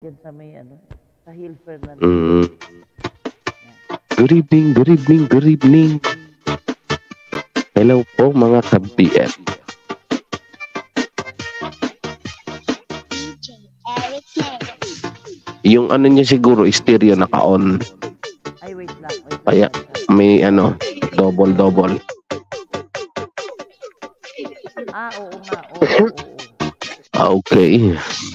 dyan sa may ano, sa Hill Fernandez. Mm. Good evening, good evening, good evening. Hello po mga ka-BF. Yung ano niya siguro, stereo naka-on. Ay, wait lang. Kaya may ano, double. Oo nga. Oo. Okay.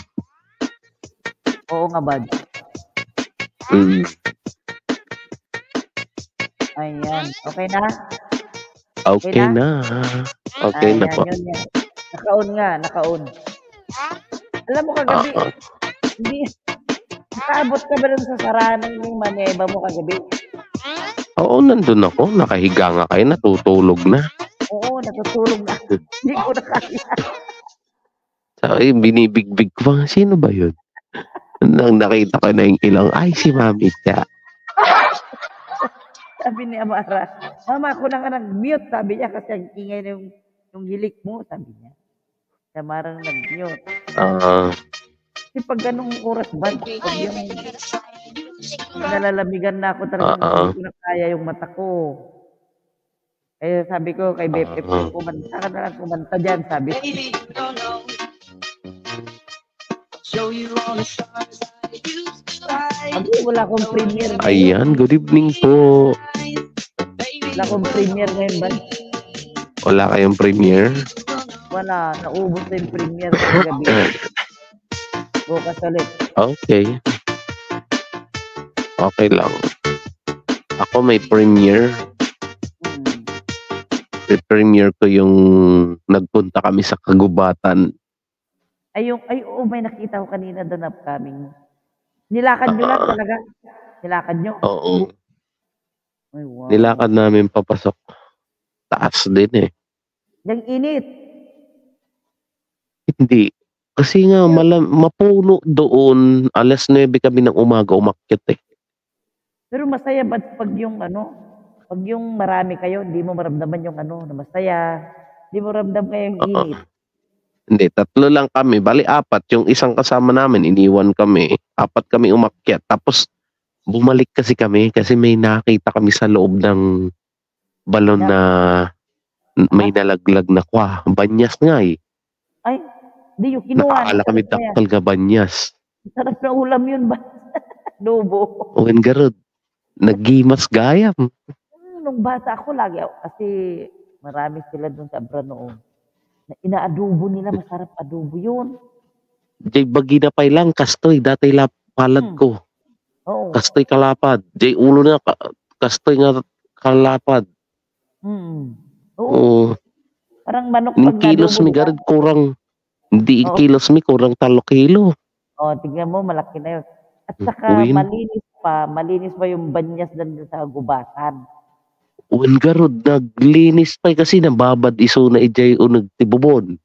Oo nga, bad. Ayan. Okay na? Okay na. Okay na po. Yan. Naka-on. Alam mo kagabi, hindi, nakaabot ka ba dun sa saranan yung maneba mo kagabi? Oo, nandun ako. Nakahiga nga kayo, natutulog na. Oo, natutulog na. Hindi ko na kaya. Sabi, binibigbig ko pa. Sino ba yun? Nang nakita ko na yung ilang, ay, si Mami siya. Sabi ni Amara, Mama, ako na nga nag-mute, sabi niya, kasi ang ingay na yung hilik mo, sabi niya. Si Amara nag-mute. Kasi pag ganung oras ba, pag yung nalalamigan na ako talaga, hindi ko na kaya yung mata ko. Eh, sabi ko kay BFF, kumanta ka na lang, kumanta dyan, sabi ko. Wala akong premiere. Ayan, good evening po. Wala akong premiere ngayon ba? Wala kayong premiere? Wala, naubos na yung premiere sa gabi. Bukas ulit. Okay. Okay lang. Ako may premiere. Premiere ko yung nagpunta kami sa Kagubatan. May nakita ko kanina doon upcoming. Nilakad nyo lang talaga? Nilakad nyo? Oo. Ay, wow. Nilakad namin papasok. Taas din eh. Yung init? Hindi. Kasi nga, mapuno doon. Alas 9 kami ng umaga umakyat eh. Pero masaya ba pag yung pag yung marami kayo, hindi mo maramdaman yung na masaya. Hindi mo ramdam kayo yung init. Hindi, 3 lang kami. Bali 4. Yung isang kasama namin, iniwan kami. 4 kami umakyat. Tapos, bumalik kasi kami kasi may nakita kami sa loob ng balon na may nalaglag na kwa. Banyas nga eh. Ay, hindi yung kinuha. Nakaala kami daktal ka banyas. Sarap na ulam yun ba? Lobo. Uwin garod. Nagimas gayam. Nung bata ako lagi, kasi marami sila dun sa Abra noon. Na inaadobo nila, masarap adobo yun. Jay bagi na pay lang, kastoy, dati palad ko. Oo. Kastoy kalapad. Jay ulo na, kastoy nga kalapad. Oo. Parang manok pag kilos mi garod kurang, hindi kilos mi kurang 3 kilo. Tignan mo, malaki na yun. At saka malinis pa yung banyas doon sa Gubatan. Uwan garod, naglinis pa kasi nababad iso na ijay o nagtibubon.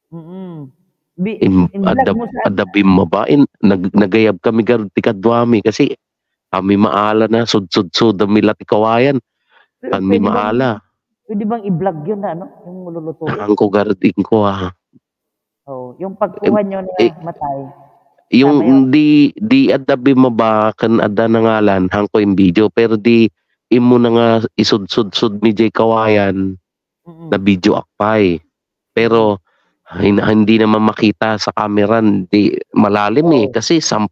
Adabim mo ba? Nagayab kami garod tikadwami kasi kami maala na sud-sud-sud mila tikawayan. Kami maala. Pwede bang i-vlog yun na yung lulutuin? Ang ko garod ko yung pagkuha nyo na matay. Yung di adabi mo ba kan ada na ngalan hangko yung video pero di imo na nga isud-sud-sud mi jay kawayan na video akpay. Pero hindi naman makita sa camera, di malalim kasi 10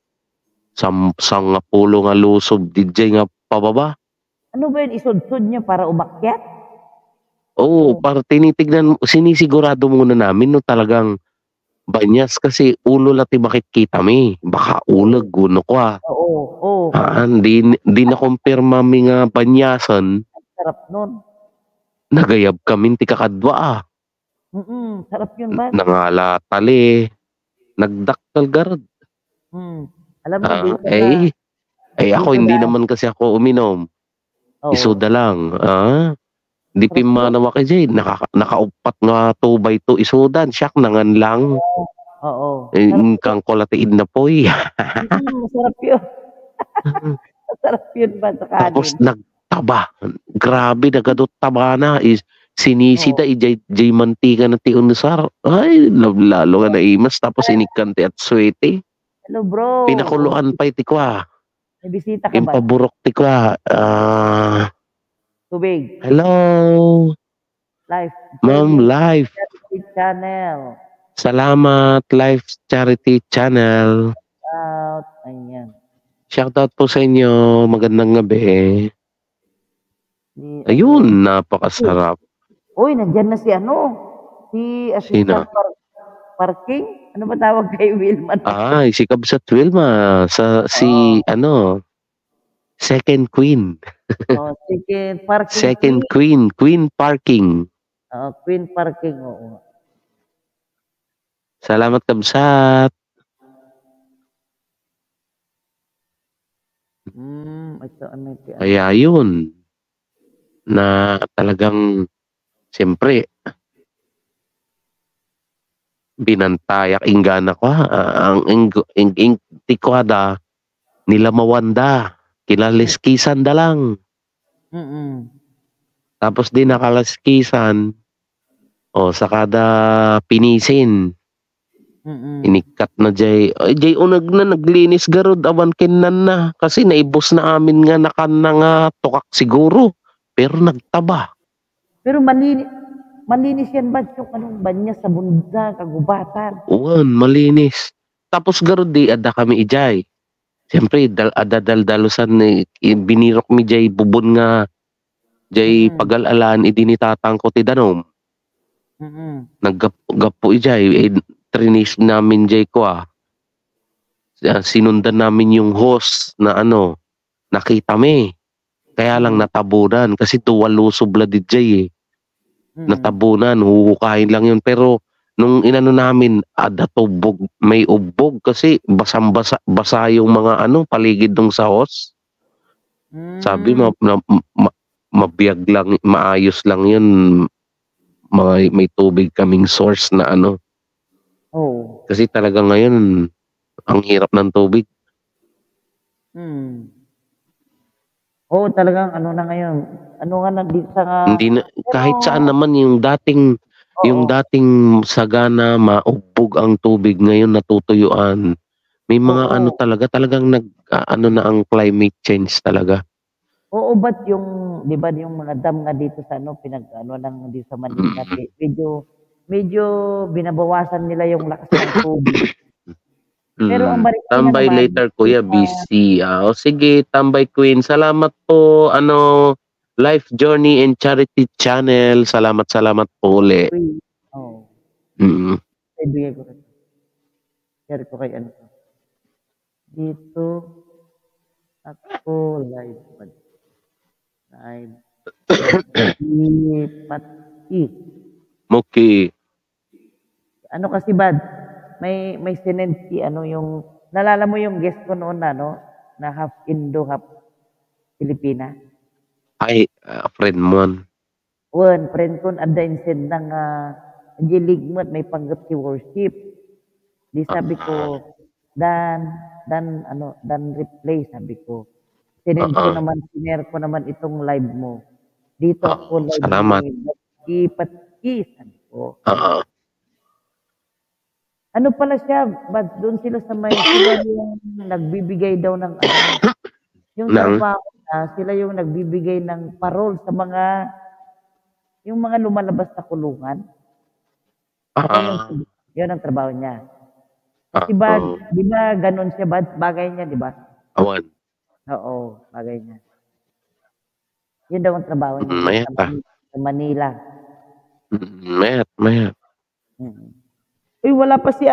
nga pulo nga lusob DJ nga pababa. Ano ba yun, isud-sud nyo para umakyat? Oo, para tinitignan, sinisigurado muna namin no talagang banyas kasi ulo lati makikita mi. Baka ulag, guno ko Oo. Di na kumpirma mi nga banyasan. Sarap nun. Nagayab kami ti kakadwa Sarap yun ba? Nangala tali. Nagdaktal garod. Alam mo, ako hindi naman kasi ako uminom. Isuda lang. Di pimanawa ka dyan. Nakaupat nga 2x2 isudan. Siyak nangan lang. Oo. Kang kolatiin na po Masarap yun. Masarap yun ba sa kanin? Tapos nagtaba. Grabe, nagadot taba na. Sinisida, ijay mantika na ti unusar. Ay, lalo nga naimas. Tapos inikante at swete. Hello, bro. Pinakuluan pa itikwa. May bisita ka ba? Impaburok tikwa. Tubig. Hello. Live. Ma'am, live. Charity Channel. Salamat, Live Charity Channel. Out. Ayan. Shoutout po sa inyo. Magandang gabi. Ayun, napakasarap. Uy, nandyan na si Si Assistant Parking. Ano ba tawag kay Wilma? Si Kabsat Wilma. Si Second Queen. Second Parking. Second Queen. Queen Parking. Queen Parking, oo. Salamat, Kabsat. Kaya yun. Na talagang, siyempre, binantayak ingana ko ang tikwada nila mawanda kilaliskisan da lang. Tapos di nakalaskisan sa kada pinisin inikat na jay unag na naglinis garod awan kinan na kasi naibos na amin nga nakan na nga tukak siguro pero nagtaba pero malinis yan ba yung anong banya sa bunda, kagubatan? Malinis. Tapos garod di, ada kami ijay. Siyempre, adadaldalusan binirok mi jay bubon nga jay pagalalaan idinitatang ko ti danom. Naggapo ijay, trinis namin jay ko sinundan namin yung host na nakita mi. Kaya lang natabunan kasi tuwalusob la di jay natabunan, huhukain lang yun. Pero nung inano namin, tubog, may ubog kasi basa yung mga paligid ng sa host. Sabi mabiyag lang, maayos lang yun. May tubig kaming source na Kasi talaga ngayon, ang hirap ng tubig. Talagang na ngayon. Ano nga dito sa hindi na, kahit saan naman yung dating sagana maubog ang tubig ngayon natutuyuan. May mga talagang na ang climate change talaga. Ba't yung 'di ba yung mga dam nga dito sa lang dito sa Manila medyo binabawasan nila yung lakas ng tubig. Pero ang balik tambay later kuya busy. Sige, tambay queen. Salamat po Life Journey and Charity Channel. Salamat po ulit. Ibigay ko rin. Share ko kay Dito ako live. Pati. Okay. Kasi bad? May sinend yung nalala mo yung guest ko noon na half Indo, half Filipina. Ay, friend mo. Friend ko ada insend ng Angeligmat may panggap si worship. Di sabi ko dan replay sabi ko. Sinend ko naman, sinare ko naman itong live mo. Dito ako live. Salamat. Pati sabi ko. Ano pala siya, but doon sila sa sila yung nagbibigay daw ng yung trabaho sila yung nagbibigay ng parol sa yung mga lumalabas sa kulungan. Yun ang trabaho niya. Di ba ganun siya, bagay niya, di ba? Awan. Oo, bagay niya. Yun daw ang trabaho niya. Mayat sa Manila. Mayat. Uy, wala pa si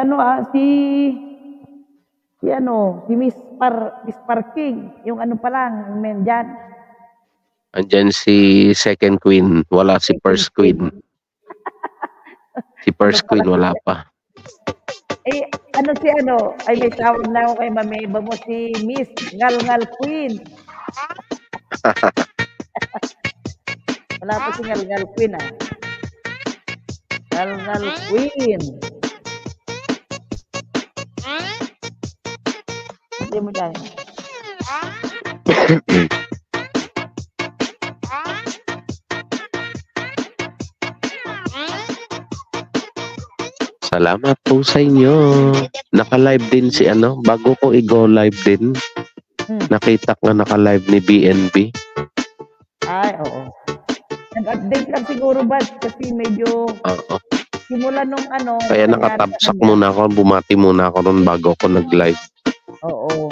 Miss Parking. Yung pa lang, men dyan. Andyan si Second Queen. Wala si First Queen. Si First Queen wala pa. Ay, may tawag na ako kay Mami Iba mo si Miss Ngal Queen. Wala pa si Ngal Queen Ngal Queen. Hindi mo dyan. Salamat po sa inyo. Naka-live din si bago ko i-go live din. Nakita ko naka-live ni BNB. Ay, oo. Nag-update lang siguro ba? Kasi medyo simula nung Kaya nakatapsak muna ako, bumati muna ako ron bago ako nag-live. Oo.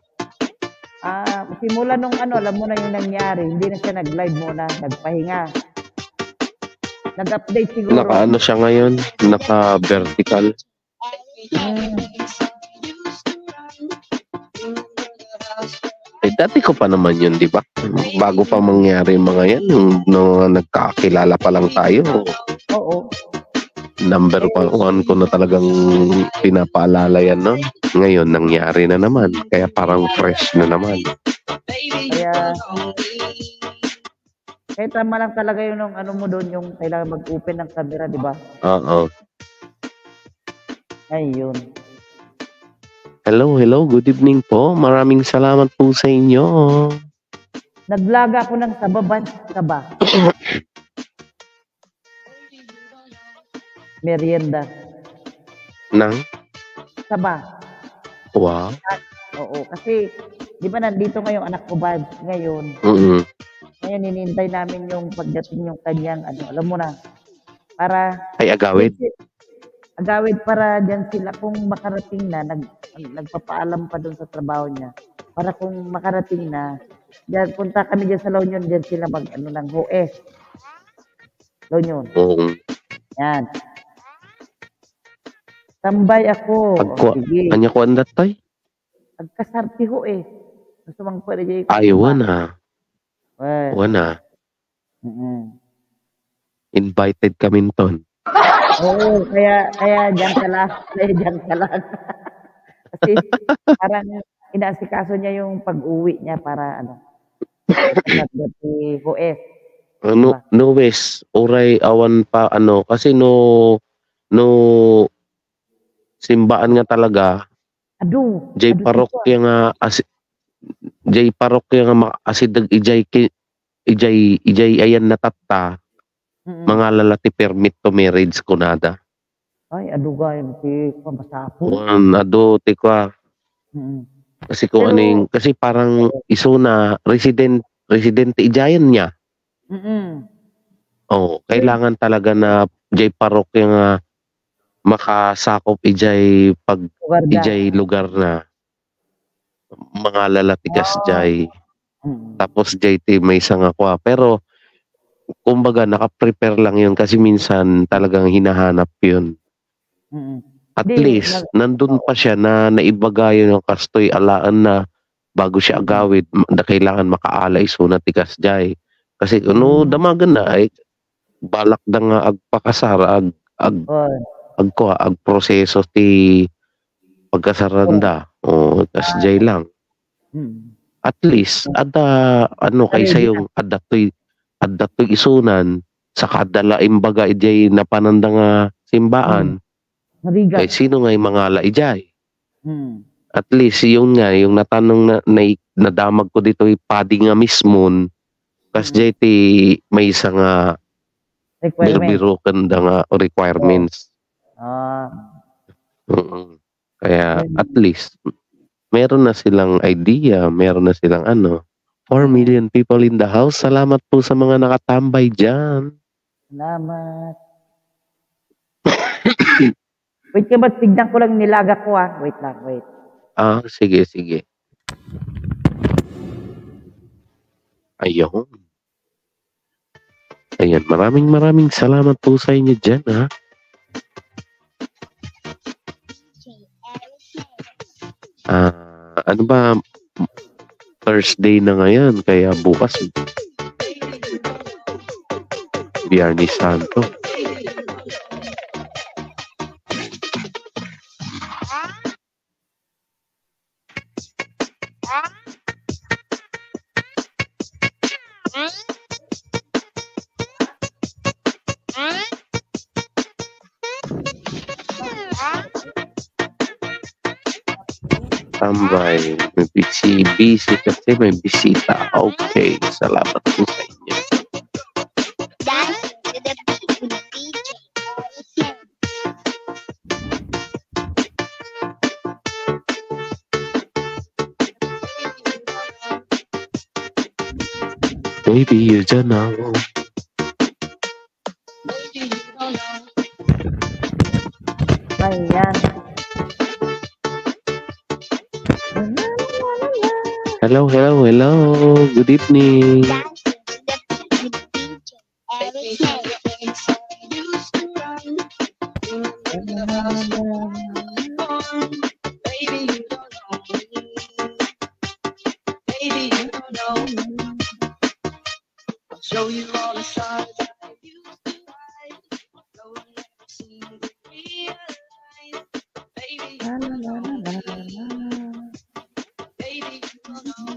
Simula nung alam mo na yung nangyari, hindi na siya nag-live muna, nagpahinga. Nag-update siguro. Naka siya ngayon, naka-vertical. Dati ko pa naman yun, di ba? Bago pa mangyari mga yan, nung nagkakilala pa lang tayo. Oo. Number 1 ko na talagang pinapaalala yan, no? Ngayon, nangyari na naman. Kaya parang fresh na naman. Kaya tama lang talaga yung mo doon, yung kailangan mag-open ng camera, di ba? Oo. Ayun. Hello. Good evening po. Maraming salamat po sa inyo. Naglaga ako ng saba. Merienda. Nang? Saba. Wow. Oo, kasi di ba nandito ngayong anak ko ba ngayon? Ngayon hinihintay namin yung pagdating yung kanyang alam mo na, para ay agawid. Agawid para diyan sila kung makarating na, nagpapaalam pa doon sa trabaho niya. Para kung makarating na, diyan punta kami diyan sa La Union, diyan sila ng HOE. La Union. Yan. Tambay ako. Sige. Kanya ko andat tay? Agkasarti HOE. Gusto mang pwede dyan. Ayaw na. Wana. Invited kami ton. Oo, kaya diyan ka lang. Kasi parang inaasikaso niya yung pag-uwi niya para nagdati HOE. No wes, oray awan pa kasi no simbaan nga talaga. Jay parokya nga asidag ijay ayan natatta. Mga lalati permit to marriage ko nada. Ay, adugay ti masapo. Ti kwa. Kasi kung kasi parang iso na residente ijayan niya. Kailangan talaga na jay parokya nga makasakop ijay lugar na mga lalatigas jay. Tapos jay ti may isang akwa. Pero kumbaga naka-prepare lang yun kasi minsan talagang hinahanap yun. At least nandun pa siya na naibaga yun yung kastoy alaan na bago siya agawid na kailangan makaalay so na tigas jay. Kasi damagan na ay balak na nga agpakasar ag proseso ti pagkasaranda tas jay lang. At least kaysa yung adatoy isunan sa kadala imbaga ijay napananda nga simbaan. Kay sino nga yung mga laijay? At least yun nga yung natanong na nadamag ko dito padi nga mismon kas jay ti may isa nga birukan da nga requirements. Kaya at least meron na silang idea, meron na silang 4 million people in the house. Salamat po sa mga nakatambay dyan. Salamat. Wait ka ba? Tignan ko lang nilaga ko Wait lang. Sige. Ayun. Ayan, maraming salamat po sa inyo dyan ano ba, Thursday na ngayon, kaya bukas Biyernes Santo. Tambay, may busy kasi may bisita. Okay, salamat po sa inyo. Baby, you don't know. Ayan. Hello, hello, hello. Good evening. Show you all the stars I used to hide. No one ever seemed to realize. Baby, you don't know me. Baby, you don't know.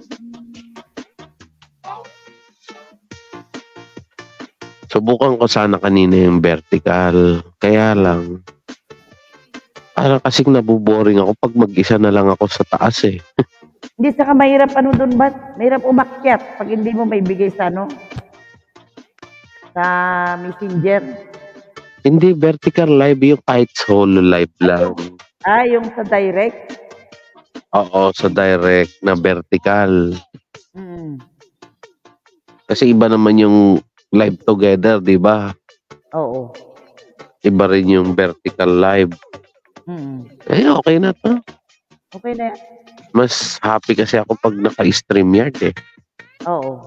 Subukan ko sana kanina yung vertical. Kaya lang, parang kasing nabuboring ako pag mag-isa na lang ako sa taas eh. Hindi, saka mahirap ano doon ba? Mahirap umakyat pag hindi mo maibigay sa ano? Sa messenger. Hindi vertical live yung kahit solo live lang. Yung sa direct? Oo, sa direct na vertical. Mm. Kasi iba naman yung live together, di ba? Oo. Iba rin yung vertical live. Mm. Okay na to. Okay na yan. Mas happy kasi ako pag naka-StreamYard eh. Oo.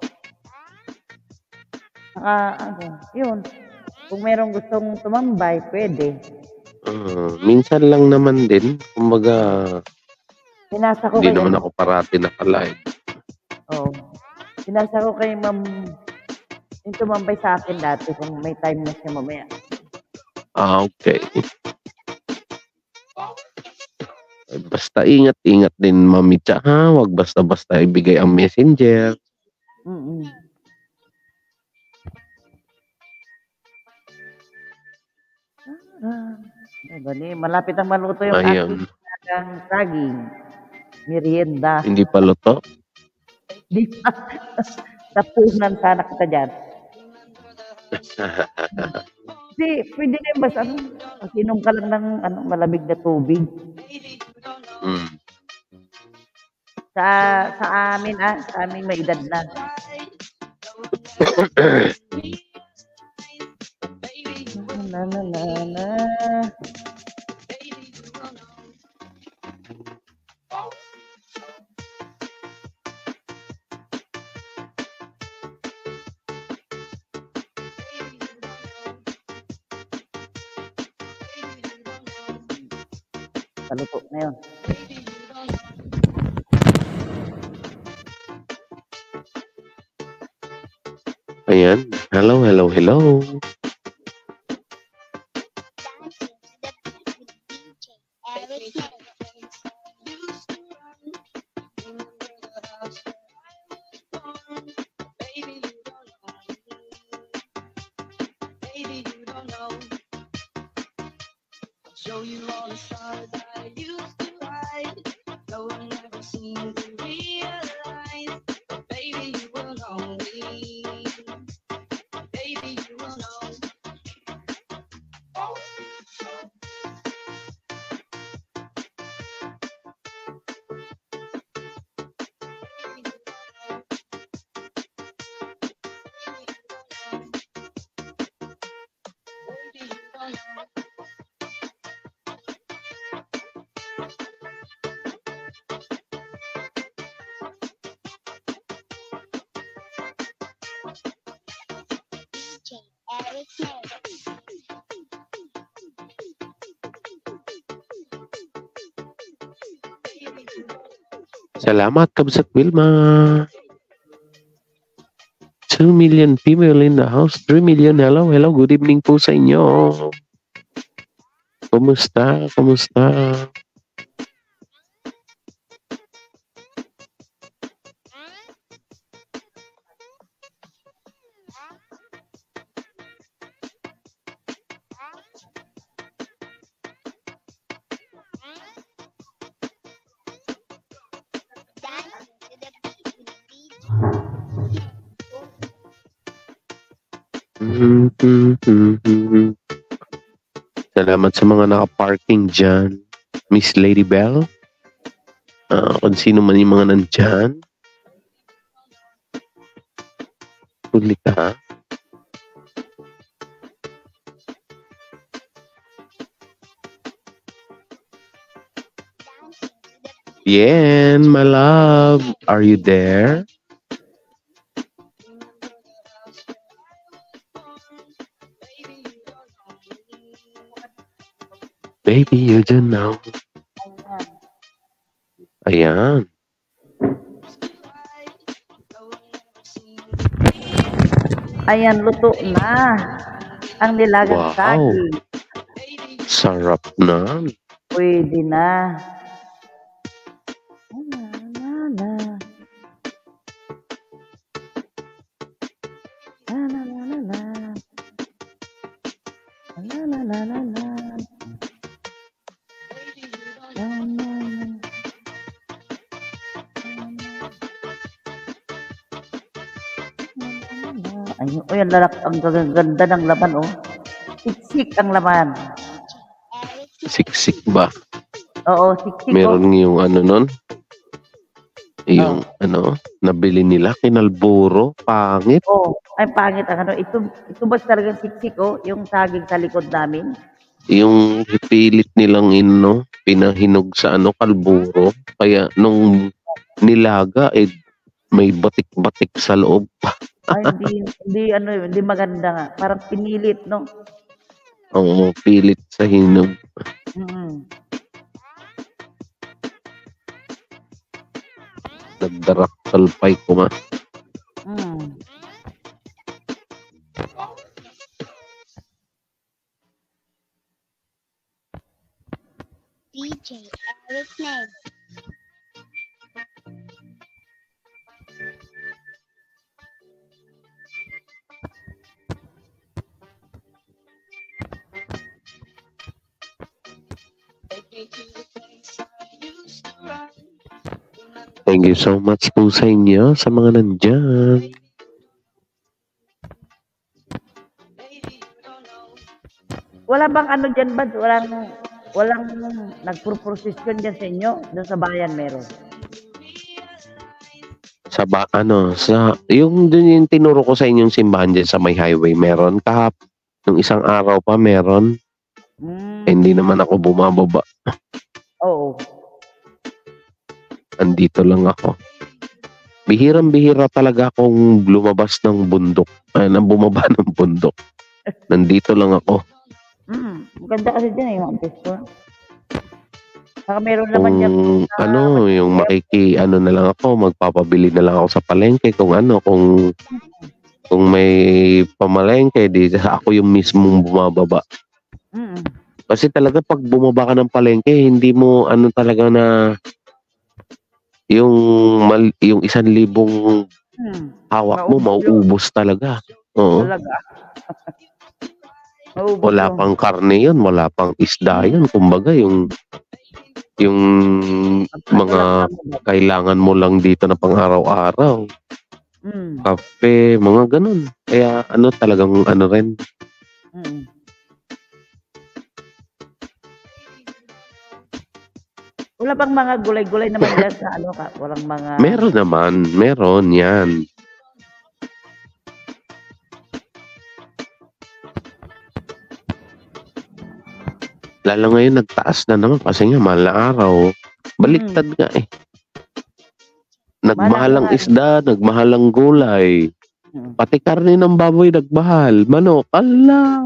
Saka, yun. Kung merong gustong tumambay, pwede. Minsan lang naman din. Kumbaga, Pinasa ko hindi kay naman ako parati naka-live. Oo. Pinasa ko kay ma'am yung tumambay sa akin dati kung may time na siya mamaya. Okay. Basta ingat-ingat din, Mami Cha, ha? Huwag basta-basta ibigay ang messenger. Mm-mm. Malapit ang maluto yung Ayun. aking saging. Merienda. Hindi pa luto? Di pa. Tapunan sana kita dyan. Kasi pwede na yung basta inom ka lang ng malamig na tubig. Sa amin sa aming may edad na. Na na na na. Paluto na yun. Ayan. Hello, hello, hello. Show you all the stars I used to hide. No one ever seemed to realize. Baby, you will know me. Baby, you will know. Salamat, Kabsat Wilma. 2 million people in the house. 3 million. Hello, hello. Good evening po sa inyo. Kumusta? Kumusta? Salamat sa mga naka-parking dyan. Miss Lady Bell. Kung sino man yung mga nandyan. Huli ka? Yen, my love. Are you there? Baby, you don't know. Ayan. Ayan, luto na. Ang nilagang Wow. saging. Sarap na. Pwede na. La, la, la. La, la, la, la, la. La, la, la, la, la. La, la, la. Ayun, oh, ang ganda ng laman, oh. Siksik ang laman. Siksik ba? Oo, siksik, oh. Meron yung ano nun? Yung ano, nabili nila, kinalburo, pangit. Oh, ay pangit ang ano. Ito ba talagang siksik, oh? Yung saging sa likod namin. Yung pilit nilang pinahinog sa kalburo. Kaya nung nilaga, may batik-batik sa loob. Ay, hindi maganda nga. Parang pinilit, no? Oo, pilit sa hinog. Mm. Nagdarak salpay ko nga. Mm. DJ Eric Ned. Thank you so much po sa inyo, sa mga nandyan. Wala bang ano dyan ba? Walang nagpro-procession dyan sa inyo? Doon sa bayan meron. Yung dun yung tinuro ko sa inyong simbahan dyan sa may highway, meron. Nung isang araw pa, meron. Hindi naman ako bumababa. Oo. Andito lang ako. Bihirang-bihira talaga akong lumabas ng bundok. Bumaba ng bundok. Nandito lang ako. Maganda kasi dyan yung pesto. Saka meron naman dyan. Yung na lang ako, magpapabili na lang ako sa palengke kung may pamalengke, di ako yung mismong bumababa. Kasi talaga pag bumaba ka ng palengke, hindi mo talaga na yung 1,000 hawak mo, mauubos talaga. Oo. Talaga. Wala pang karne yun, wala pang isda yun. Kumbaga, yung mga kailangan mo lang dito na pang araw-araw. Kape, mga ganun. Kaya talagang rin. Wala bang mga gulay-gulay naman dyan sa walang mga... Meron naman, meron yan. Lalo ngayon nagtaas na naman kasi nga mahal na araw. Baliktad nga eh. Nagmahal ang isda, nagmahal ang gulay. Pati karne ng baboy nagmahal. Manok, ala.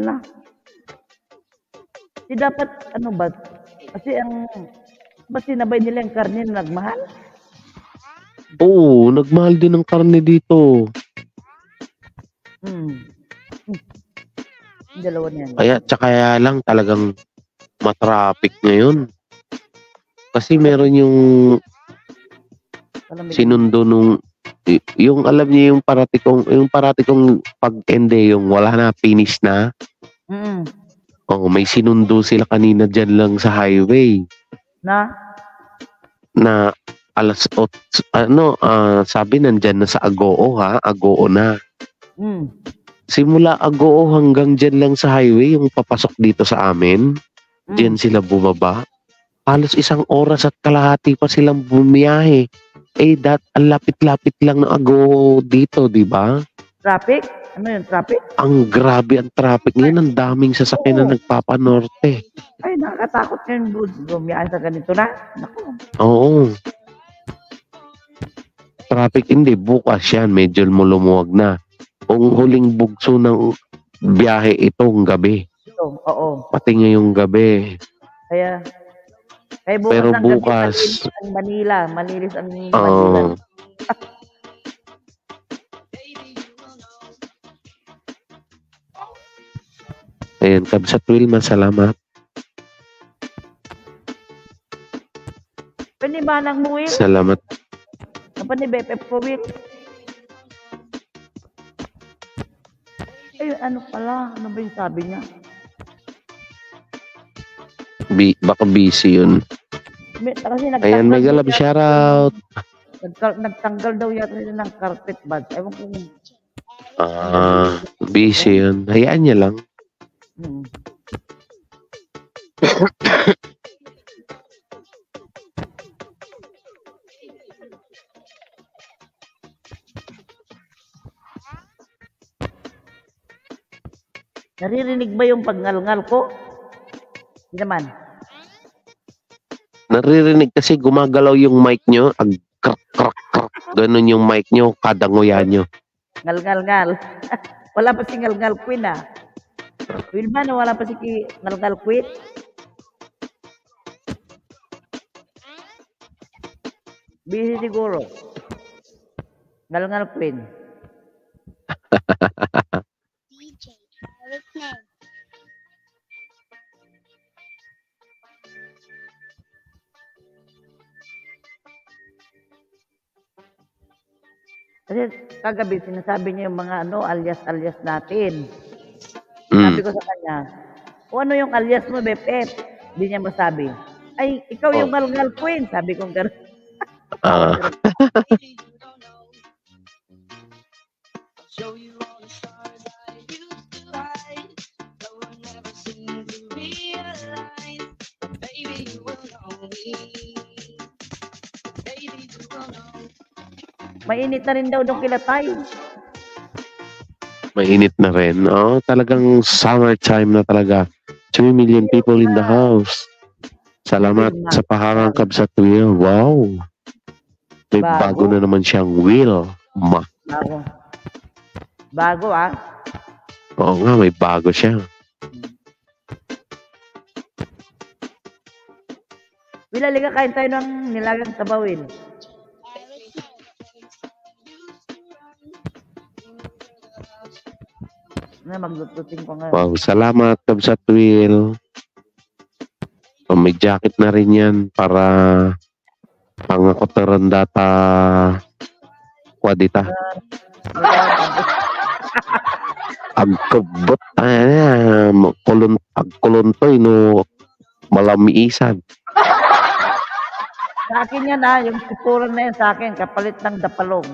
Di dapat ba? Kasi ba sinabay nila yung karne na nagmahal? Oo, nagmahal din ang karne dito. Dalawa niyan. Kaya lang talagang matraffic ngayon. Kasi meron yung sinundo yung alam niyo yung parati kong pag-ende yung wala na, finish na. May sinundo sila kanina dyan lang sa highway. Na alas 8, sabi nandyan na sa Agoo Agoo na. Simula Agoo hanggang dyan lang sa highway, yung papasok dito sa amin, dyan sila bumaba. Halos 1 oras at kalahati pa silang bumiyahe. Ang lapit-lapit lang ng Agoo dito, di ba? Traffic? Ano yun, traffic? Ang grabe ang traffic ngayon. Ang daming sasakyan na nagpapanorte. Ay, nakakatakot yun. Gumiyaan sa ganito na. Naku. Oo. Traffic hindi. Bukas yan. Medyo lumuwag na. Ang huling bugso ng biyahe itong gabi. Ito, oo. Pati ngayong gabi. Kaya bukas Pero ng gabi, bukas, malinis ang Manila. Malinis ang Manila. oo. Ayan, Kabsat Wilma, salamat. Pwede ba nang muwil? Salamat. Apa ni BPF ko, Will? Ay, ano pala? Ano ba yung sabi niya? Baka busy yun. Kasi Ayan, Mega Love, shoutout. Nagtanggal daw yata nila ng carpet bag. Ewan ko. Busy yun. Hayaan niya lang. Naririnig ba yung pagngalngal ko? Hindi naman. Naririnig kasi gumagalaw yung mic nyo. Krak, krak, krak. Ganun yung mic nyo. Kada nguya nyo. Ngal. Wala pa si ngal queen ah. Wilman, wala pa si ngal queen. Busy siguro. Ngal queen. DJ Eric Name. Kasi kagabi sinasabi niya yung mga alias natin. Sabi ko sa kanya, o ano yung alias mo, Bepep? Hindi niya masabi. Ay, ikaw yung ngal queen. Sabi ko gano'n. Show you all the stars I used to hide. Though I never seem to realize. Baby, you will know me. Baby, you will know. Mainit na rin daw nung kilatay. Mainit na rin. Oh, talagang summertime na talaga. 2 million people in the house. Salamat sa pahangang Kabsat Will. Wow. May bago na naman siyang wheel. Bago ah. Oo nga, may bago siya. Wilaliga kain tayo ng nilagang sabawin. Na maglututin ko ngayon. Wow, salamat Kabsat Will. Oh, may jacket na rin yan para pangakotaran data kwadita. Agkabot agkuluntoy no malamiisan. Sa akin yan yung sikuran na yan sa akin, kapalit ng dapalong.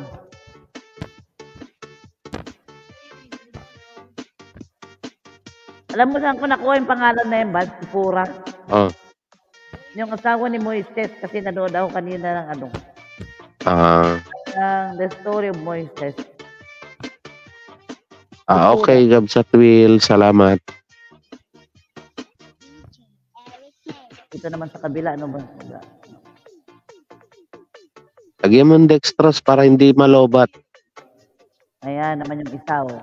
Alam mo saan ko nakuha yung pangalan na yan, Bad? Sipura. Yung asawa ni Moises, kasi nanood ako kanina ng The Story of Moises. Okay, Kabsat Will, salamat. Ito naman sa kabila, ano ba? Lagyan mo ng dextrose para hindi malobat. Ayan naman yung isa, oh.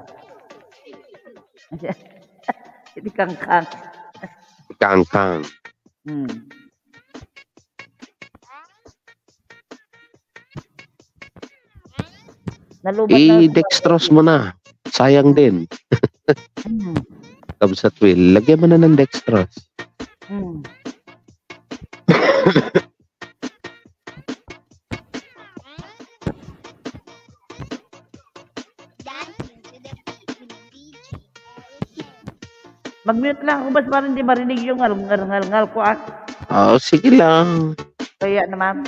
Hindi kangkang. Kangkang. I-dextrose mo na. Sayang din. Kabsat Will, lagyan mo na ng dextrose. Mag-mute lang ako, bas parang hindi marinig yung ngal ko ah. Sige lang. Kaya naman.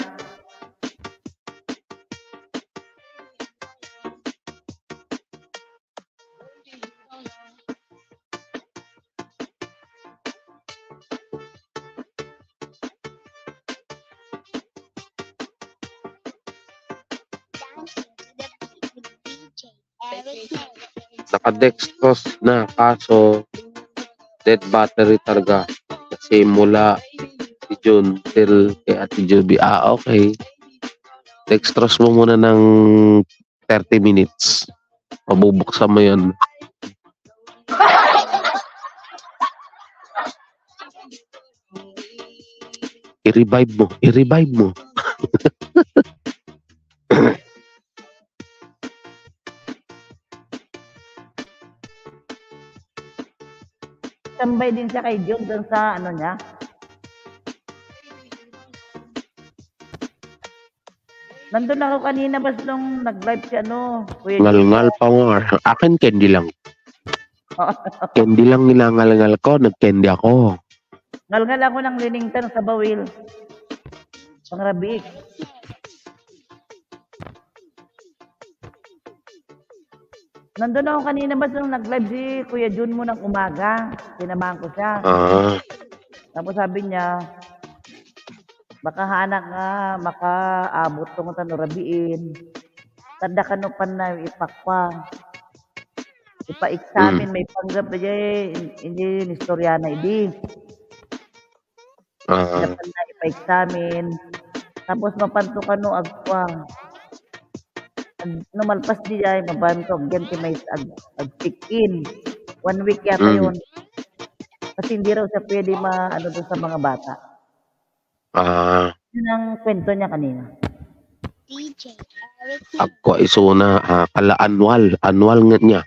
Naka-dextrose na, kaso dead battery talaga. Kasi mula si June till kay Ate Juby. Okay. Dextrose mo muna ng 30 minutes. Mabubuksan mo yun. I-revive mo. I-revive mo. Tambay din siya kay Jun doon sa ano niya. Nandun ako kanina bas nung nag-live si ano. Kuya Jun. Ngal-ngal pa nga. Akin candy lang. Candy lang nilangal-ngal ko. Nag-candy ako. Ngal-ngal ako ng liningtan sa bawil. Pangrabiik. Nandun ako kanina bas nung nag-live si Kuya Jun mo ng umaga. Sinamahan ko siya. Tapos sabi niya, baka hanak nga, makaabot tong tanurabiin. Tanda ka no pan na ipakpa. Ipa-examine, may panggap na hindi yun, istorya na hindi. Dapat na ipa-examine. Tapos mapanto ka no agpa. Numalpas di ay mabanto. Ganti may ag-check-in. 1 week yata yun. Kasi hindi raw siya pwede ano doon sa mga bata. Yun ang kwento niya kanina. DJ Ako iso na kala-annual. Annual nga niya.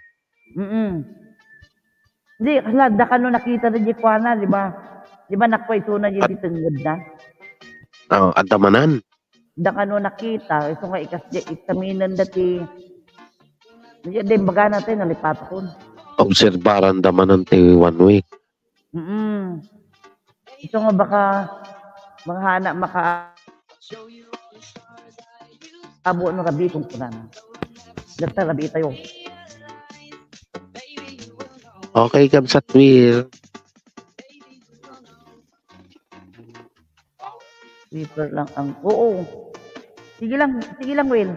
Hindi, kasi da ka no nakita na di na, di ba? Di ba nakwa iso na di tungod na? Adamanan. Da ka no nakita, iso nga ikaminan dati. Di baga natin, nalipat ko. Obserbaran damanan ti 1 week. Ito nga baka makahanap abo no rabi kung kunan. Data rabi tayo. Okay, Kabsat Will. Sweeper lang ang oo. Sige lang Will.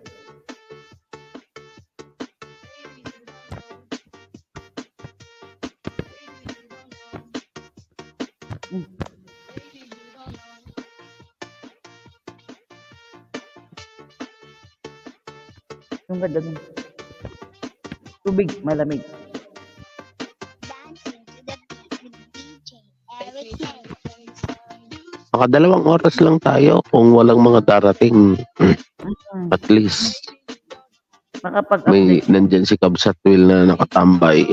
Yung ganda dun. Tubig, malamig. Makadalawang oras lang tayo kung walang mga darating. At least may Makapag-update. nandyan si Kabsat Will na nakatambay.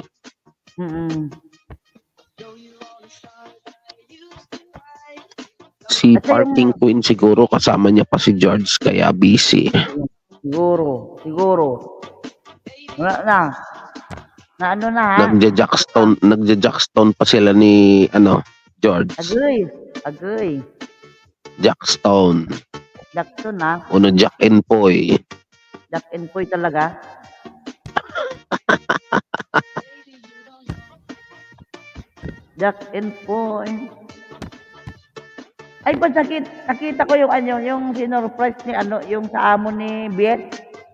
Si Parting Queen siguro kasama niya pa si George kaya busy. Siguro. Wala na. Na ano na ha? Nagja-jackstone pa sila ni George. Agree. Jackstone. Jackson na. Jack and Poy. Jack and Poy talaga. Jack and Poy. Ay, pag nakita ko yung sinurprise ni yung sa amo ni Biet.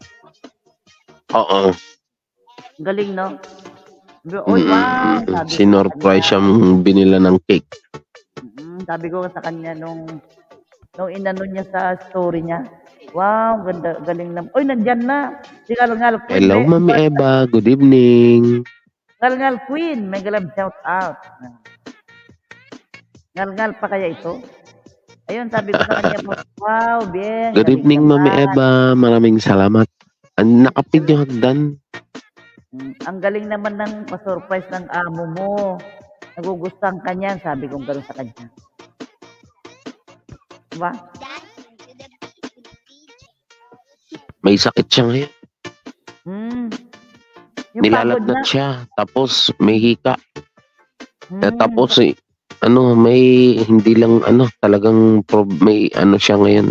Oo. Galing, no? Oy, wow! Sinurprise siyang binila ng cake. Sabi ko sa kanya nung inano niya sa story niya. Wow, ganda, galing naman. Oy, nandyan na. Si Ngal Queen. Hello, Mami Eva. Good evening. Ngal Queen. May galab shout out. Ngal pa kaya ito? Ayun, sabi ko sa kanya, wow, bien. Good evening, Mami Eva. Maraming salamat. Nakapid yung hagdan. Ang galing naman ng pa-surprise ng amo mo. Nagugustuhan ka niyan, sabi kong gano'n sa kanya. Diba? May sakit siya ngayon. Yung Nilalagnat siya. Tapos may hika. Tapos may hindi lang talagang may siya ngayon.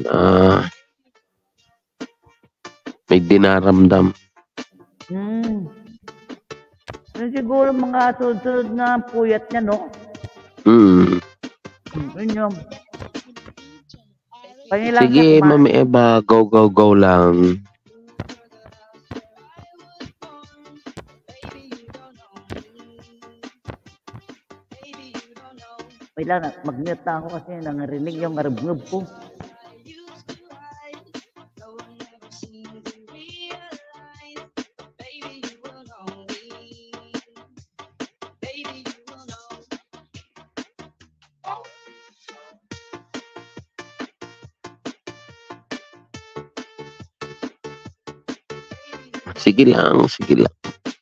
May dinaramdam. Siguro mga sunod na puyat niya, no? Yun yung sige, Mami Eva, go lang. Wait lang, mag-mute na ako kasi nangarinig yung ngarub-ngub ko. Sige lang, sige lang.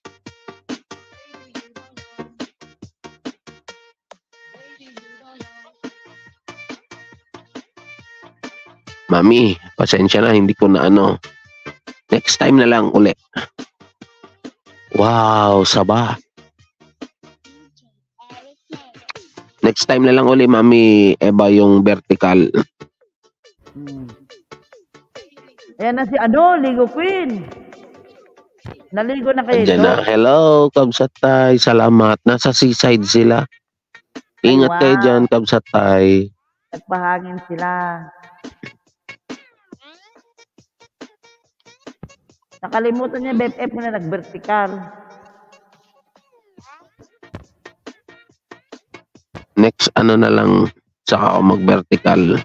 Mami, pasensya na, hindi ko na ano. Next time na lang uli. Wow, saba. Next time na lang uli, Mami Eva, yung vertical. Ayan na si Ligo Queen. Naligo na kayo Andiyan na. Hello, Kabsatay. Salamat. Nasa seaside sila. Ingat kayo dyan, Kabsatay. Nagpahangin sila. Nakalimutan niya BFF na nag-vertical. Next, ano na lang, saka ako mag-vertical.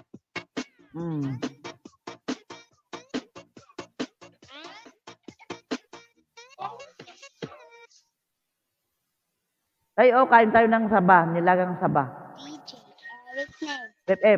Ay, kain tayo ng saba. Nilagang saba. BFF.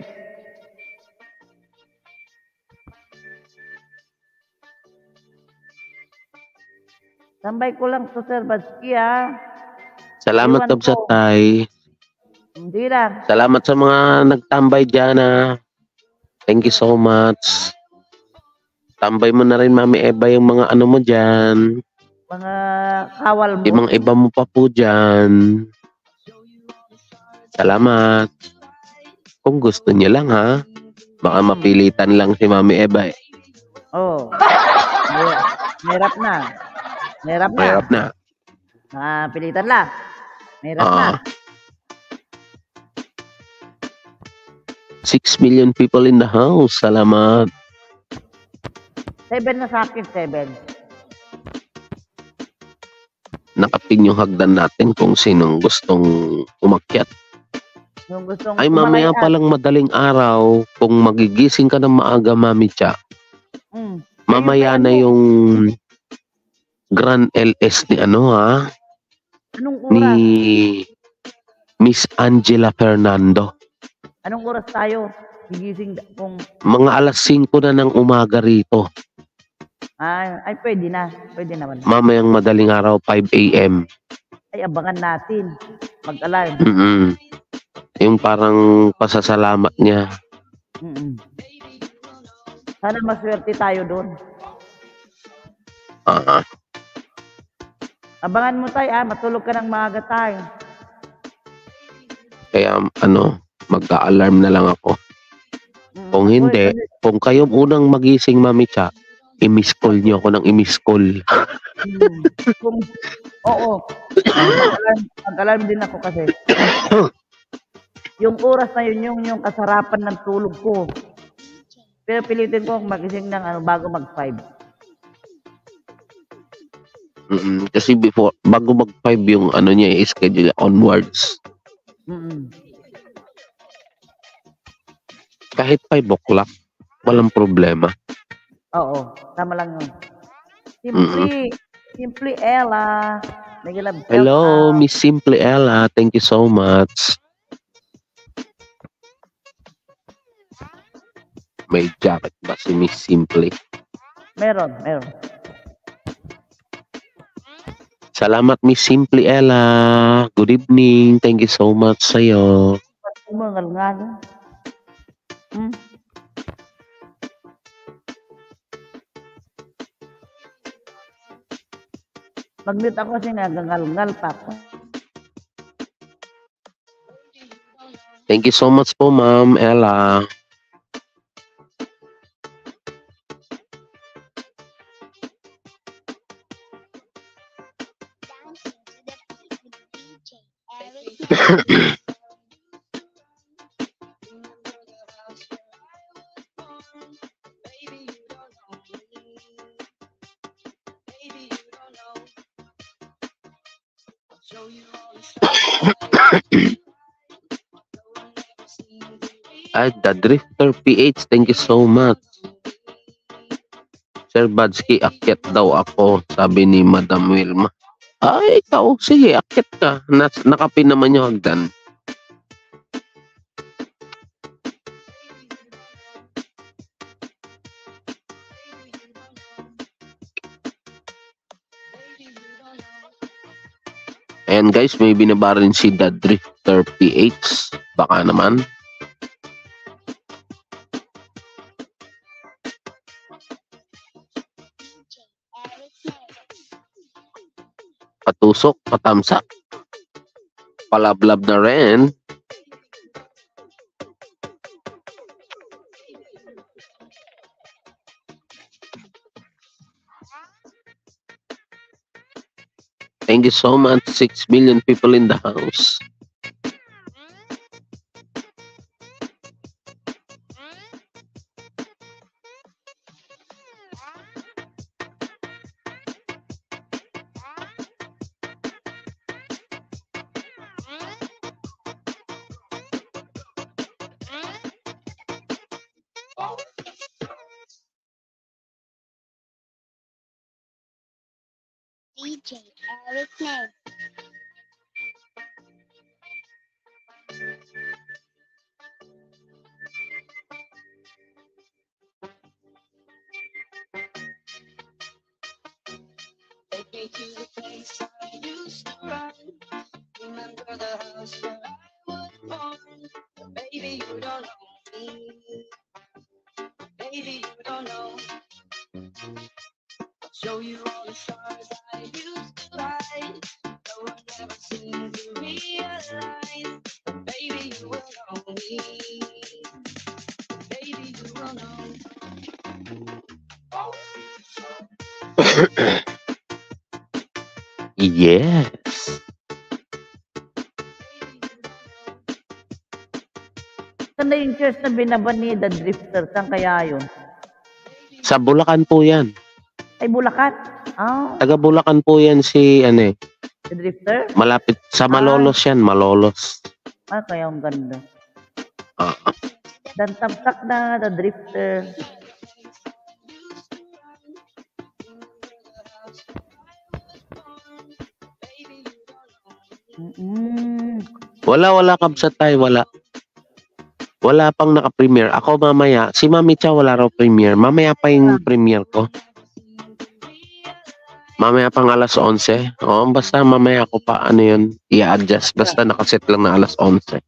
Tambay ko lang to, Sir Badsky, ha? Salamat, Kabsatay. Hindi lang. Salamat sa mga nagtambay dyan, ha. Thank you so much. Tambay mo na rin, Mami Eva, yung mga ano mo dyan. Mga kawal mo. Yung mga iba mo pa po dyan. Salamat. Kung gusto niya lang, ha. Baka mapilitan lang si Mami Eva, eh. Oo. Mahirap na. Mahirap na. Pilitan lang. Mahirap na. 6 million people in the house. Salamat. 7 na sa akin, 7. Nakapin yung hagdan natin kung sinong gustong umakyat. Yung gustong Ay, mamaya palang madaling araw, kung magigising ka ng maaga, Mami Cha, mamaya na yung Grand LS ni ha? Anong oras? Ni Miss Angela Fernando. Anong oras tayo? Gigising kung... Mga alas 5 na ng umaga rito. Ay, pwede na. Pwede naman. Mamayang madaling araw, 5 a.m. Ay, abangan natin. Mag-alarm. Yung parang pasasalamat niya. Sana maswerte tayo doon. Abangan mo tayo, matulog ka ng maaga tayo. Kaya, magka-alarm na lang ako. Kung hindi, kung kayo unang magising, Mami Cha, i-miss call niyo ako ng i-miss call. Oo. Mag-alarm din ako kasi. Yung oras na yun, yung kasarapan ng tulog ko. Pero pilitin ko magising ng bago mag-5. Kasi bago mag-5 yung niya, i-schedule onwards. Kahit 5 o'clock, walang problema. Oo, tama lang yun. Simply Ella. Hello, Miss Simply Ella. Thank you so much. May jacket ba si Miss Simply? Meron. Salamat, Miss Simply Ella. Good evening. Thank you so much sa'yo. Mangal-ngal. Mag-mute ako kasi nagangal-ngal pa ako. Thank you so much po, Ma'am Ella. Ay, The Drifter PH, thank you so much. Sir Badsky, akyat daw ako, sabi ni Madam Wilma. Ay, ikaw, sige, akyat ka. Nakapin naman yung hagdan. Ayan guys, may binaba rin si The Drifter PH. Baka naman. Patusok, patamsak. Palablab na rin. Thank you so much. 6 million people in the house. DJ Eric Name. Take me to the place I used to run. Remember the house where I was born. Baby, you don't know me. Baby, you don't know. I'll show you all the stars I used to hide. No one ever seemed to realize. Baby, you will know me. Baby, you will know. Yes. Saan na yung church na binaban ni The Drifter? Saan kaya yun? Sa Bulacan po yan. Ay, Bulacan. Ah, Taga Bulacan po yan si, The Drifter? malapit. Sa Malolos yan, Malolos. Ah, kaya ang ganda. Ah, Dan tamtak na The Drifter. wala kabsat tayo, wala. Wala pang naka-premiere. Ako mamaya, si Mami Cha wala raw premiere. Mamaya pa yung premiere ko. Mamaya pang alas 11. Oo, basta mamaya ko pa i-adjust. Basta nakaset lang na alas 11.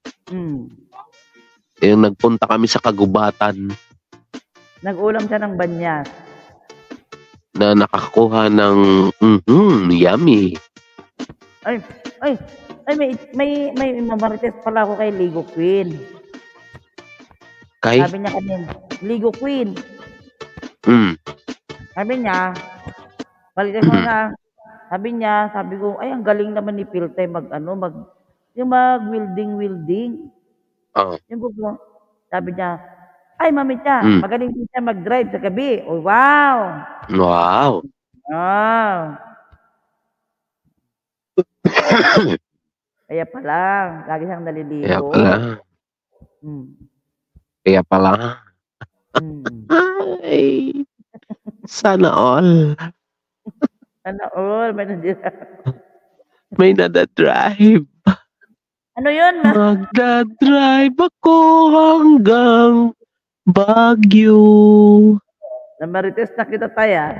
Yung nagpunta kami sa Kagubatan Nag-ulam siya ng banyas. na nakakuha ng yummy. Ay, may mamarites pala ako kay Ligo Queen. Kay? Sabi niya kanina, Ligo Queen. Sabi niya, balikan ko na. Sabi ko, ay, ang galing naman ni Piltay yung mag-welding. Oo. Yung gusto. Sabi niya, ay, Mami Cha, magaling din siya mag-drive sa gabi. Oh, wow! Wow! Wow! Kaya pala, lagi siyang naliligo. Kaya pala. Kaya pala. Ay, sana all. Sana all, May nadadrive. Ano yun? Magdadrive ako hanggang Baguio. Namarites na kita tayo.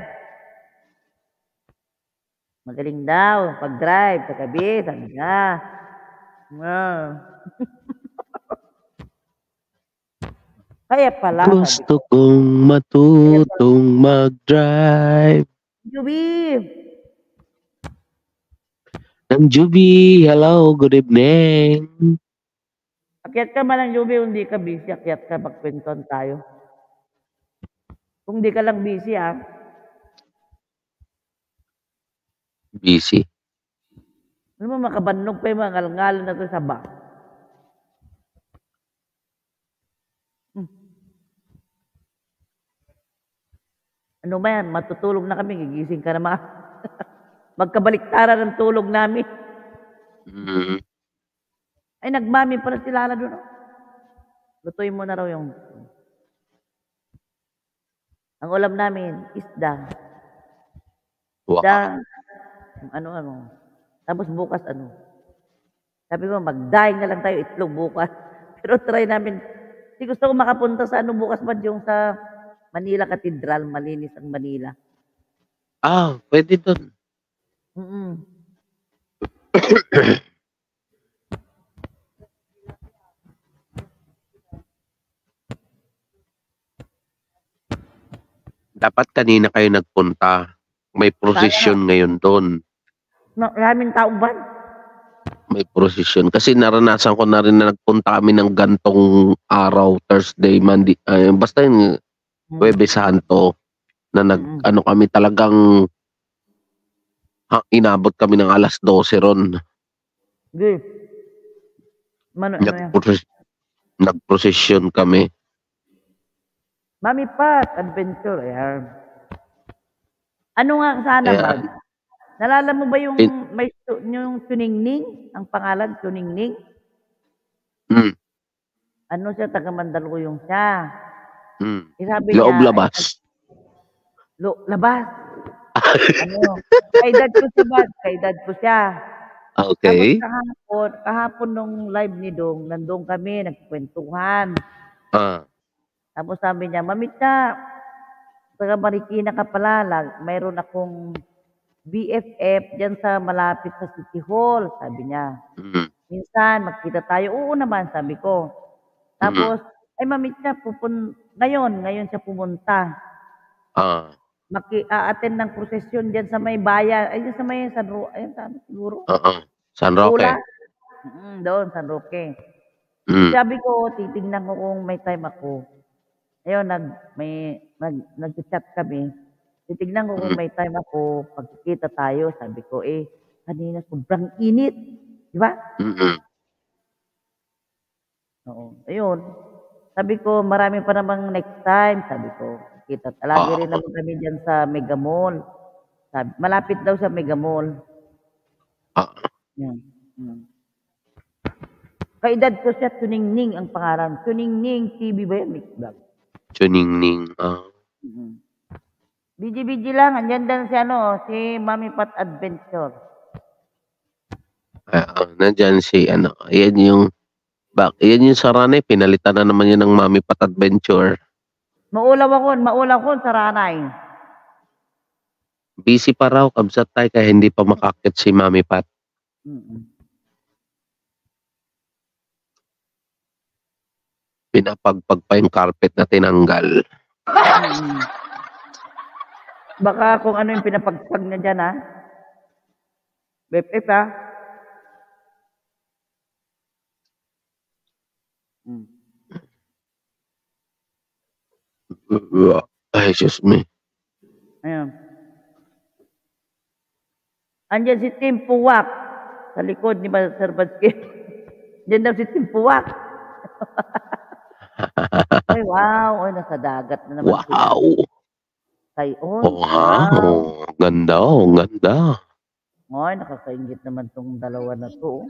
Magaling daw pag-drive sa gabi, sabi niya. Kaya pala. Gusto kong matutong mag-drive. Jubi! Ng Jubi, hello, good evening. Akyat ka man ng Jubi, hindi ka busy. Akyat ka, magkwenton tayo. Kung di ka lang busy, Busy. Ano mo, makabannog pa yung mga ngal-ngal na to sa ba? Ano ba yan? Matutulog na kami, gigising ka naman. Magkabaliktara ng tulog namin. Ay, nagmami pala si Lala doon. Lutuin mo na raw yung... Ang ulam namin, isda. Wow. Isda, ano. Tapos bukas ano. Sabi ko, mag-daing na lang tayo itlog bukas. Pero try namin. Kasi gusto ko makapunta sa ano bukas ba yung sa Manila Cathedral. Malinis ang Manila. Pwede doon. Mm-mm. Dapat kanina kayo nagpunta. May prosesyon ngayon doon. Maraming tao ba? May prosesyon. Kasi naranasan ko na rin na nagpunta kami ng gantong araw, Thursday, Monday. Basta yung Huwebes Santo na ano kami talagang inabot kami ng alas 12 ron. Good. Ano yan? Nagprosesyon kami. Mami Pat, adventure. Ayan. Ano nga sana, Mag? Nalala mo ba yung yung Tuningning? Ang pangalan, Tuningning? Ano siya, taga Mandaluyong siya. Sabi Loob niya, labas. Labas. Kay dad ko siya. Okay. Tapos kahapon nung live ni Dong, nandun kami, nagkwentuhan. Tapos sabi niya, Mamita, taga Marikina ka pala, mayroon akong BFF dyan sa malapit sa City Hall, sabi niya. Minsan, magkita tayo. Oo naman, sabi ko. Tapos, ay Mamita, ngayon siya pumunta. Attend ng prosesyon dyan sa may bayan. Ayun sa may San Roque. Ayun, siguro. San Roque. Doon, San Roque. Sabi ko, titignan ko kung may time ako. Ayun, nag-chat kami. Titignan ko kung may time ako, pagkikita tayo. Sabi ko, kanina sobrang init. Di ba? Oo. Ayun. Sabi ko, marami pa namang next time. Sabi ko, kita. Lagi rin naman kami dyan sa Mega Mall. Malapit daw sa Mega Mall. Yan. Kaedad ko siya, Tuningning ang pangalan. Tuningning TV ba yan? Mix vlog. Tuningning. Biji lang. Andyan din si Mami Pat Adventure. Nandyan yan yung Saranay. Pinalitan na naman yan ng Mami Pat Adventure. Maulaw ako sa Ranay. Busy pa raw, kabsat tayo kaya hindi pa makakit si Mami Pat. Pinapagpag pa yung carpet na tinanggal. Baka kung ano yung pinapagpag niya dyan, ha? BFF, ha? Ay, excuse me. Ayun. Andyan si Tim Puwak sa likod ni Sir Badsky. Diyan daw si Tim Puwak. Ay, wow. Ay, nasa dagat na naman. Wow. Wow. Ganda. Ay, nakakaingit naman tong dalawa na to.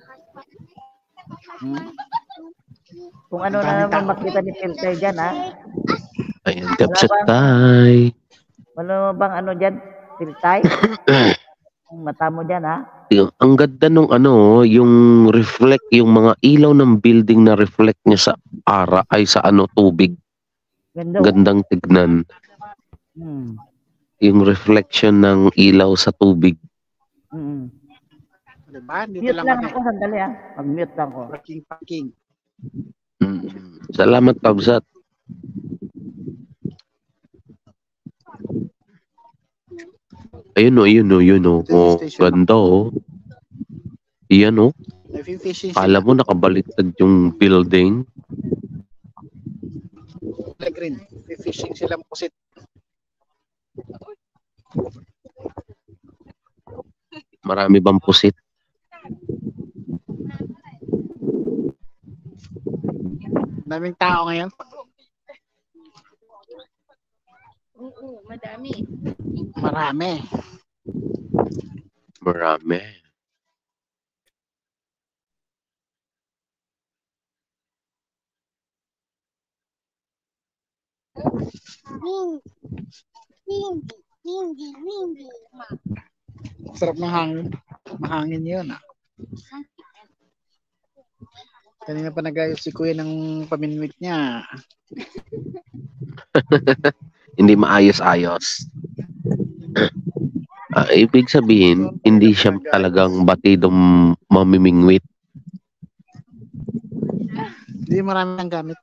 Kung ano na naman makita ni Piltay dyan, ha? Ayan, kapsat tayo. Wala bang ano dyan, Piltay? Mata mo dyan, ha? Ang ganda nung yung reflect, yung mga ilaw ng building na reflect niya sa sa tubig. Gandang tignan. Yung reflection ng ilaw sa tubig. Diba? Mute lang ako, sandali, ha? Mag-mute lang ako. Parking. Salamat, kabsat. Ayun o. Ganda o. Iyan o. Kala mo nakabaliktad yung building. Green. Fishing sila pusit. Marami bang pusit? Daming tao ngayon. Oo, madami. Marami. Sarap ng hangin. Mahangin yun ah. Kanina pa nag-ayos si kuya ng paminwit niya. Hindi maayos-ayos. Ibig sabihin, hindi siya talagang batidong mamimingwit. Hindi marami ng gamit.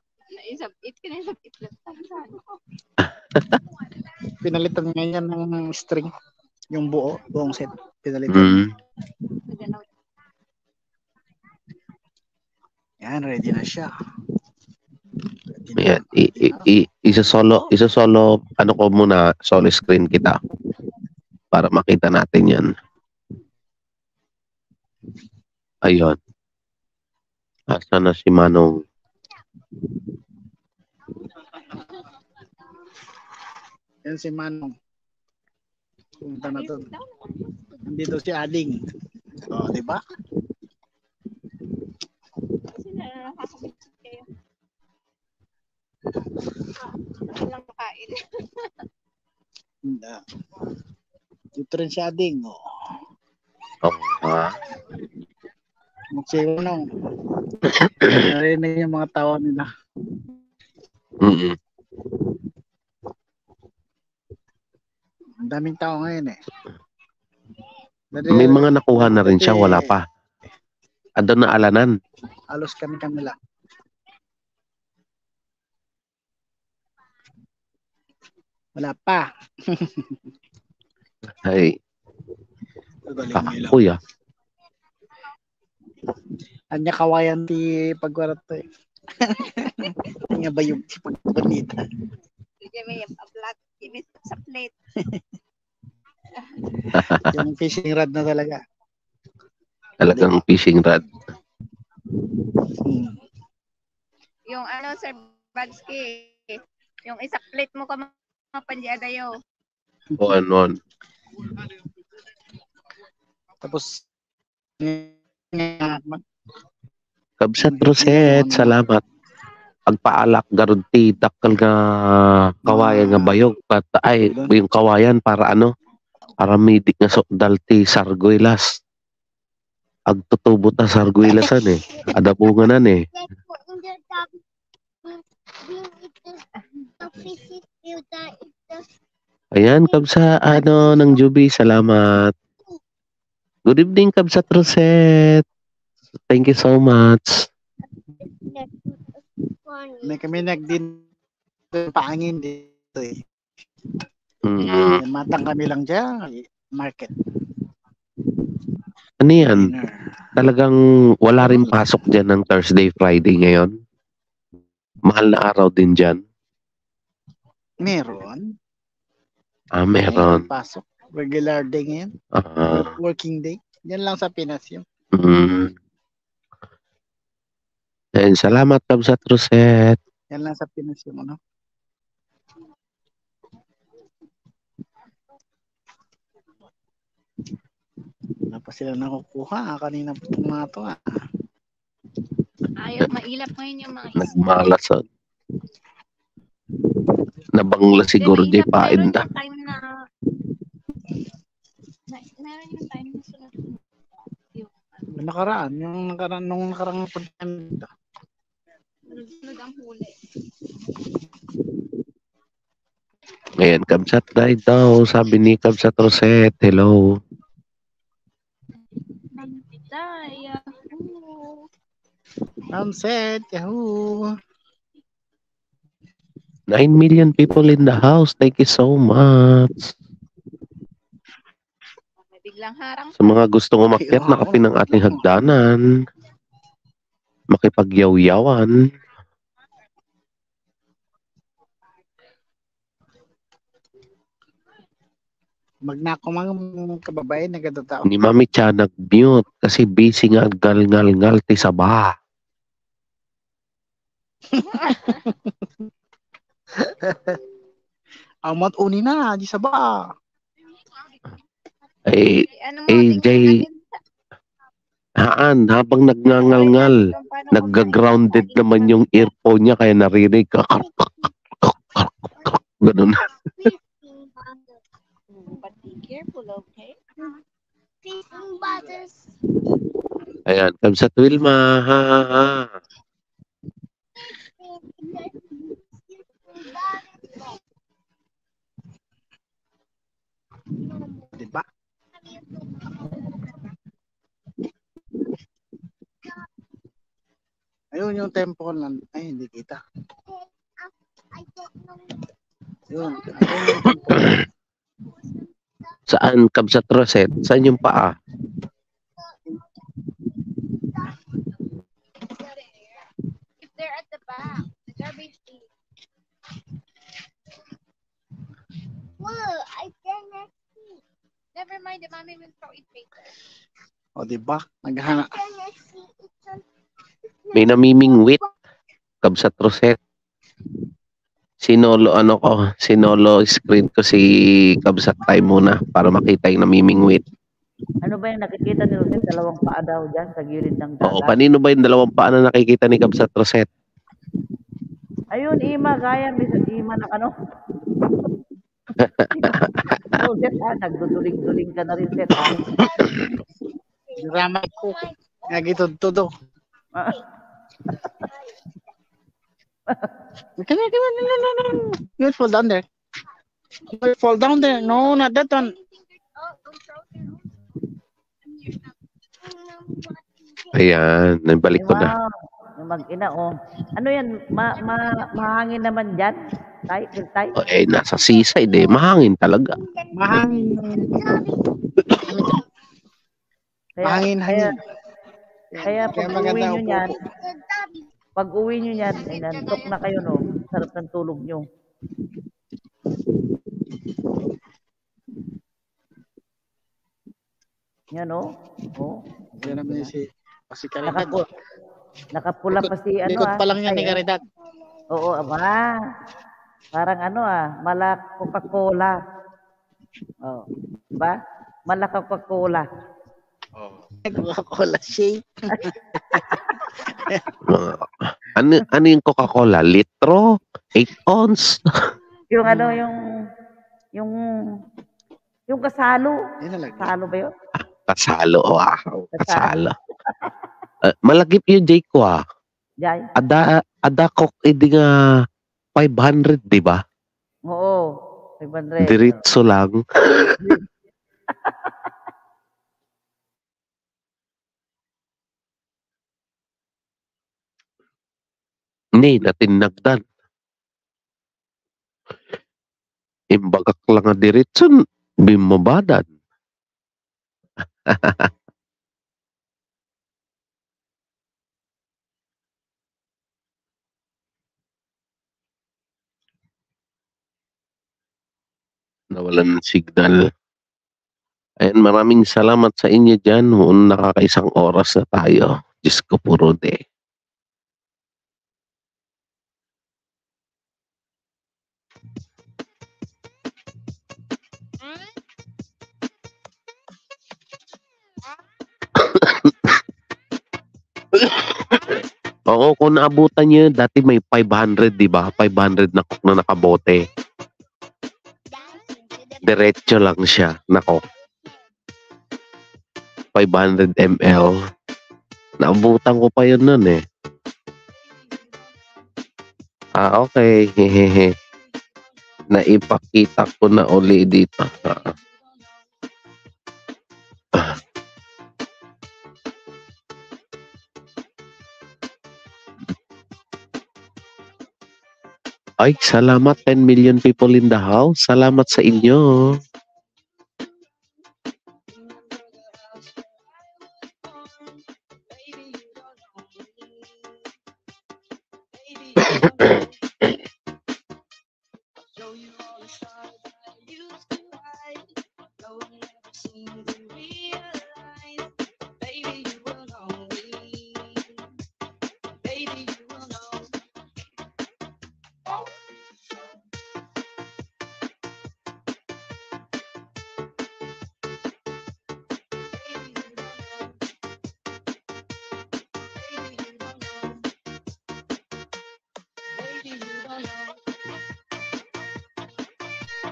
Pinalitan nga yan ng string. Yung buong set. Pinalitan. Yan, ready na siya. Ayan, isa-solo, ano ko muna, solo screen kita. Para makita natin yan. Ayun. Asa na si Manong? Yan si Manong. Punta na to. Nandito si Ading. O, di ba? Walang makain. Dito rin si Ading. O. Magsiyo nung. Narinig yung mga tawa nila. Ang daming tao ngayon eh. May mga nakuha na rin siya, wala pa. Ando na alanan. Halos kami lang. Wala pa. Ay, kuya. Anya kawayan ti pagwarat to eh. Nga ba yung pagbanita? Sige, may upload. May sa plate. Yung fishing rod na talaga. Talagang fishing rod. Yung ano, Sir Badsky, yung isa plate mo ka mapandiadayo. On. Tapos, Kabsat Roset, salamat. Pagpaalak garanti dakal nga kawayan nga bayog at ay yung kawayan para ano? Para midik nga dalti sarguilas. Agtutubo ta sarguilasan eh. Adapunganan eh. Ayan, Kabsa, ng Juby, salamat. Good evening, Kabsa Roset. Thank you so much. May kami nagdin paangin dito eh. Matang kami lang dyan. Market. Ano yan? Talagang wala rin pasok dyan ng Thursday, Friday ngayon? Mahal na araw din dyan? Meron. Meron. Pasok. Regular day ngayon. Working day. Yan lang sa Pinas yun. And salamat, Kabsat Roset. Yan lang sa Pinas yung ano. Wala pa sila nakukuha. Kanina pa itong mga to. Ayaw, mailap ngayon yung mga isda. Nagmalasad. Nabangla siguro di pain na. Meron yung time na sunod. Nung nakaraan pagkain dito. Sunod ang huli. Ayan, Kabsat Day daw. Sabi ni Kabsat Roset, hello. Day, Sunset, yahoo! 9 million people in the house. Thank you so much. biglang harang. Sa mga gustong umakyat na kape ng ating hagdanan, makipagyaw-yawan. Magnako mga kababayan na ganda tao. Ni Mami Cha nag-mute kasi busy nga gal-ngal-ngal ti Sabah. Amat uni na di Sabah. Jay, habang nagngangal-ngal, nagga-grounded naman yung earphone niya kaya narinig. Ganun. But be careful, okay? Ayan, Kamsat Wilma. Ha, ha, ha. Di ba? Ayun yung temple lang. Ay, hindi kita. Yun. Ayun yung temple. Saan, Kamsat Rosette? Saan yung paa? If they're at the back, the garbage bin. Never mind, the mommy will throw it later. O, di ba? Naghahanap. May namimingwit. Kamsat Rosette. Sinolo screen ko si Kamsat Tay muna para makita yung namimingwit. Ano ba yung nakikita ni Rosette? Dalawang paa daw dyan sa gilid ng Oo, dagat. kanino ba yung dalawang paa na nakikita ni Kamsat Rosette? Ayun, Ima, gaya, Mrs. Ima na ano. Rosette, nagduduling-duling ka na rin, Seth. Ramay ko. Ngagitod todo. Come here, come here. No. You will fall down there. You will fall down there. No, not that one. Oh, don't throw it. Ayan, nabalik ko na. Wow, yung mag-ina, oh. Ano yan, mahangin naman dyan? Tay? O, nasa seaside mahangin talaga. Mahangin. Mahangin. Kaya pag uwi nyo yan, nantok na kayo, no? Sarap ng tulog nyo. Yan, no? Oh. Yan naman si Caridad. Nakapula pa si ano, Likod pa lang yan ni Caridad. Oo, aba. Parang ano, mala Coca-Cola. Oh, ba? Mala Coca-Cola. Coca-Cola shake. Ano yung Coca-Cola? Litro? 8 ounce? Yung ano, yung kasalo. Yan na lang. Kasalo ba yun? Kasalo. Wow, kasalo. Malagip yung Jake ko Jay? Ada kok hindi nga 500, di ba? Oo, 500. Diretso lang. Hindi, natinagdan. Imbagak lang nga diretso, bimabadan. Nawalan ng signal. Ayan, maraming salamat sa inyo dyan. Noon nakakaisang oras na tayo. Diyos ko puro de. Oo, kung naabutan nyo, dati may 500, di ba? 500 na kok na nakabote. Diretso lang siya. Nako. 500 ml. Naabutan ko pa yun nun eh. Okay. Hehehe. Naipakita ko na uli dito. Ay, salamat 10 million people in the house. Salamat sa inyo.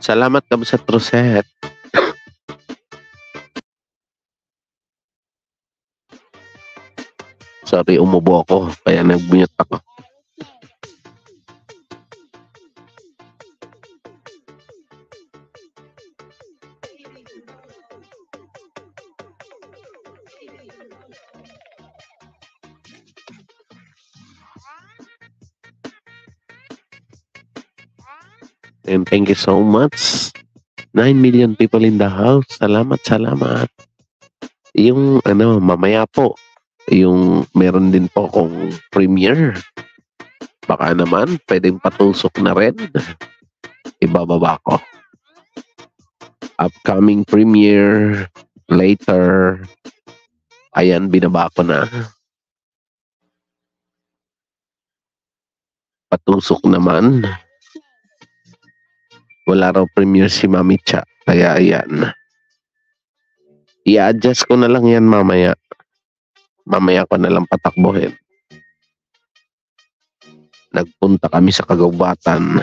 Salamat Kabsat Rosette. Sorry, umubo ako. Kaya nag-mute ako. And thank you so much. 9 million people in the house. Salamat, salamat. Yung mamaya po, yung meron din po akong premiere. Baka naman, pwedeng patusok na rin. Ibababa ko. Upcoming premiere later. Ayan, binaba ko na. Patusok naman. Wala raw premiere si Mami Cha. Kaya ayan. I-adjust ko na lang yan mamaya. Mamaya ko na lang patakbohin. Nagpunta kami sa kagubatan.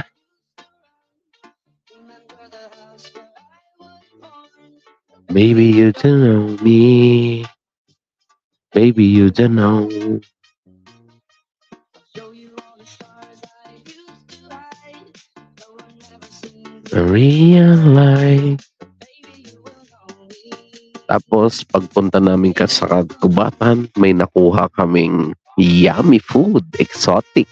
Baby, you don't know me. Baby, you don't know. Realize. Tapos, pagpunta namin sa kagubatan, may nakuha kaming yummy food, exotic.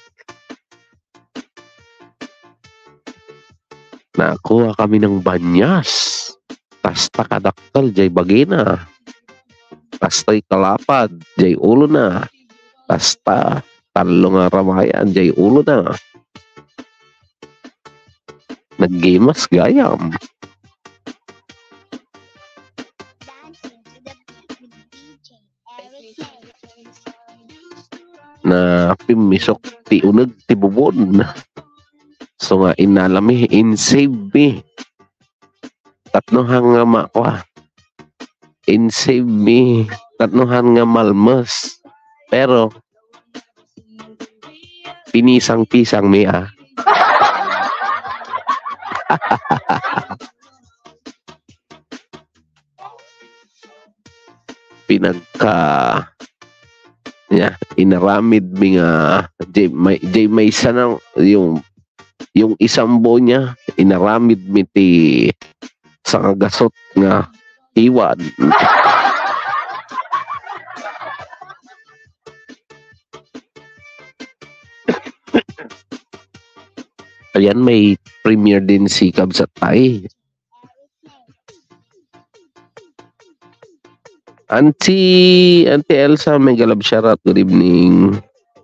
Nakuha kami ng banyas. Tasta kadaktal, jay bagina. Tasta'y kalapad, jay ulo na. Tasta, talo nga ramayan, jay ulo na. Naggimas gayam. Na pimisok ti unag ti bubon. So nga inalami, insave me. Tatnohan nga makwa. Insave me. Tatnohan nga malmas. Pero, pinisang-pisang mi inaramid mi nga jay may isa ng yung isang bo niya inaramid mi ti sa kagasot nga iwan. Ayan, may premiere din si Kabsat Tay. Auntie Elsa, may galab shoutout. Good evening.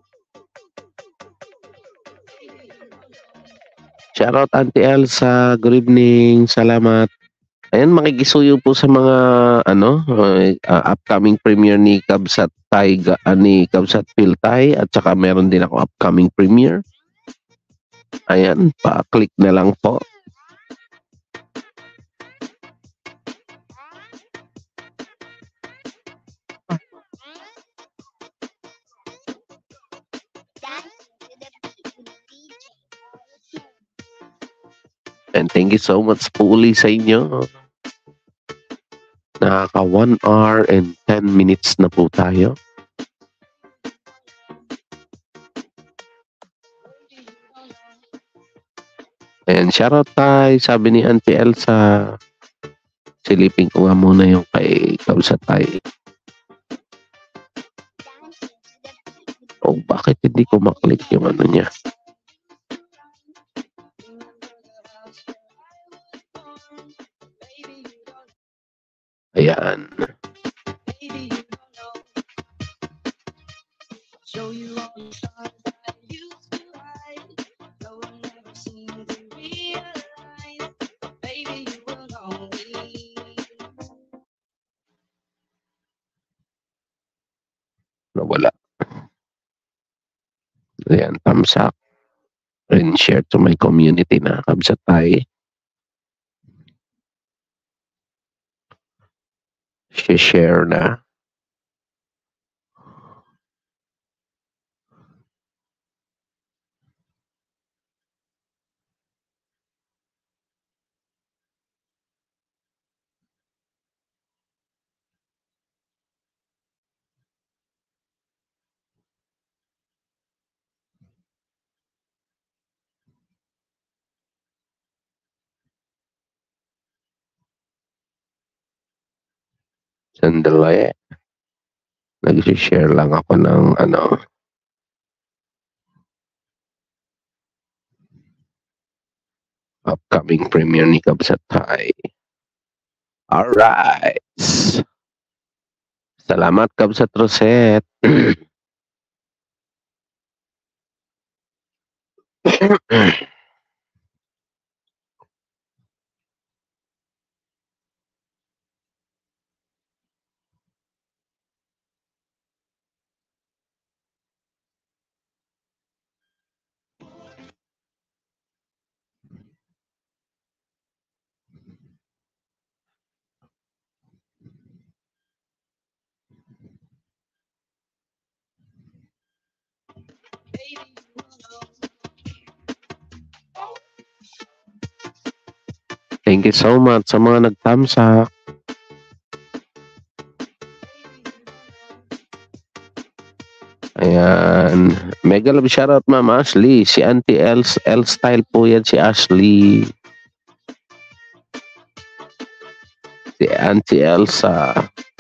Shoutout Auntie Elsa. Good evening. Salamat. Ayan, makikisuyo po sa mga upcoming premiere ni Kabsat Tay, ni Kabsat Phil Tay, at saka meron din ako upcoming premiere. Ayan, pa-click na lang po. And thank you so much po uli sa inyo. Nakaka 1 hour and 10 minutes na po tayo. Ayan, shoutout tayo. Sabi ni Auntie Elsa, silipin ko nga muna yung kay Kabsat Tay. Oh, bakit hindi ko maklik yung ano niya? Ayan. Nawala. Ayan, thumbs up. And share to my community na Kabsat Tay. Share na. Sandali. Nag-share lang ako ng upcoming premiere ni Kabsat High. Alright. Salamat Kabsat Rosette. Thank you so much sa mga nag-thumbs up. Ayan. Mega love shoutout Ma'am Ashley. Si Auntie L-Style po yan si Ashley. Si Auntie Elsa.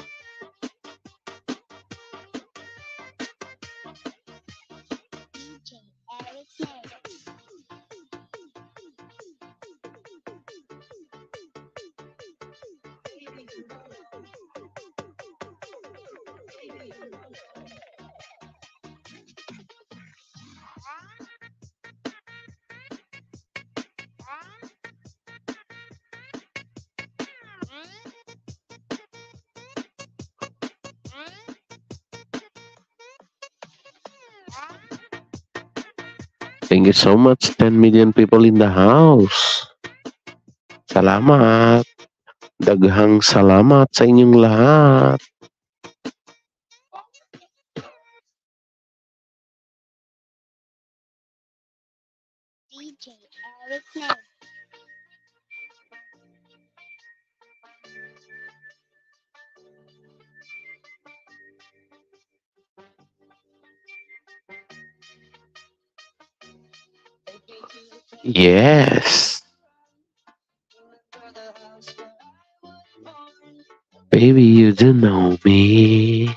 Thank you so much. 10 million people in the house. Salamat. Daghang salamat sa inyong lahat. DJ Eric Ned. Yes. Baby, you don't know me.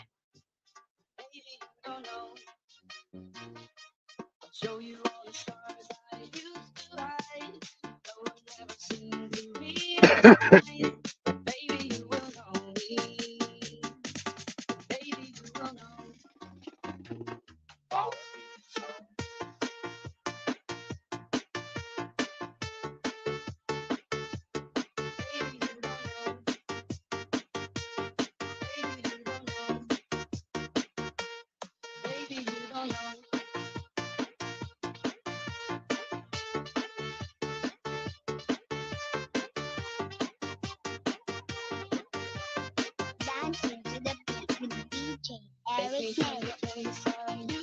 Dancing to the beat with DJ Eric Ned.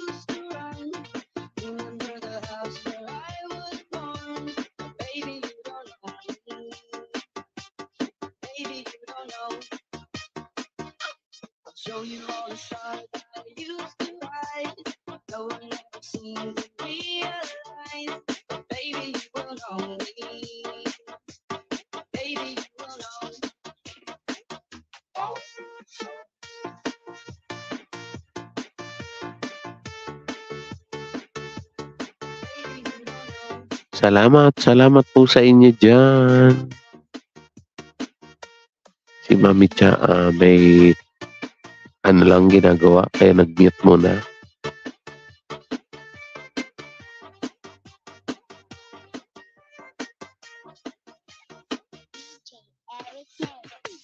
Show you all the stars that I used to hide. No one ever seemed to realize. Baby, you will know me. Baby, you will know. Salamat po sa inyo dyan. Si Mami Cha, may lang ginagawa, kaya nag-mute muna. DJ Eric Ned.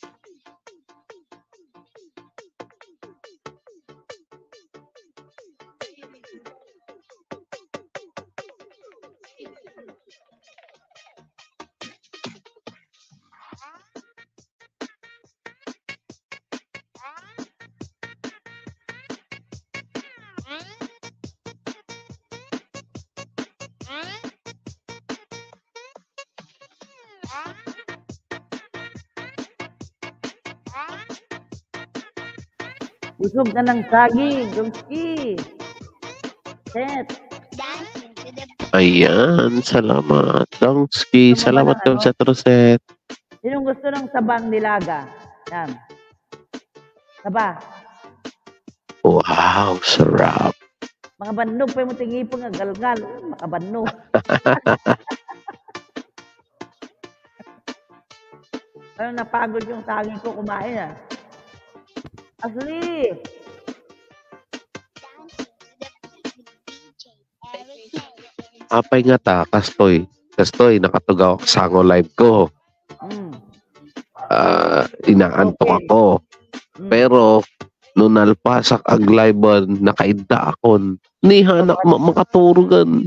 Busog na ng saging, Jomski. Set. Dancing to the Ayan, salamat. Longski, salamat daw sa Troset. Sinong gusto ng tabang nilaga? Yan. Aba, Wow, sarap. mga bandog pa mo tingipon nga galgal. Makabandog. Parang napagod yung saging ko kumain ah. Asli! Apay nga ta, kastoy. Kastoy, nakatugaw ako sa live ko. Mm. Inaantok Okay. ako. Mm. Pero, nung nalpasak ag live nakaida akon. Nihanak makaturugan.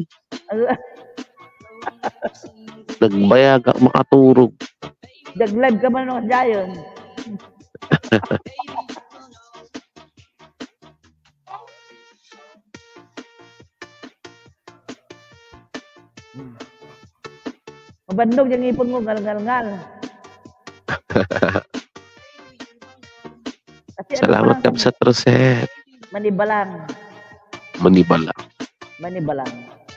Nagbayag ak makaturog. Dag-live ka man nung dayon. Mabandog yung ipon mo, ngal-ngal-ngal. Kasi Salamat pa kap sa troset. manibalang. Manibala. Manibalang.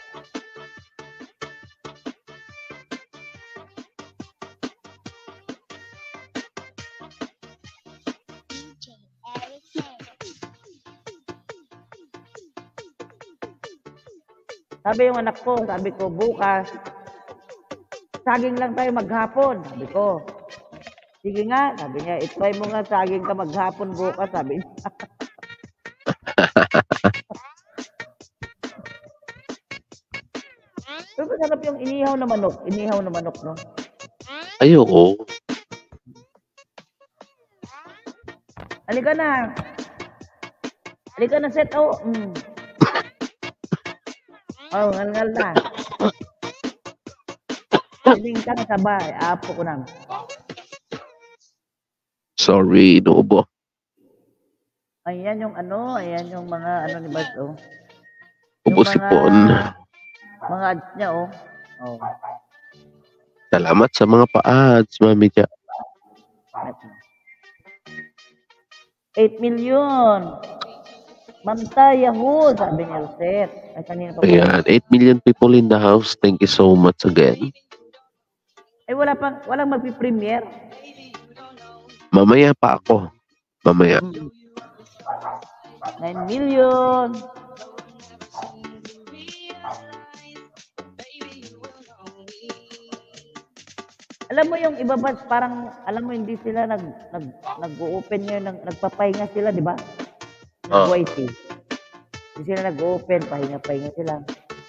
Sabi yung anak ko, sabi ko, bukas, saging lang tayo maghapon. Sabi ko, sige nga, sabi niya, itry mo nga saging ka maghapon bukas, sabi niya. Pero masarap yung inihaw na manok, no? Ayoko. Halika na. Halika na, set, oh. Mm. Oh, ngal-ngal na. Hiling ka na sabay, apo ko nang. Sorry, inuubo. Ayan yung mga ni Bart, oh. Ubo sipon. Mga ads niya, oh. Oh. Salamat sa mga pa-ads, Mami Ja. 8 million. Manta, Yahoo, sabi ni Rosette. Ay, kanina pa. Ayan, 8 million people in the house. Thank you so much again. Ay, walang magpi-premiere. Mamaya pa ako. Mamaya. 9 million. Alam mo yung iba ba, parang, alam mo hindi sila nag-open ngayon, nagpapahinga sila, di ba? Nag-YT. Hindi sila nag-open, pahinga-pahinga sila.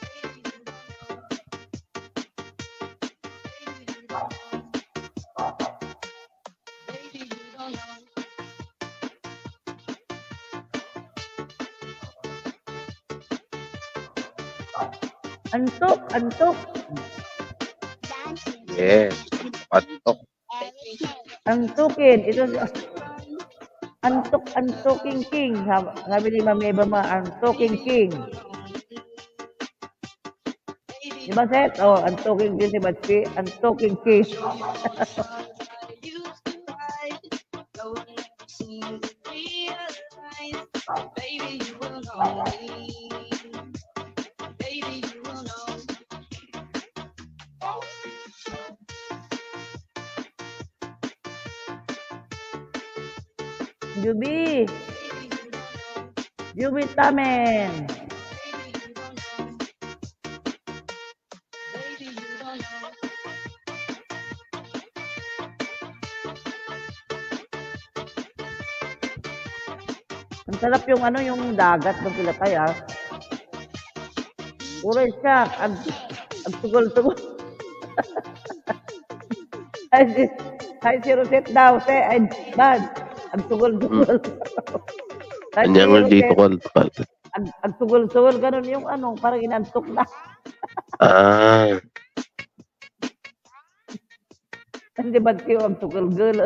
Antok. Yes. Patok. Antukin. Ito, antuking king. Sabi ni Mami Eva antuking king. Diba, Seth? Oh, antuking king si Batsi. Antuking king. Jubi Tamen. Ang sarap yung yung dagat ng Pilapay, ah. Puro siya, ang tugol-tugol. Ay, si Rosette daw, ay, bad. Ang tugol-tugol. Kanya nga dito ko. Ang tugol-tugol, ganun yung parang inantok na. Hindi ba tiyo ang tugol-gul?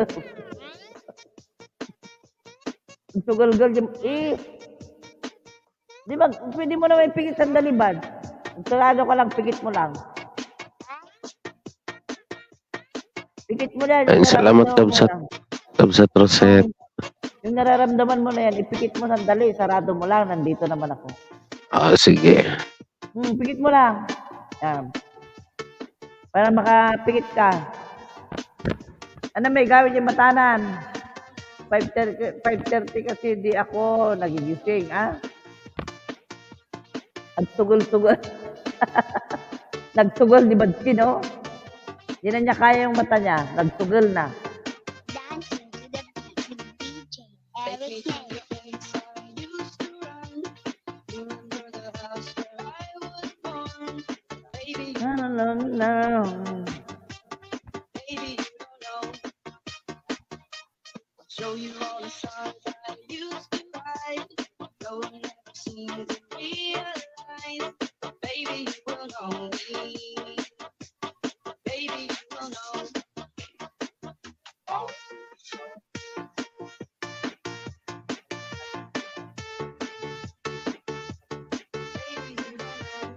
Ang tugol-gul, di ba, pwede mo naman ipikit sandali ba? Sarado ka lang, pikit mo lang. Pikit mo yan. Ay, salamat sa troset. Yung nararamdaman mo na yan, ipikit mo sandali, sarado mo lang, nandito naman ako. Sige. Pikit mo lang. Yan. Para makapikit ka. Ano may gawin yung matanan? 5:30 kasi di ako nagigising, ah. Nagtugol-tugol. Nagtugol ni Badsky, no? Di na niya kaya yung mata niya. Nagtugol na. Dancing to the beat with DJ Eric Mel. No, no, no, no. Show you all the songs I used to write. Though I never seem to realize, baby, you will know me. Baby, you will know. Baby, you will know.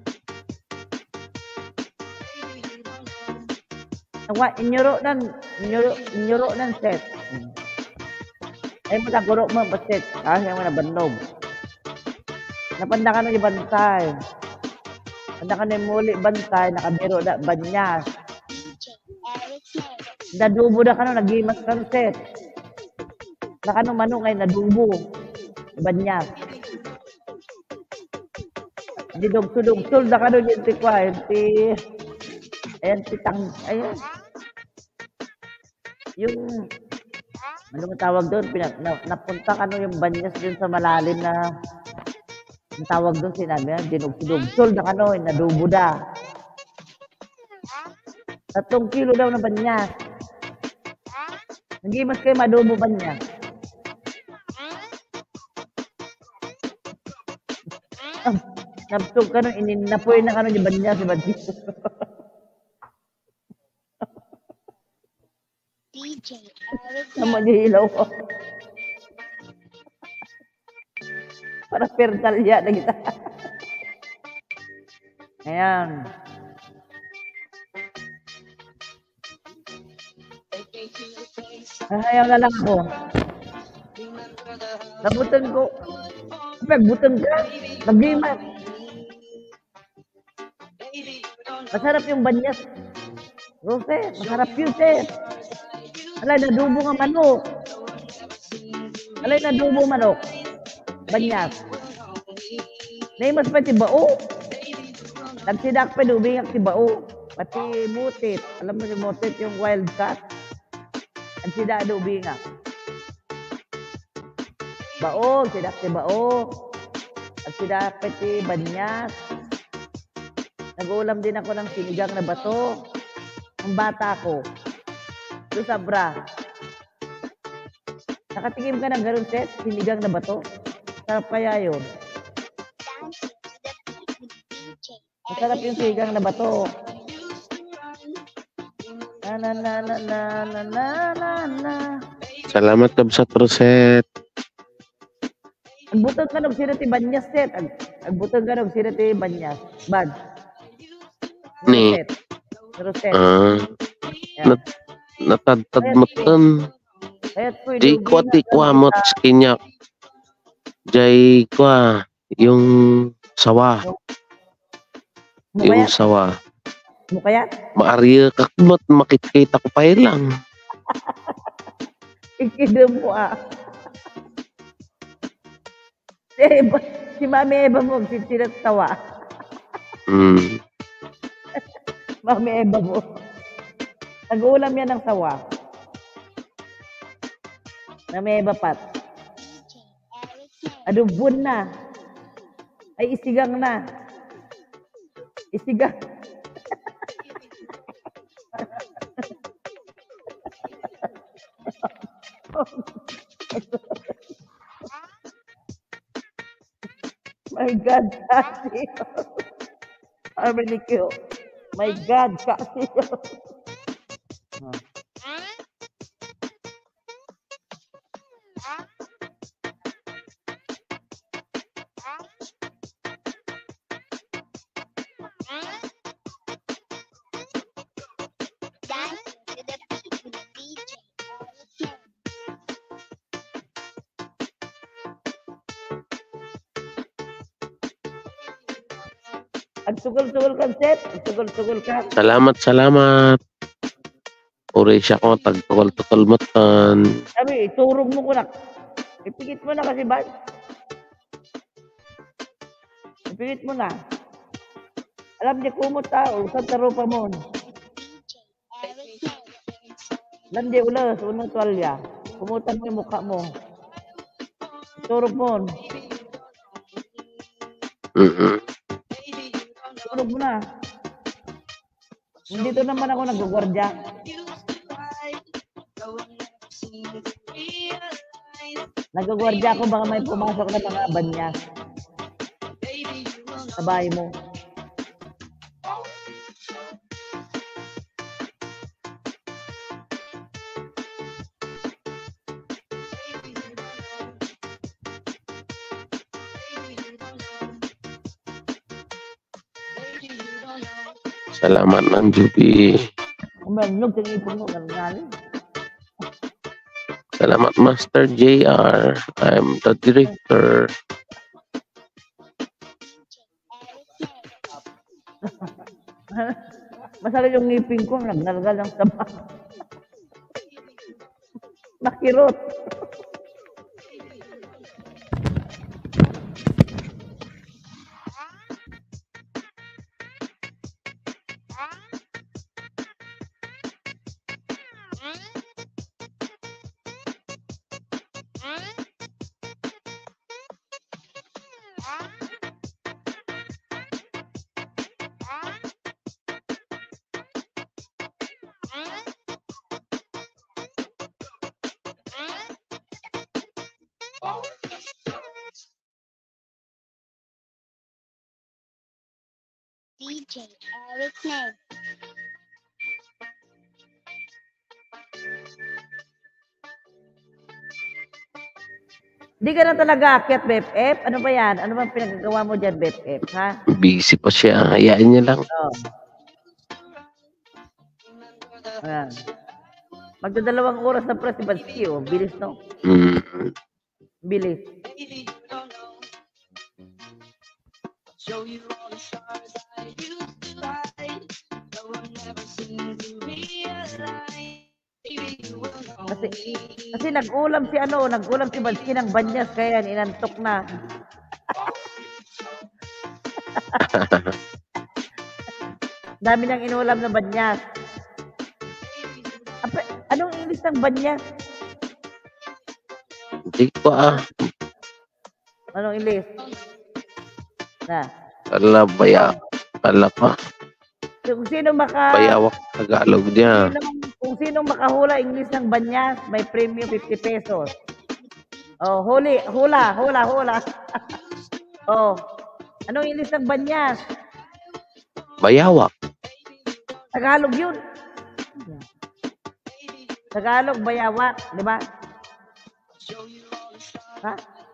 Baby, you will know. Inyuro ng set. Ay mo na guro mo basit. Ay mo na bannog. Napanda ka na yung bantay. Panda ka na yung muli bantay. Nakabiro na banyas. DJ Eric Mel. Nadubo na ka na. Nagimas ka ng set. Naka no manong ay nadubo. Banyas. Didog-sudog-sul na ka no yung tikwa. Ayan, titang. Ayan. Yung ano mo tawag doon? Napunta ka no yung banyas dun sa malalim na ang tawag doon sinabi na dinugtog-sul na ka no, nadubo na. 3 kilo daw na banyas. Hindi mas kayo madubo banyas. Napsog ka no, ininapoy na ka no yung banyas si banyas. DJ Eric Na Mel. mag-ilaw ko. Para pertalya na kita. Ayan. Ayaw na lang ako. Nabutan ko. Pagbutan ka. Naglimat. Masarap yung banyas. Rose, masarap yun, sir. Alay, nadubo nga manok. Alay, nadubo manok. Banyas. Naimas pa tibao. Nagsidak pa dubingak tibao. Pati mutit. Alam mo si mutit yung wild cat. Nagsidak dubingak. Bao, sidak tibao. Nagsidak pati banyas. Nag-uulam din ako ng sinigang na bato. Ang bata ko. Doon sa bra. Nakatingin ka ng ganun, set? Sinigang na bato? Sarap kaya yun. Dancing to the beat with DJ Masarap yung sinigang na bato. Na na na na na na na na na. Salamat kab sa troset. Agbutang ka ng sinati banyas, set. Agbutang ka ng sinati banyas. Bad. Ni. Roset. Ah, natadtad mo tan. Kaya't po, Jay kwa ti kwa mo skinyak. Jay kwa yung sawa. Yung sawa. Mo kaya? Maarya kakmot makikita ko pa lang. Ikidom mo ah. Si Mami Eva mo, sinatawa. Mami Eva mo. Nag-uulam yan ng sawa. Mami Eva pat. DJ Eric Mel. Adubon na. Ay, isigang na. Isigang. My God, kasi. Harmony Q. My God, kasi. Dancing to the beat with DJ Eric Mel. Agsugol-sugol ka, Seth. Agsugol-sugol ka. Salamat. siya ko tagtukal-tukal matan. Sabi, iturog mo ko na. Ipikit mo na kasi ba? Ipikit mo na. Alam niya kumot tao, sa tarupa mo. Alam niya ulas, unang tuwalya. Kumutan mo yung mukha mo. Turog mo. Turog mo na. Dito naman ako nag-guardia. Nag-guardia ako baka may pumasok na mga banyas. Sa bahay mo. Salamat ng Juby. Umalog sa ipon mo. Galing. Salamat Master JR. I'm the director. Masakit yung ngipin ko. Nagnalgal ang taba. Nakirot. DJ Eric Name. Di ka na talaga akyat, BFF. Ano ba yan? Ano bang pinagagawa mo dyan, BFF, ha? Busy pa siya. Hayaan niya lang. Oo. Ayan. Magdadalawang oras na press si Bansky, oh. Bilis, no? Bilis. Show you all the stars I used to hide. No one ever seemed to realize. Baby, you will know Kasi nag-ulam si Bansky ng banyas, kaya yan, inantok na. Dami nang inulam na banyas. Anong English ng banyas? Hindi ko Anong English? Na. Baya. Kala pa. Kung sino Bayawak Tagalog niya. Kung sino makahula English ng banyas, may premium 50 pesos. Oh, hula. Oh. Anong English ng banyas? Bayawak. Tagalog yun. Tagalog, bayawak, di ba? Ha?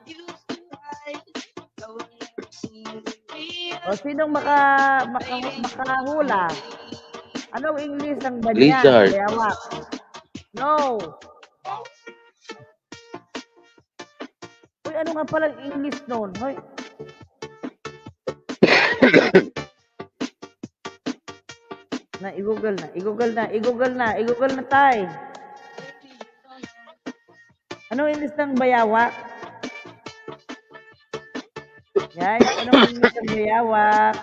O sinong makahula? Anong English ng banyas? Lizard. Bayawak. No. Uy, ano nga palang English nun? Hoy. I-google na tay. Anong English ng bayawak? Guys, anong English ng bayawak?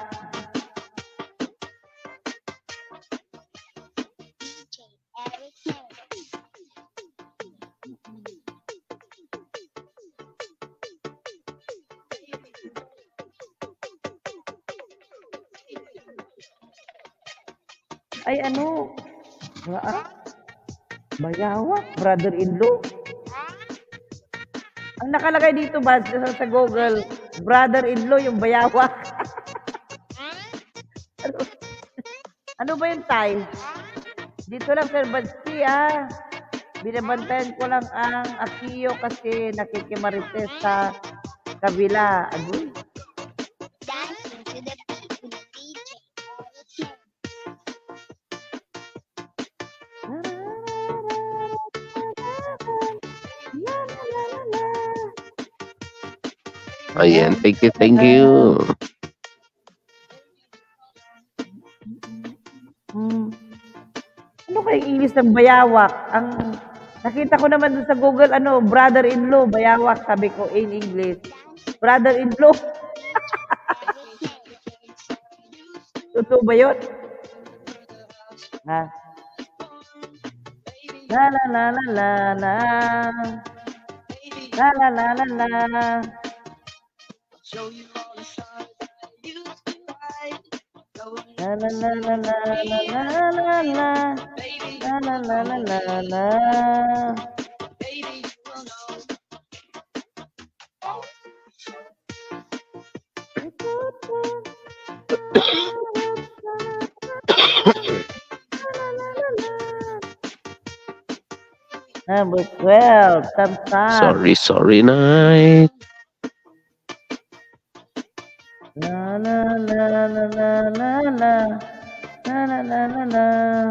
Ay ano? Bayawak, brother-in-law. Ang nakalagay dito ba sa Google, brother-in-law yung bayawak. ano ba yung tay? Dito lang Sir Bansky binabantayan ko lang ang Akiyo kasi nakikimarites sa kabila. Agoy. Dancing to the beat with DJ Ayan, thank you. Ano kayong English English ng bayawak. Ang nakita ko naman dun sa Google, brother-in-law, bayawak, sabi ko in English. Brother-in-law. Totoo ba yun? Ha? La la la la la la. La la la la la. La la la la la la la la la. La la la la la la. Number 12, Tamsan. Sorry night. La la la la la la la. La la la la la.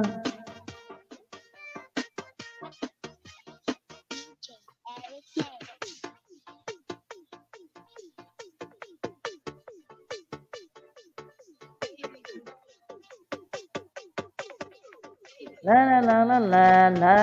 La la la la la la.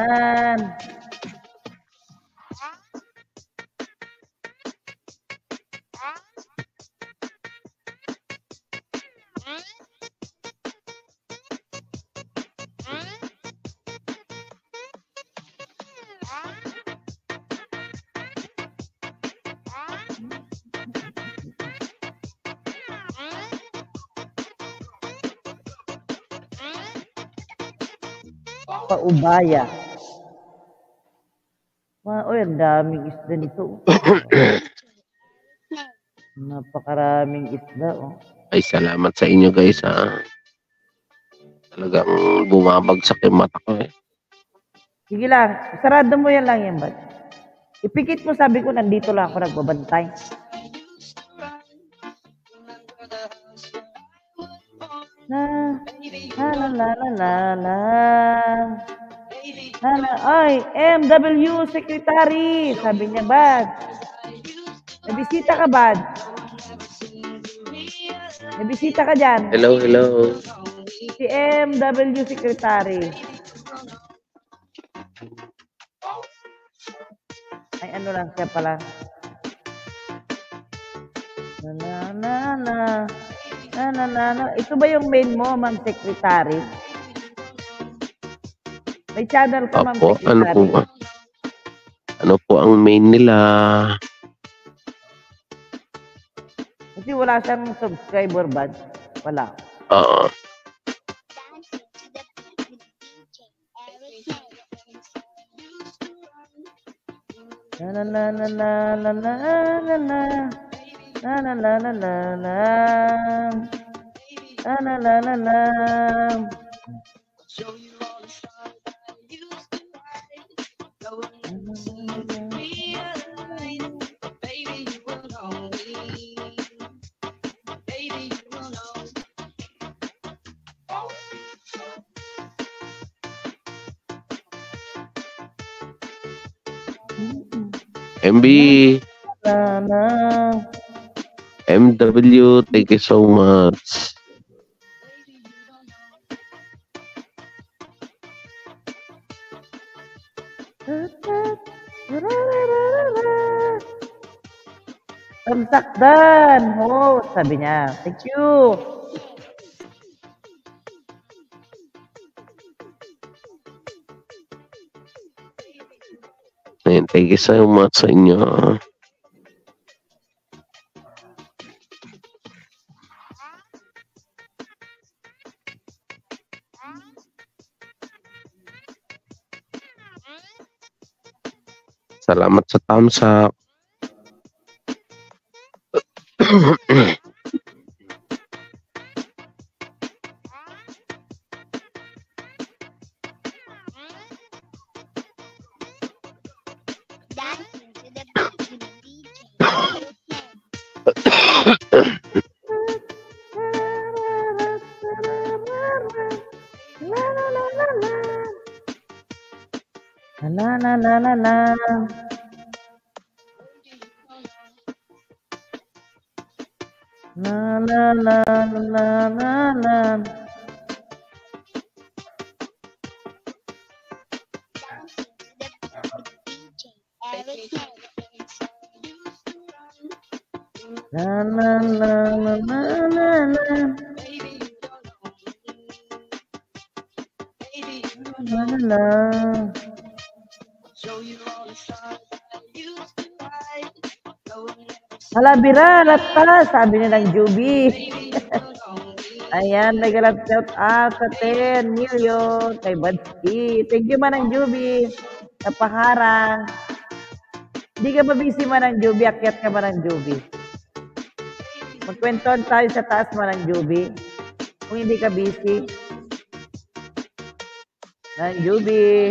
Paubaya. Oy, ang daming isda nito. Napakaraming isda, oh. Ay, salamat sa inyo guys, ha. Talagang bumabagsak yung mata ko, eh. Sige lang, sarado mo yan lang yan, bad. Ipikit mo, sabi ko, nandito lang ako nagbabantay. La la la la la la. Ay, MW Secretary, sabi niya, bad. Nabisita ka, bad. Nabisita ka dyan. Hello. Si MW Secretary. Ay, ano lang siya pala. Ito ba yung main mo, Ma'am Secretary? May channel ka, Ma'am Opo, Secretary. ano po ba? Ano po ang main nila? Kasi wala siyang subscriber, bad. Wala. Oo. La la la la la la la la. La la la la la la. La la la la la. MB, La la. MW, thank you so much. Tamsakdan. Oh, sabi niya. Thank you. Ayun, thank you so much sa inyo. Salamat sa thumbs up. La la la la la. La la la la la la. La la la la la la la. La la la. Hala, Bira, lata, sabi nilang Juby. Ayan, nag-love shout out sa 10 million kay Badsky. Thank you, Manang Juby. Napaharang. Hindi ka ba busy, Manang Juby? Akyat ka, Manang Juby. Magkwentuhan tayo sa taas, Manang Juby. Kung hindi ka busy. Manang Juby.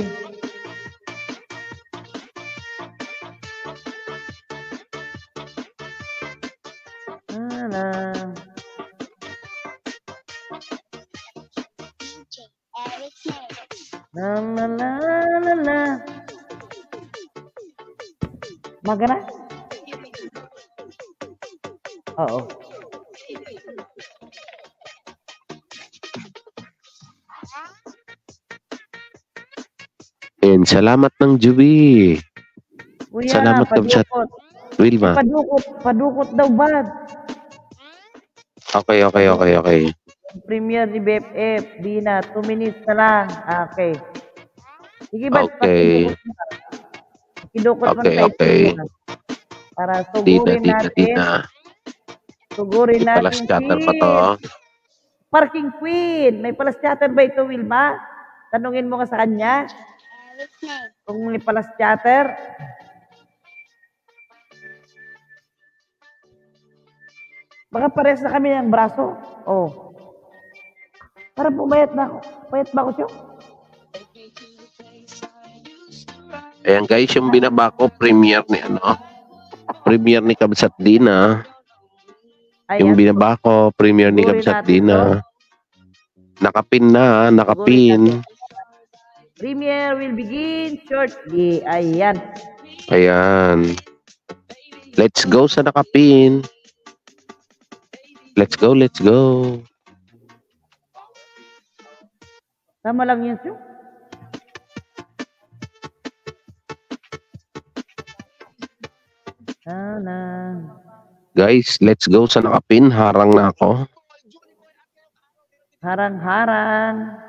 La la la la la. Maga na? Oo. And salamat ng Juby. Kuya, Salamat kabsat. padukot. Wilma. Padukot daw ba? Okay. Premier ni BFF, di na, 2 minutes na lang. Okay. Sige ba? Okay. Idukot mo Okay, sa okay. ito muna. Para sugurin natin. Dina. Sugurin May palas natin chatter pa to. Parking Queen. May palas chatter ba ito, Wilma? Tanungin mo nga sa kanya. Kung may palas chatter. Baka pares na kami ng braso. Oh. Para pumayat na ako. Payat ba ako, Tiyo? Ayan guys, yung binaba ko, premiere ni Kabsat Dina. Yung binaba ko, premiere ni Sugurin Kabsat natin Dina. Nakapin na, nakapin. Premiere will begin shortly. Ayan. Ayan. Let's go sa nakapin. Let's go. Tama lang yun, Tiyo. Sana. Guys, let's go sa nakapin. Harang na ako. Harang-harang.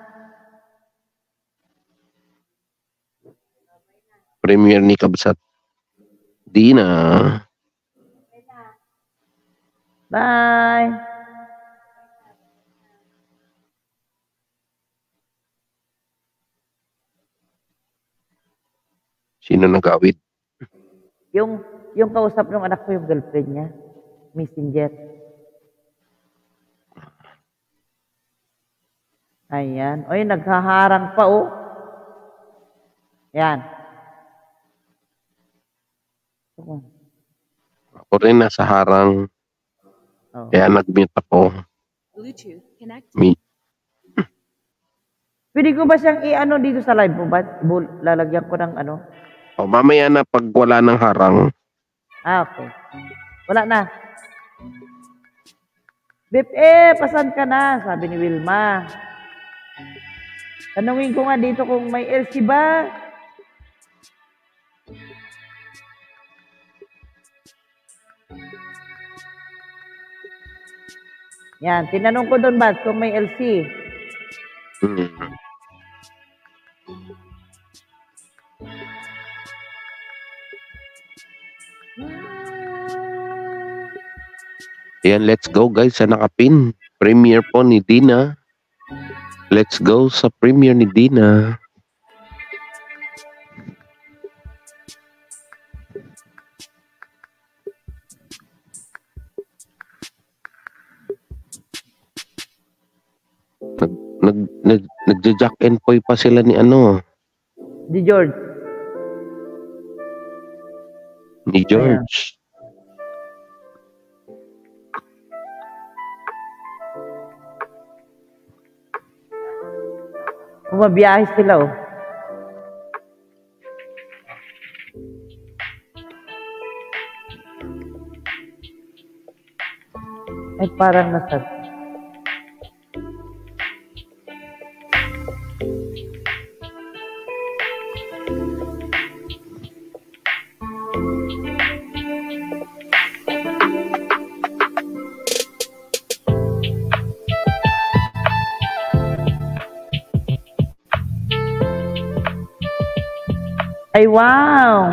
Premiere ni Kabsat Dina. Bye. Sino nag-awit? Yung kausap ng anak ko, yung girlfriend niya. Messenger. Ayan. Oy, naghaharang pa, oh. Yan. Ako rin nasa harang. Oh. Kaya nag-mute ako. Bluetooth connected. Pwede ko ba siyang i-ano dito sa live mo ba? Lalagyan ko ng ano? O, mamaya na pag wala ng harang. Okay. Wala na. Bip, pasan ka na? Sabi ni Wilma. Tanungin ko nga dito kung may LC ba? Yan, tinanong ko doon ba kung may LC. Ayan, let's go guys sa nakapin. Premiere po ni Dina. Let's go sa premiere ni Dina. Nagja-jack and poy pa sila ni ano? Di George. Ni George. Bumabiyahe sila, oh. Ay, parang nasa... Ay, wow!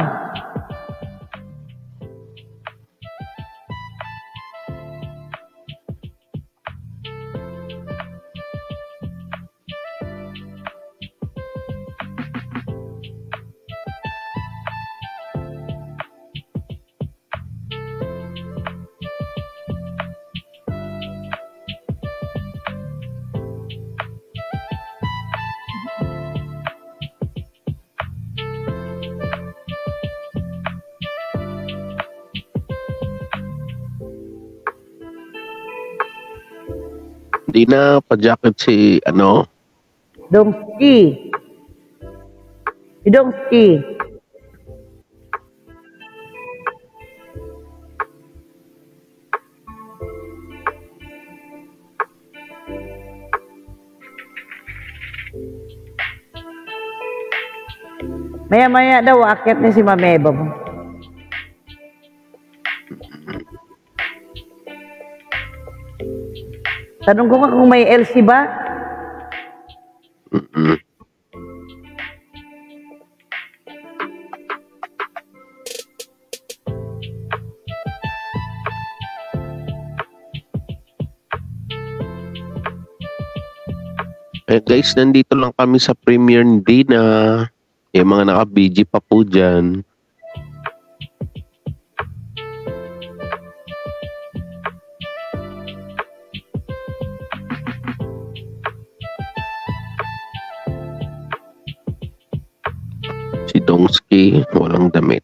Hindi na pa-jacket si ano. Dongski. Si Dongski. Maya-maya daw, aakyat na si Mamebo. Tanong ko nga kung may LC ba? Mm-mm. Guys, nandito lang kami sa premiere ni Dina. Yung mga naka-BG pa po dyan. Si Dongski, walang damit.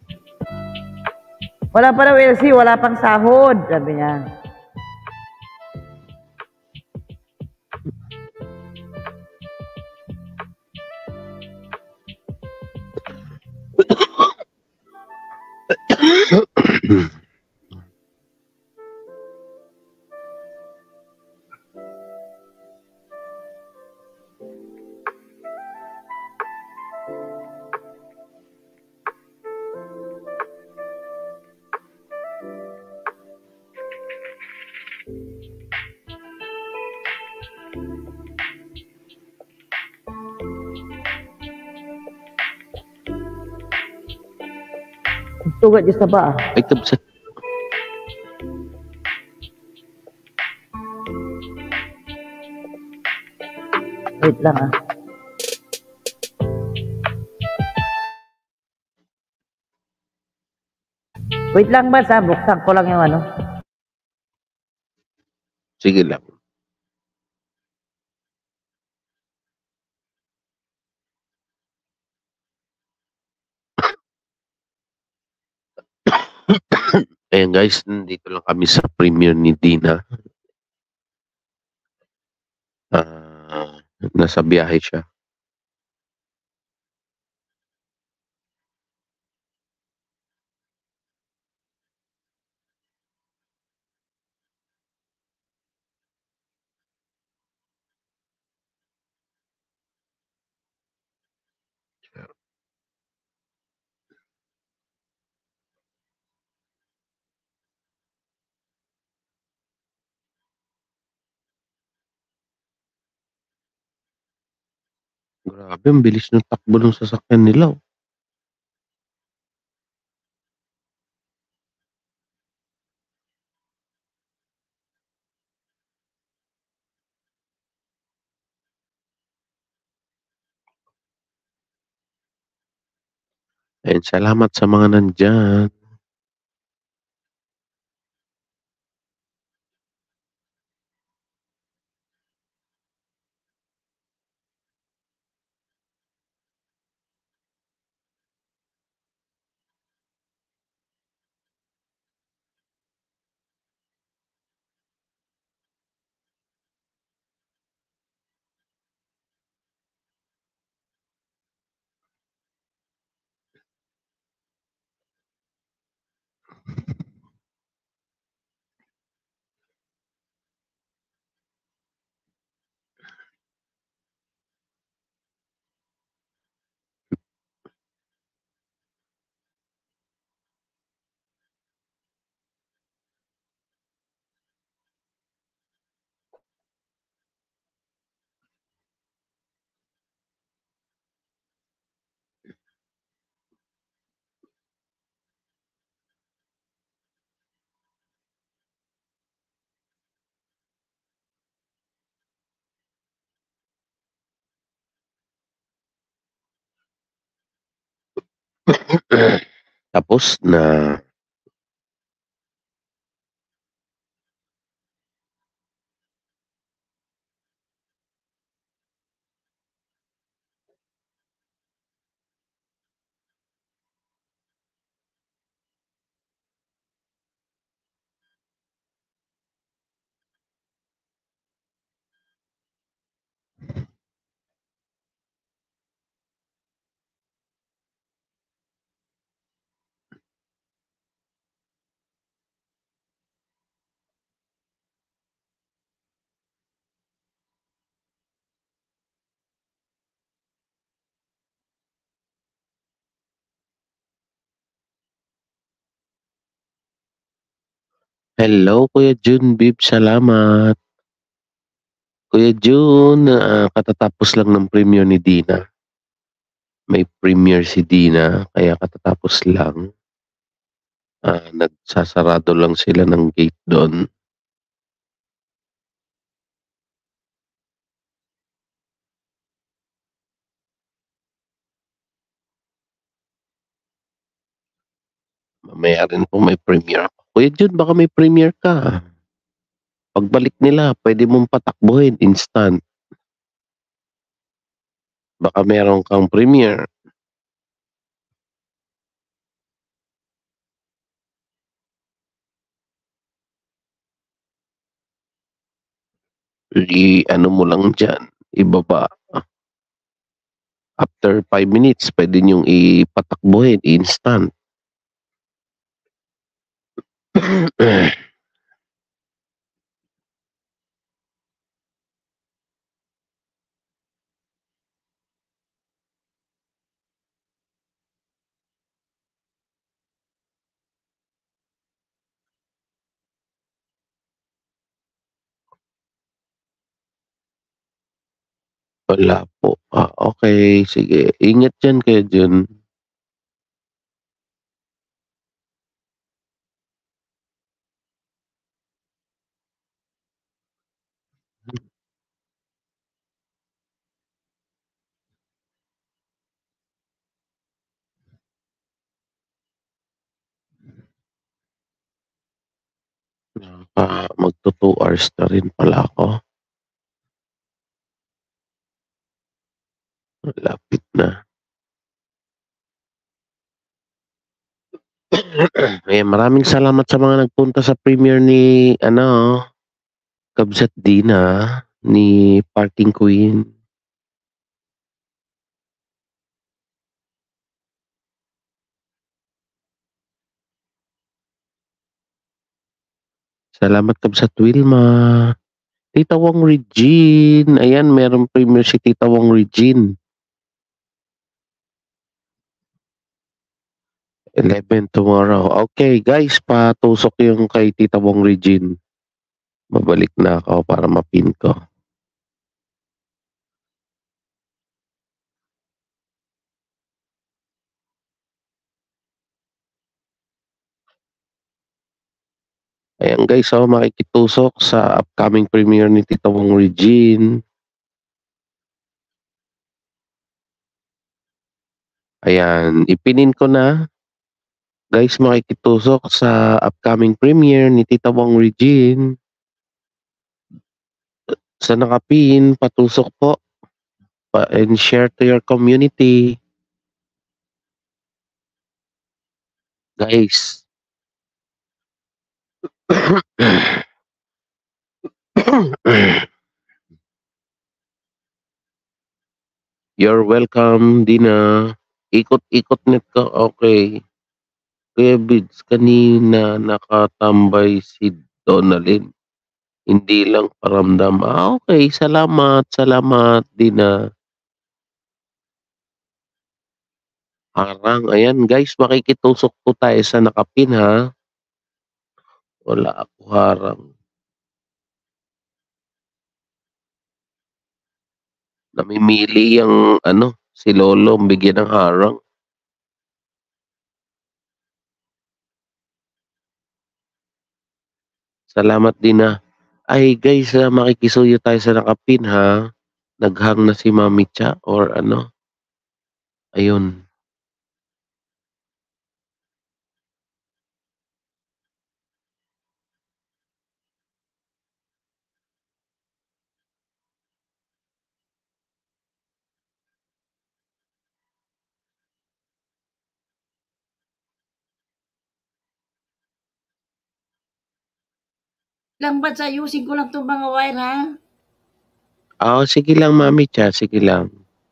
Wala pa daw LC, wala pang sahod, sabi niya. Sugat dyan sa ba? Ay, kabsat. Wait lang ah. Wait lang ba sa buksan ko lang yung ano. Sige lang. Ayan guys, nandito lang kami sa premiere ni Dina. Nasa biyahe siya. Grabe, ang bilis ng takbo ng sasakyan nila. Oh. Ayan, salamat sa mga nandyan. Tapos na. Hello, Kuya Junbib, salamat. Kuya Jun, katatapos lang ng premiere ni Dina. May premiere si Dina, kaya katatapos lang. Nagsasarado lang sila ng gate doon. Mamaya rin po may premiere ako. Kuya Jun, baka may premiere ka. Pagbalik nila, pwede mong patakbuhin instant. Baka meron kang premiere. Ano mo lang dyan, ibaba. After 5 minutes, pwede niyong ipatakbuhin instant. Wala po. Okay, sige. Ingat dyan kayo dyan. Magto 2 hours na rin pala ako. Lapit na. Maraming salamat sa mga nagpunta sa premiere ni Kabsat Dina ni Parting Queen. Salamat Kabsat Wilma. Tita Wong Regine. Ayan, meron premiere si Tita Wong Regine. 11 tomorrow. Okay, guys, patusok yung kay Tita Wong Regine. Babalik na ako para mapin ko. Ayan guys, makikitusok sa upcoming premiere ni Tita Wong Regine. Ayan, ipinin ko na. Guys, makikitusok sa upcoming premiere ni Tita Wong Regine. Sa nakapin, patusok po. And share to your community. Guys. You're welcome, Dina. Ikot-ikot net ka. Okay. Kuya Bids, kanina nakatambay si Donalyn. Hindi lang paramdam. Okay. Salamat. Salamat, Dina. Harang. Ayan, guys. Makikitusok po tayo sa nakapin, ha? Wala ako harang. Namimili yung si Lolo bigyan ng harang. Salamat din na. Ay guys, makikisuyo tayo sa nakapin ha. Naghang na si Mami Cha or Ayun. Lang ba ayusin ko lang itong mga wire, ha? Oo, sige lang, Mami Cha. Sige lang.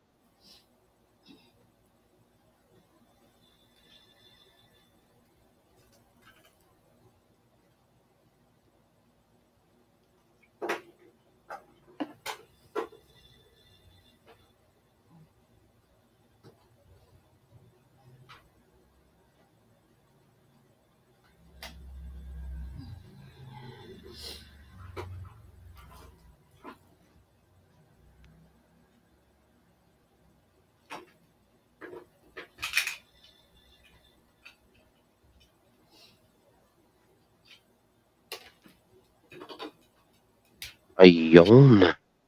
Ayun.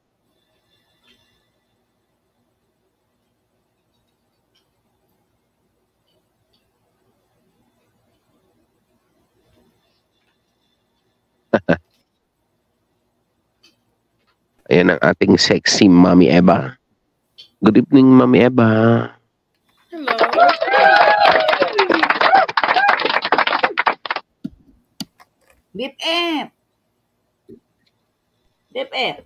Ayan ang ating sexy Mami Eva. Good evening, Mami Eva. Hello. BFF. BFF.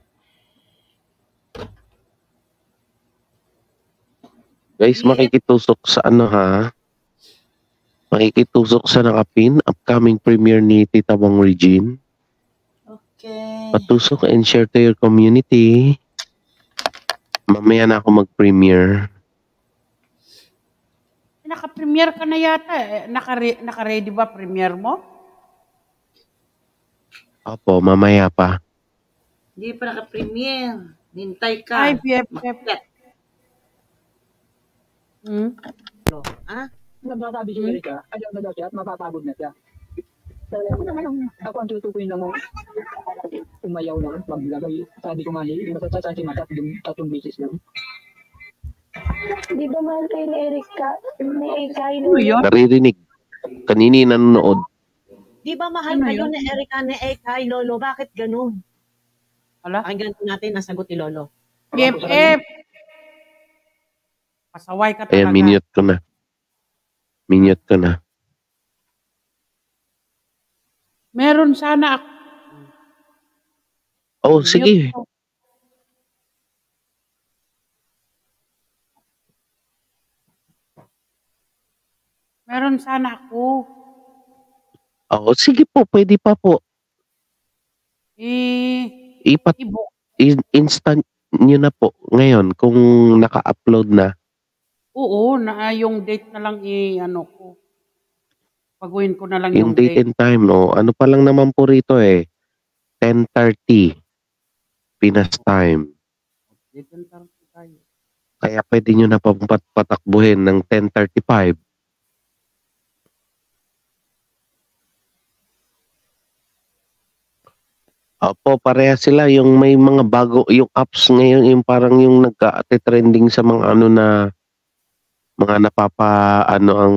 Guys, makikitusok sa ano ha? Makikitusok sa nakapin, upcoming premiere ni Tita Wong Regine. Okay. Patusok and share to your community. Mamaya na ako mag-premiere. Naka-premiere ka na yata. Naka-ready ba premiere mo? Opo, mamaya pa. Hindi pa naka-premiere. Hintay ka. Ay, BFF. Makita. Ha? Nagsasabi si Erika, ayaw na daw siya at mapapagod na siya. Ako ang tutukoy na mo, umayaw na, maglagay. Sabi ko nga niya, masasasan si Mata, tatlong beses lang. Di ba mahal kayo ni Erika? Ni Erika, Ano yun? Naririnig. Kanini nanonood. Di ba mahal Ano kayo yun? ni Erika ni Ekay, Lolo? Bakit ganun? Hala? Pakinggan natin ang sagot ni Lolo. BFF! Pasaway ka Ayan, talaga. minute ko na. Minute ko na. Meron sana ako. Oh, sige. Meron sana ako. Oh, sige po, pwede pa po. Instant nyo na po ngayon kung naka-upload na. Oo, yung date na lang ano ko. Paguhin ko na lang Yung yung date date. and time, no? Ano pa lang naman po rito 10:30 Pinas time. Date and time tayo. Kaya pwede nyo na pa patakbuhin ng 10:35. Opo, pareha sila. Yung may mga bago, yung apps ngayon, yung parang yung nagka-trending sa mga ano na, mga ano ang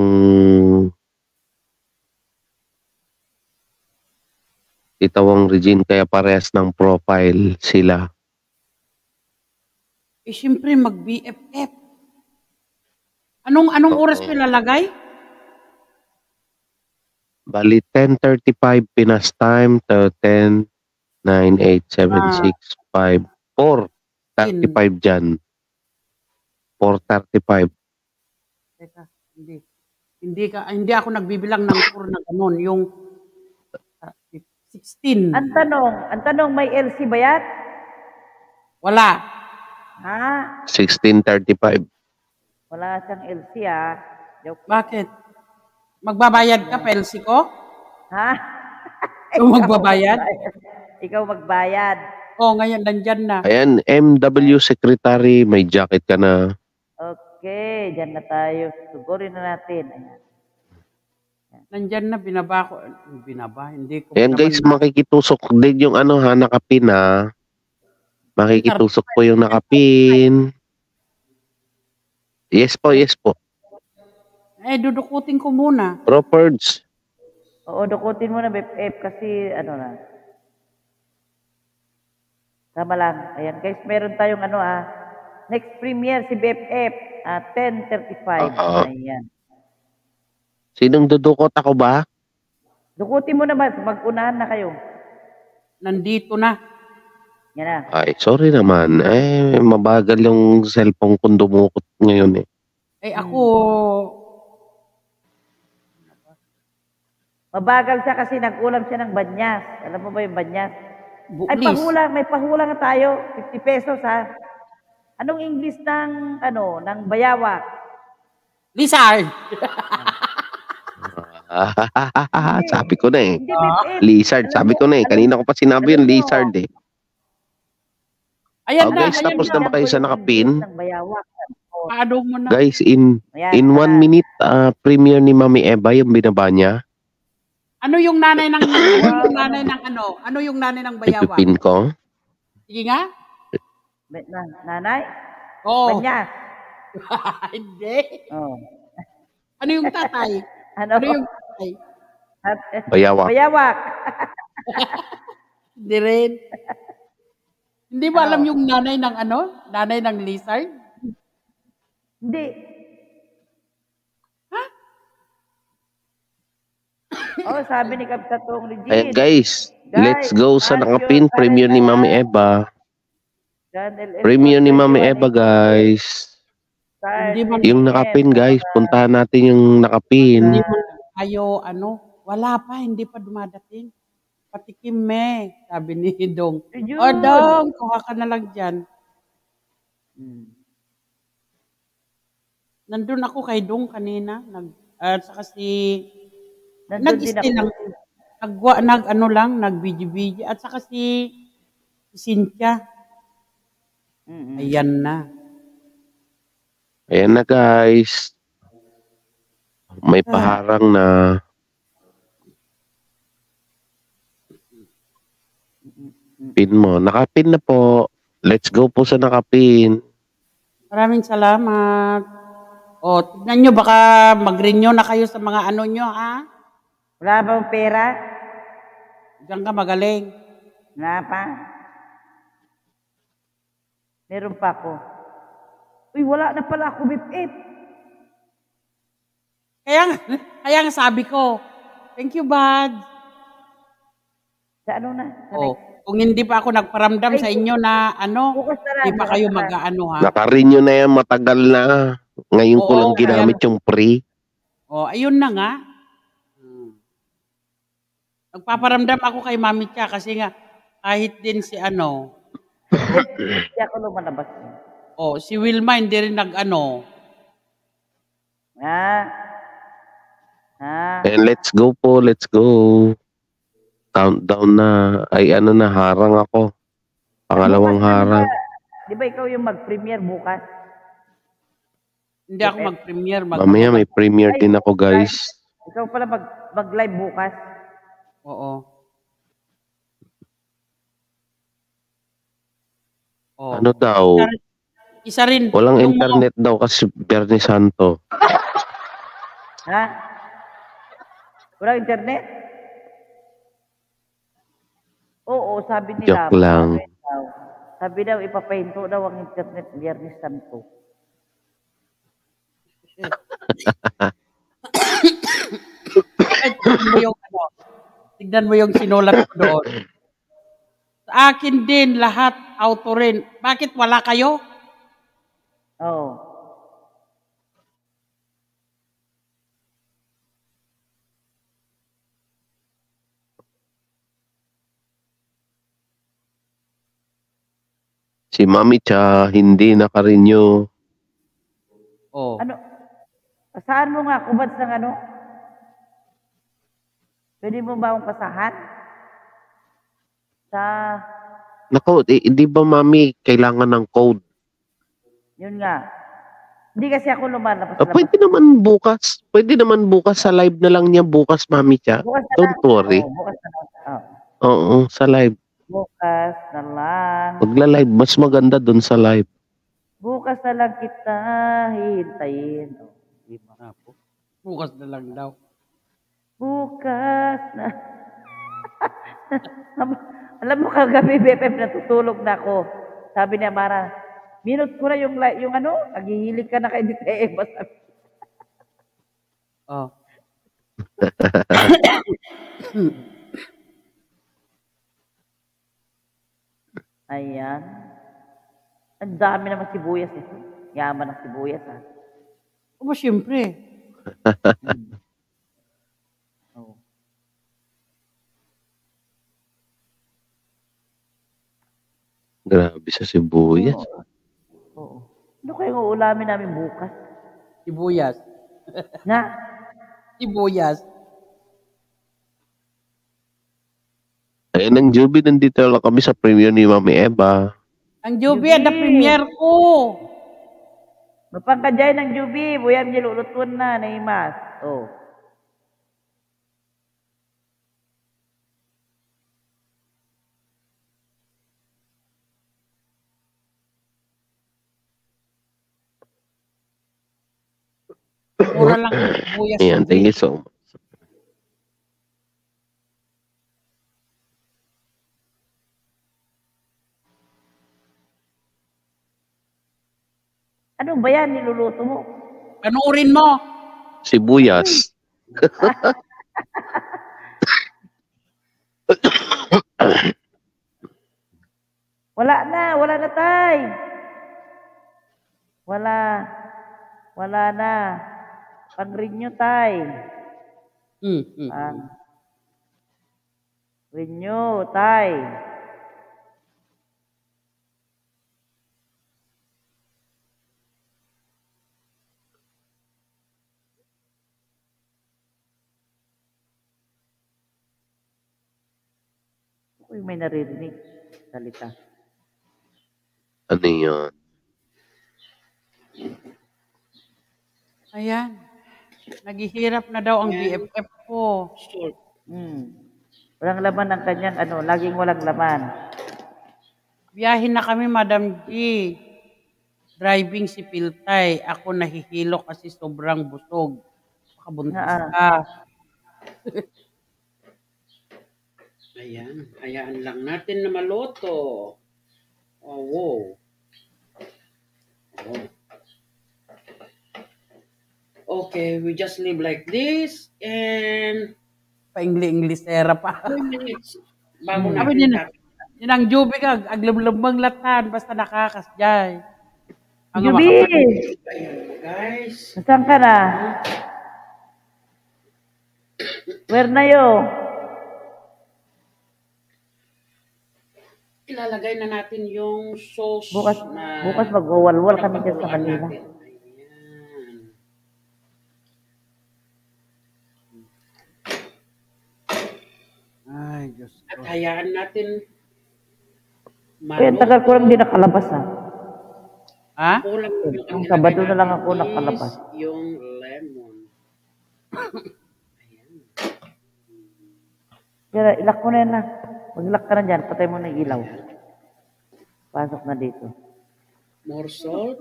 Titawang Regine, kaya parehas ng profile sila. Siyempre mag-BFF. Anong oras ko ilalagay? Bali, 10:35 Pinas time to 10, 9, 8, 7, 6, 5, 4. 35 dyan. 4:35. Teka, hindi ako nagbibilang ng 4 na gano'n. Yung 16. Ang tanong, may LC ba yan? Wala. Ha? 16:35. Wala siyang LC ah. Joke. Bakit? Magbabayad ka, Pelsi ko? Ha? Ikaw magbabayad? Ikaw magbayad. Oo, ngayon, nandyan na. Ayan, MW Secretary, may jacket ka na. Okay, dyan na tayo. Sugurin na natin. Ayan. Nandyan na, binaba ko. Binaba, hindi ko. Ayan guys, makikitusok din yung ano ha, nakapin ha. Makikitusok po yung nakapin. Yes po, yes po. Dudukutin ko muna. Properds. Oo, dukutin mo na, BFF, kasi ano na. Tama lang. Ayan guys, meron tayong next premiere si BFF, 10:35. Ayan. Sinong dudukot, ako ba? Dukutin mo naman, mag-unahan na kayo. nandito na. Yan na. Ay, sorry naman. Mabagal yung cellphone kong dumukot ngayon eh. Ako, Mabagal siya kasi nag-ulam siya ng banyas. Alam mo ba yung banyas? Ay, please. pahulang. May pahulang na tayo. 50 pesos ha. Anong English ng, ng bayawak? Lizard. Sabi ko na eh. Hindi, Bip. Lizard, sabi ko na eh. Kanina ko pa sinabi yung lizard eh. Ayan na, Guys, ayan tapos na. na ba kayo sa nakapin? Ng bayawak. Paano mo na? Guys, in Ayan 1 na. minute, premiere ni Mami Eva yung binaba niya. Ano yung nanay ng ano? Ano yung nanay ng bayawak? Ipipin ko. Sige nga. Nanay? Oo. Banyas. Hindi. Oh. Ano yung tatay? Ano? Ano yung tatay? Bayawak. Bayawak. Hindi rin. Hindi mo alam yung nanay ng ano? Nanay ng lizard? Hindi. Sabi ni Kapsatong Regine. Ayan guys, let's go sa nakapin. Premiere ni Mami Eva. Premiere ni Mami Eva guys. Yung nakapin guys, puntahan natin yung nakapin. Hindi mo kayo, wala pa, hindi pa dumadating. Patikim sabi ni Dong. O Dong, kuha ka na lang dyan. Nandun ako kay Dong kanina. Saka nag-stay lang. Nag-video-video. At saka si Cynthia. Ayan na. Ayan na guys. May paharang na. Pin mo. Nakapin na po. Let's go po sa nakapin. Maraming salamat. Tignan nyo, baka mag-renew na kayo sa mga nyo, ha? Wala bang pera? Diyan ka magaling. Wala pa? Meron pa ako. Uy, wala na pala ako, Bip. Kaya nga sabi ko, thank you, Bud. Sa na? Kung hindi pa ako nagparamdam sa inyo na hindi pa kayo ha? Naka-renew na yan, matagal na. Ngayon ko lang ginamit yung free. Ayun na nga. Nagpaparamdam ako kay Mami Tia kasi nga kahit din si Hindi ako lumalabas. Si Wilma hindi rin And let's go po, let's go. Countdown na. Ay na, harang ako. Pangalawang harang. Di ba ikaw yung mag-premiere bukas? Hindi ako mag-premiere. Mamaya may premiere din ako guys. Ikaw pala mag-live bukas? Oo. Ano daw? Isa rin. Walang internet daw kasi Bernie Santo. Ha? Walang internet? Oo, sabi nila. Joke lang. Sabi daw, ipapahinto daw ang internet Biyernes Santo. Tignan mo yung sinulat ko doon. Sa akin din, lahat, auto rin. Bakit wala kayo? Oo. Si Mami Cha, hindi naka-renew. Ano? Saan mo nga, kubad ng Pwede mo ba akong pasahan? Naku, hindi ba Mami, kailangan ng code? Yun nga. Hindi kasi ako lumalabas. Pwede naman bukas. Pwede naman bukas sa live na lang niya bukas, Mami Cha. Don't worry. Bukas na lang. Oo, sa live. Bukas na lang. Magla-live, mas maganda dun sa live. Bukas na lang kita hintayin. Bukas na lang daw. Bukas na. Alam mo kagabi, BFF, natutulog na ako. Sabi ni Amara, minute ko na yung naghihilig ka na kay Dita Eva. Ayan. Ang dami naman sibuyas ito. Yaman ng sibuyas, ha? O ba, siyempre. Oo. Grabe sa sibuyas. Oo. Ano kayong uulamin namin bukas? Sibuyas. Na? Sibuyas. Ayun ang Juby, nandito lang kami sa premiere ni Mami Eva. Ang Juby, ang premier ko. Mapangkajay ng Juby. Buyam niya lulutuan na, Naimas. Oh. Mura lang ang sibuyas. Ayan, thank you so much. Ano ba yan niluluto mo? Panuurin mo. Sibuyas. Wala na, tay. Wala na. Pag-renew, tay. Renew, tay. Uy, may naririnig. Salita. Ano yun? Ayan. Naghihirap na daw ang BFF ko. Walang laman ang kanyang laging walang laman. Biyahin na kami, Madam G. Driving si Piltay. Ako nahihilo kasi sobrang busog. Makabuntis ka. Ayan. Hayaan lang natin na maloto. Oh, wow. Oh. Okay, we just live like this and pa-ingli-inglisera pa. 2 minutes. Bago natin yun ang Juby ka, aglumlumang latan, basta nakakasjay. Juby! Guys. Saan ka na? Where na yo? Ilalagay na natin yung sauce Bukas na magwawalwal kami dyan sa kanila. Ay, Diyos ko. At hayaan natin Ang tagal ko lang di nakalabas, ha? Ha? Ang Sabado na lang ako nakalabas. Yung lemon. Pero ilak mo na yan, ha? Mag-ilak ka na dyan, patay mo na yung ilaw. Pasok na dito. More salt.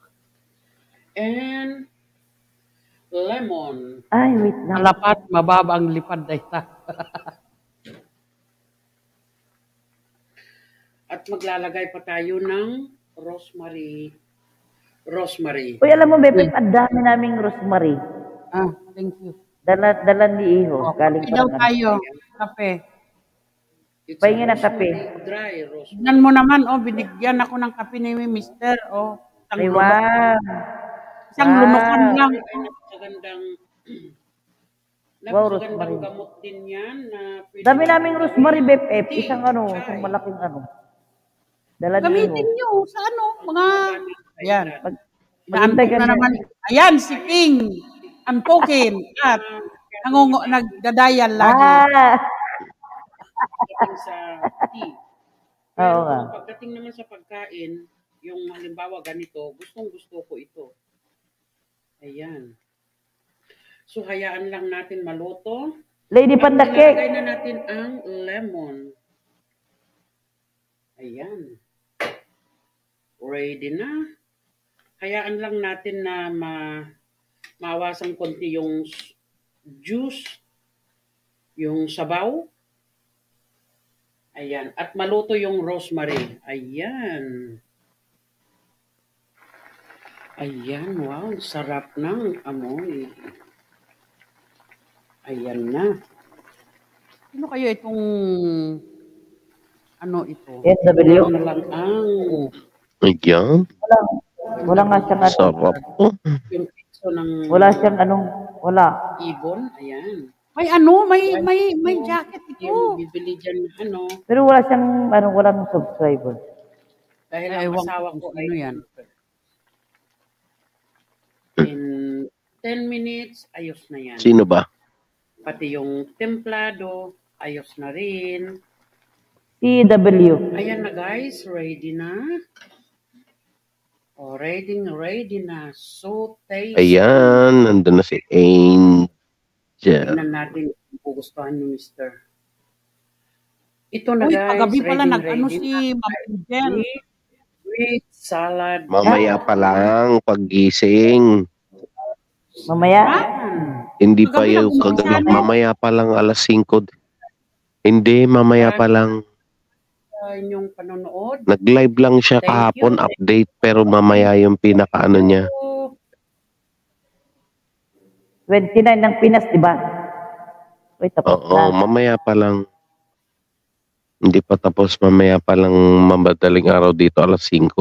And lemon. Ay, wait lang. Malapat, mababa ang lipad ay ta. At maglalagay pa tayo ng rosemary. Uy, alam mo, Bebe, ang dami naming rosemary. Ah, thank you. Dala ni Iho. Galing pa daw tayo. Kape. Pahingin ng kape. Dry rosemary. Tignan mo naman, binigyan ako ng kape ni Mister. Ay, wow. Isang lunukan lang. Wow, rosemary. Gamot din yan. Dami naming rosemary, Bebe. Isang malaking Dala ni Iho. Gamitin nyo sa mga... Ayan. Maganda na naman. Ayan, si King. Antukin. At nagdadayan lagi. Sa tea. Oo nga. Pagdating naman sa pagkain, yung halimbawa ganito, gustong-gusto ko ito. Ayan. So, hayaan lang natin maluto. Lady Pandakek. Ilagay na natin ang lemon. Ayan. Ready na. Hayaan lang natin na mawasan konti yung juice, yung sabaw. Ayan. At maluto yung rosemary. Ayan. Ayan. Wow. Sarap ng amoy. Ayan na. Sino kayo itong Ano ito? SW. Ito lang ang Ayan. Wala nga siyang ano. Sarap po. yung piso ng Wala siyang anong, wala. ibon. Ayan. May ano, may jacket Oh. ito. Yung bibili dyan na ano. Pero wala siyang, ano, walang subscriber. Dahil Ay, ang ewan asawa ko ko kung ay sino yan. in 10 minutes, ayos na yan. Sino ba? Pati yung templado, ayos na rin. CW. Ayan na guys, ready na. Oh, ready na. So tasty. Ayan, nandun na si Angel. Tingnan natin kung gustuhan ni Mr. Ito na Uy, guys, kagabi pala ready nag-ano na. si Ma'am Angel. With salad. Mamaya pa lang, paggising. Mamaya. Hindi pa Kagabi yung nag-umpisa kagabi. na. Mamaya pa lang, alas 5. Hindi, mamaya pa lang. Sa inyong panonood. Nag-live lang siya Thank kahapon, you. update, pero mamaya yung pinakaano niya. 29 ng Pinas, di ba? Wait, tapos Oo, na. mamaya pa lang. Hindi pa tapos, mamaya pa lang mabadaling araw dito, alas 5.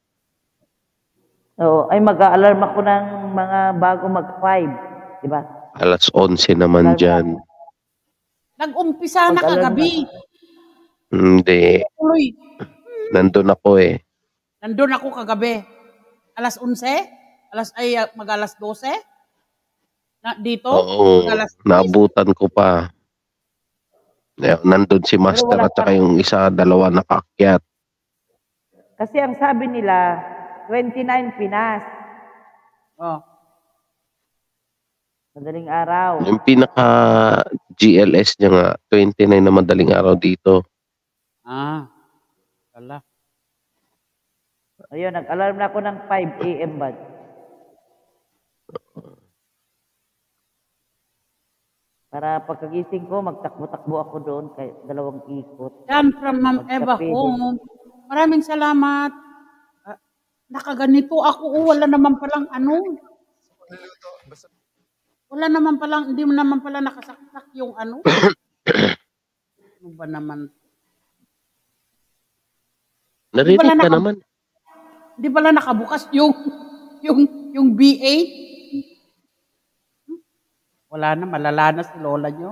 Oo, ay mag-a-alarm ako ng mga bago mag-5, di ba? Alas 11 naman dyan. Nag-umpisa na Mag-alarm kagabi. Hindi, Tuloy. nandun ako eh. Nandun ako kagabi. Alas 11? Mag-alas 12? Dito? Oo, Mag-alas 10? naabutan ko pa. Nandun si Master wala at saka yung isa, dalawa nakaakyat. Kasi ang sabi nila, 29 Pinas. Oh. Madaling araw. Yung pinaka GLS niya nga, 29 na madaling araw dito. Ah. Wala. Ayun, nag-alarm na ako ng 5 a.m. ba? Para pagkagising ko, magtakbo-takbo ako doon kay dalawang ikot. Yan from Ma'am Eva Magkape din. Home. Maraming salamat. Nakaganito ako. Wala naman palang ano. Wala naman palang, hindi mo naman pala nakasaksak yung ano. Ano ba naman? Narinig Wala ka na- naman. Hindi pala nakabukas yung B8. Wala na, malala na si lola nyo.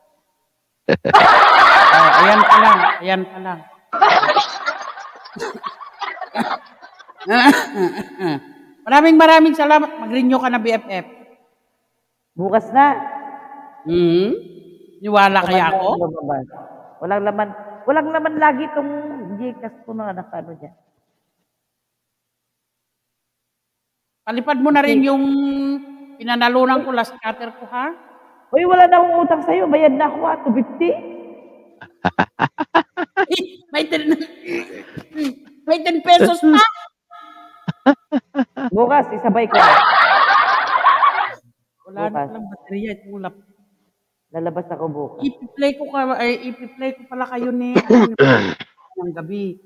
Ayan pa lang, ayan pa lang. Maraming salamat. Mag-renew ka na BFF. Bukas na. Niwala kaya ako? Walang laman. Walang laman lagi itong Gcash ko na nakano dyan. Palipad mo na rin yung pinanalunan ko, last cutter ko, ha? Uy, wala na akong utang sa'yo. Bayad na ako, 250. May 10 pesos pa. Bukas, isabay ko na. Wala na palang baterya. Itong laptop. Lalabas ako bukas. Ipi-play ko pala kayo ni ng gabi.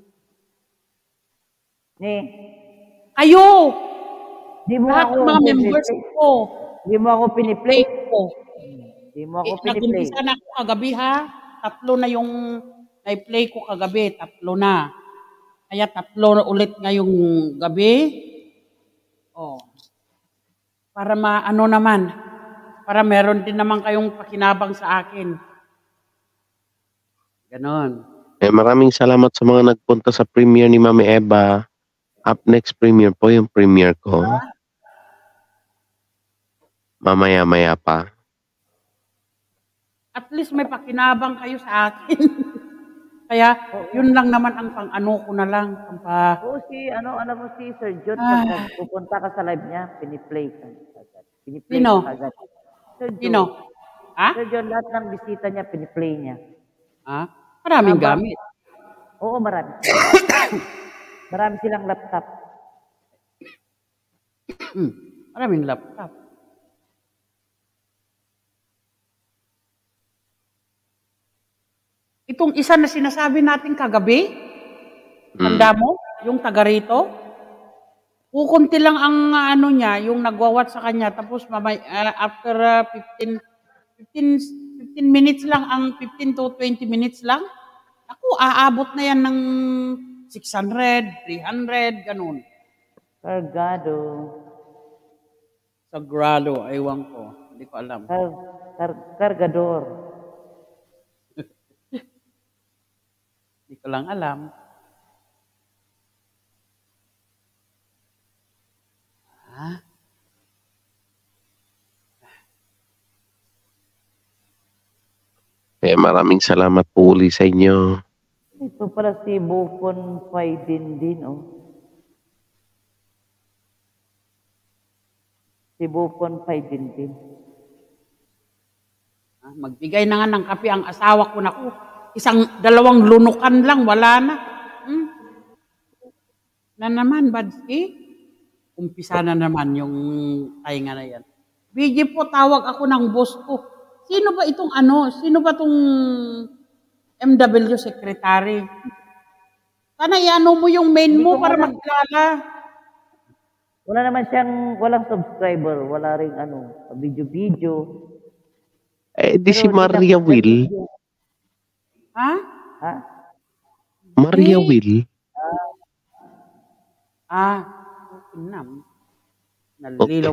Kayo! Di mo Lahat ako ng mga members ko. Di mo ako piniplay. ko. Di mo ako piniplay. Nag-umpisa na ako kagabi, ha? 3 na yung na-play ko kagabi. 3 na. Kaya 3 na ulit ngayong gabi. Oh. Para maano naman. Para meron din naman kayong pakinabang sa akin. Ganon. Maraming salamat sa mga nagpunta sa premiere ni Mami Eva. Up next premiere po yung premiere ko. Mamaya-maya pa. At least may pakinabang kayo sa akin. Kaya, yun lang naman ang pang-ano ko na lang. Oo, alam mo si Sir John, Ah. pag pupunta ka sa live niya, piniplay ka. Piniplay Sino? ka agad. Sir John. Sino? Ha? Sir John, lahat ng bisita niya, piniplay niya. Ha? Maraming Habang- gamit. Oo, marami. Marami silang laptop. Maraming laptop. Itong isa na sinasabi natin kagabi, tanda mo, yung taga rito, kukunti lang ang ano niya, yung nagwawat sa kanya, tapos after 15 minutes lang, ang 15 to 20 minutes lang, Ako, aabot na yan ng 600, 300, ganun. Cargado. Sagrado, aywan ko. Hindi ko alam. Cargador. Hindi ko lang alam. Maraming salamat po uli sa inyo. Ito pala si Bufon Pay din, oh. Si Bufon Pay din. Magbigay na nga ng kape ang asawa ko. Naku, dalawang lunukan lang, wala na. Na naman, Badski. Umpisa na naman yung tainga na yan. BG po, tawag ako ng boss ko. Sino ba itong Sino ba itong MW secretary? Sana iano mo yung main mo para magkala. Wala naman siyang, walang subscriber, wala ring video. Di si Maria Will. Ha? Maria Will. Inam. Nalilaw.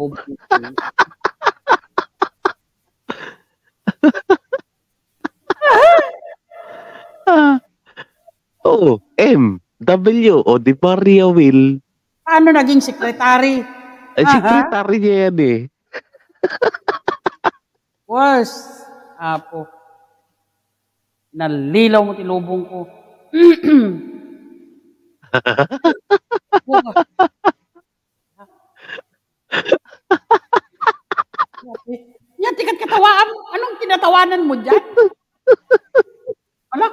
MW o di Maria Will. Paano naging sekretary? Sekretary niya yan eh. Apo. Nalilaw mo tilubong ko. Yan, tikat katawaan. Anong tinatawanan mo dyan? Ala?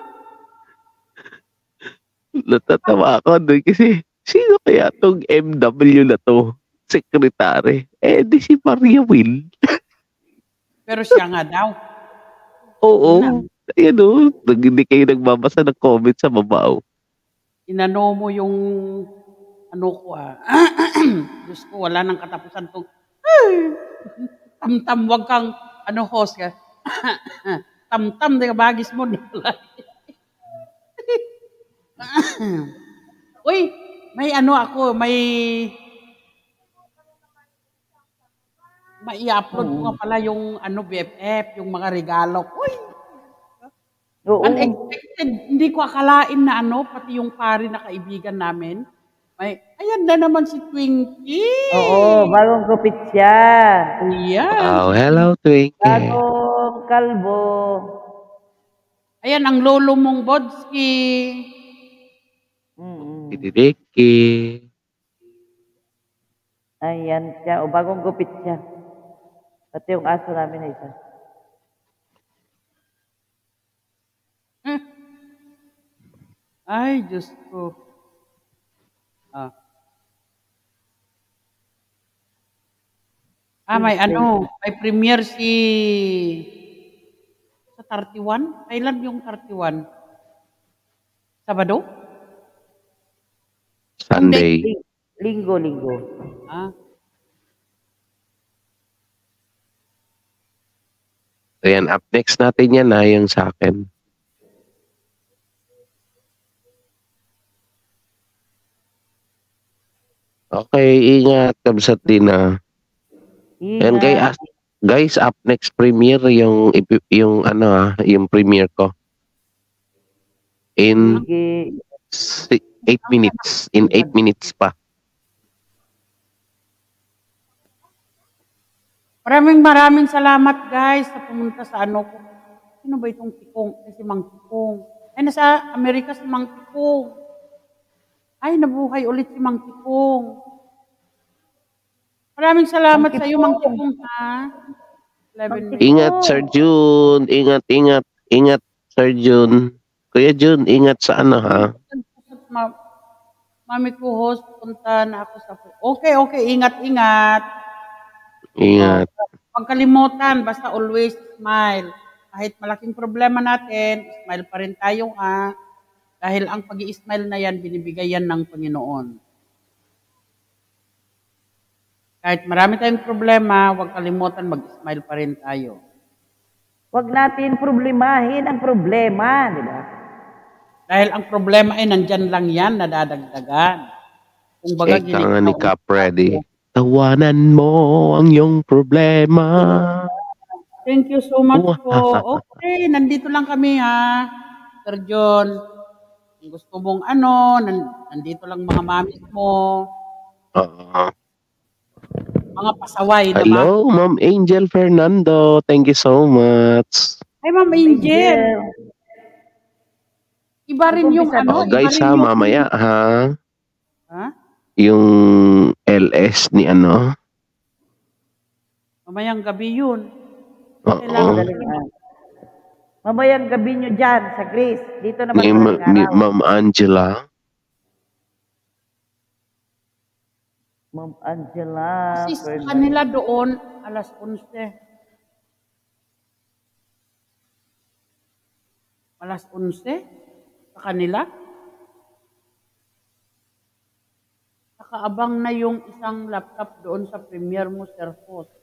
Natatawa ako doon kasi sino kaya tong MW na to? Secretary. Di si Maria Will. Pero siya nga daw. Oo. Ayan o. Hindi kayo nagbabasa ng comment sa babaw. Inano mo yung ko Diyos ko, wala nang katapusan tong tamtam, wag kang host ka. Tamtam, di ka bagis mo. Uy, may ako, may i-upload ko nga pala yung BFF, yung mga regalo. Uy! Oo. Unexpected. Hindi ko akalain na pati yung pari na kaibigan namin. Ayan na naman si Twinkie. Oo, bagong gupit siya. Ayan. Oh, hello, Twinkie. Bagong kalbo. Ayan, ang lolo mong Bodski. Didiki. Ayan siya. O, bagong gupit siya. Pati yung aso namin na isa. Ay, Diyos ko. May premiere sa 31? Kailan yung 31? Sabado? Sunday. Linggo. Ayan, up next natin yan yung sa akin. Okay, ingat. Kamsat din And guys, up next premiere yung premiere ko. In 8 minutes. In 8 minutes pa. Maraming salamat guys sa pumunta sa ko. Sino ba itong Tikong? Si Mang Tikong. Ay, nasa Amerika si Mang Tikong. Ay, nabuhay ulit si Mang Tikong. Maraming salamat sa iyo, Mang Tikong, ha? Ingat, Sir Jun. Ingat, Sir Jun. Kuya Jun, ingat sa ha? Mami ko host, punta na ako sa... Okay, ingat. Ingat. Huwag kalimutan, basta always smile. Kahit malaking problema natin, smile pa rin tayo, ha? Dahil ang pag-i-smile na yan, binibigay yan ng Panginoon. Kahit marami tayong problema, huwag kalimutan, mag-smile pa rin tayo. Huwag natin problemahin ang problema, di ba? Dahil ang problema ay nandyan lang yan, nadadagdagan. Kung baga, Ika nga ni Cap Ready. Tawanan mo ang iyong problema. Thank you so much po. Okay, nandito lang kami ha. Sir John, kung gusto mong nandito lang mga mami mo. Mga pasaway na Hello, Ma'am Angel Fernando. Thank you so much. Hi, Ma'am Angel. Iba rin yung guys ha, mamaya ha. Ha? Yung LS ni Mamayang gabi yun. Mamayang gabi nyo dyan sa Greece. Dito naman ni Ma'am Angela. Ma'am Angela. Kasi sa kanila doon, alas 11. Alas 11? Sa kanila? Nakaabang na yung isang laptop doon sa Premier mo, Sir Fos.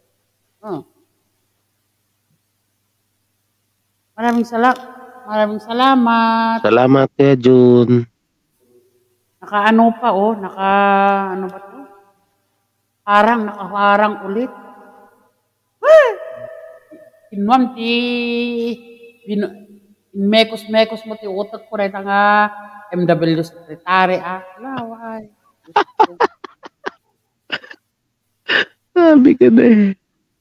Maraming salamat. Salamat kaya Jun. Nakaano pa ano ba to? Nakaharang ulit. Inwam mekos mo ti utak ko rin nga MW secretary laway. Sabi ka na eh.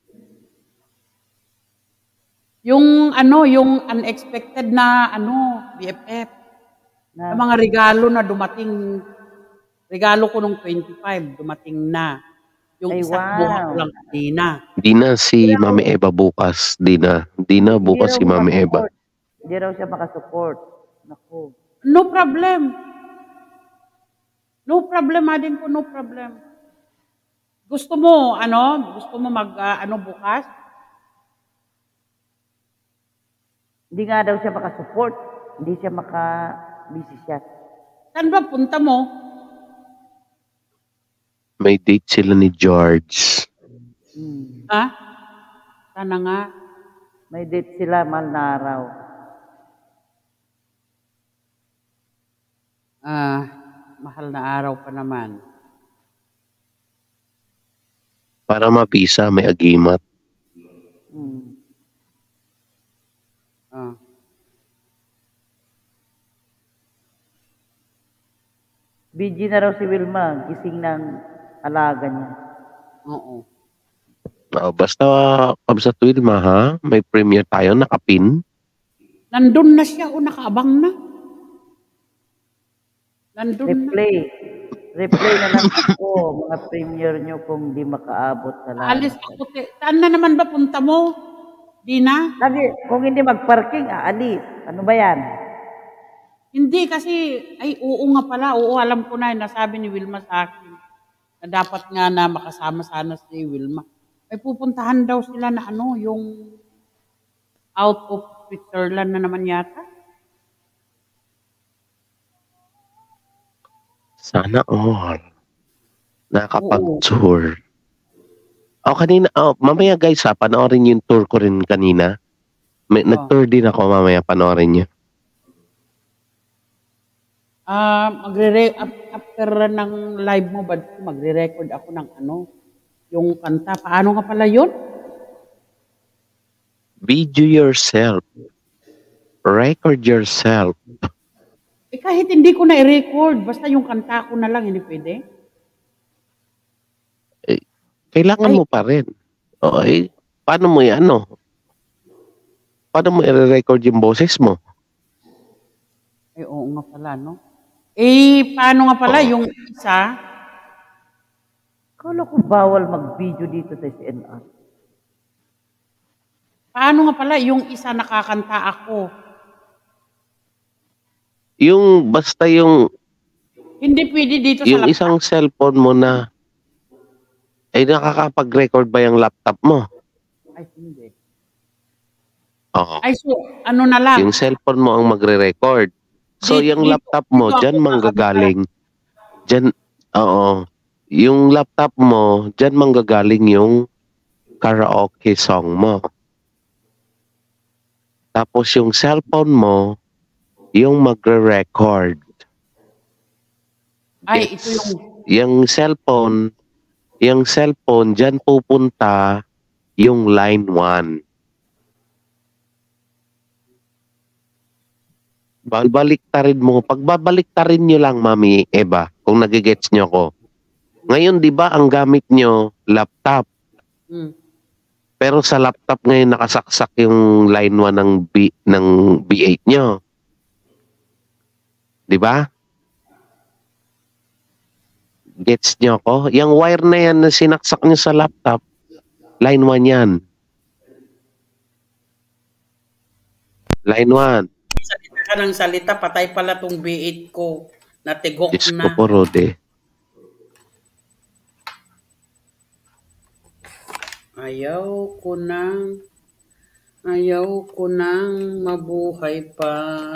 Yung unexpected na BFF. Na mga regalo na dumating. Regalo ko nung 25, dumating na. Yung isang buha ko lang kanina. Di na si Mami Eva bukas. Di na bukas si Mami Eva. Hindi raw siya makasupport. Naku. No problem. No problem, adin ko, no problem. Gusto mo mag bukas? Hindi nga daw siya makasupport. Hindi siya busy siya. Saan ba punta mo? May date sila ni George. Sana nga. May date sila, mahal na araw. Mahal na araw pa naman. Para mapisa, may agimat. Busy na raw si Wilma, gising ng alaga niya. Oo. Basta Kabsat Wilma ha, may premiere tayo, nakapin. Nandun na siya nakaabang na. Nandun Replay na lang ako, mga premiere nyo kung di makaabot sa lahat. Alis ako. Saan na naman ba punta mo? Di na? Lagi, kung hindi magparking, aalis. Ano ba yan? Hindi kasi, oo nga pala. Oo, alam ko na, nasabi ni Wilma sa akin na dapat nga na makasama sana si Wilma. Ay pupuntahan daw sila na yung out of Switzerland na naman yata. Sana all. Nakapag-tour. Kanina, mamaya guys ha, panoorin yung tour ko rin kanina. Nag-tour din ako mamaya, panoorin nyo. After ng live mo, magre-record ako ng yung kanta. Paano nga pala yun? Video yourself. Record yourself. Kahit hindi ko na i-record, basta yung kanta ko na lang, hindi pwede? Kailangan mo pa rin. Paano mo paano mo i-record yung boses mo? Oo nga pala, no? Paano nga pala yung isa? Kala ko bawal mag-video dito sa SNR. Paano nga pala yung isa nakakanta ako? Basta yung hindi pwede dito sa yung laptop. Isang cellphone mo na nakakapag-record ba yung laptop mo? Ay, hindi. Oo. So, na lang? Yung cellphone mo ang magre-record. So, yung laptop mo, dyan manggagaling. Dyan, yung laptop mo, dyan manggagaling yung karaoke song mo. Tapos yung cellphone mo, yung magre-record. Ay, ito yung... Yung cellphone, dyan pupunta yung line 1. Baliktarin mo. Pagbabaliktarin nyo lang, Mami Eva, kung nagigets nyo ko. Ngayon, di ba, ang gamit nyo, laptop. Pero sa laptop ngayon, nakasaksak yung line 1 ng B8 nyo. Di ba? Gets nyo ko? Yung wire na yan na sinaksak nyo sa laptop, line 1 yan. Line 1. Salita ka ng salita, patay pala tong B8 ko. Natigok Diyos na. ko po, Rode. Ayaw ko nang mabuhay pa.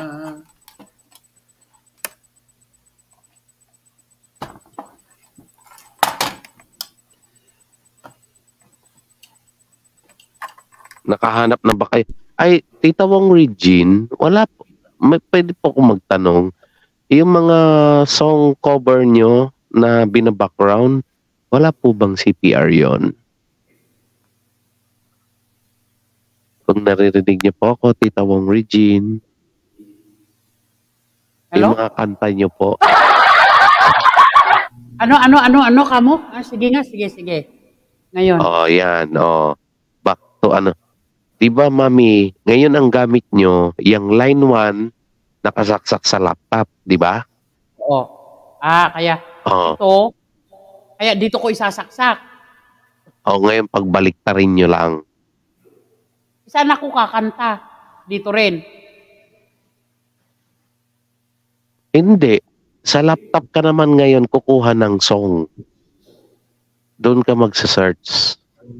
Nakahanap na ba kayo? Ay, Tita Wong Regine, wala po. Pwede po akong magtanong. Yung mga song cover nyo na bina-background, wala po bang CPR yon? Kung naririnig niyo po ako, Tita Wong Regine. Hello? Yung mga kanta niyo po. Ano kamo? Sige nga, sige. Ngayon. Yan. Back to ano. Diba, Mami, ngayon ang gamit nyo, yung line 1, nakasaksak sa laptop, di ba? Oo. Kaya ito, kaya dito ko isasaksak. Ngayon pagbaliktarin nyo lang. Saan ako kakanta? Dito rin. Hindi. Sa laptop ka naman ngayon kukuha ng song. Doon ka magsa-search.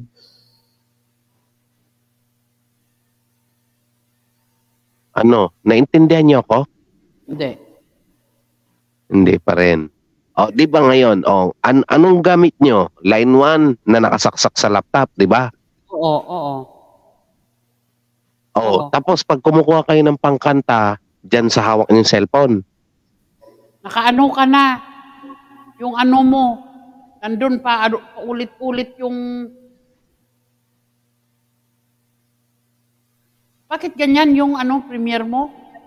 Ano? Naintindihan niyo ako? Hindi. Hindi pa rin. Di ba ngayon? Anong gamit nyo? Line 1 na nakasaksak sa laptop, di ba? Oo. Tapos pag kumukuha kayo ng pangkanta, dyan sa hawak ng cellphone. Nakaano ka na. Yung ano mo. Nandun pa, ulit-ulit yung... Bakit ganyan yung premiere mo?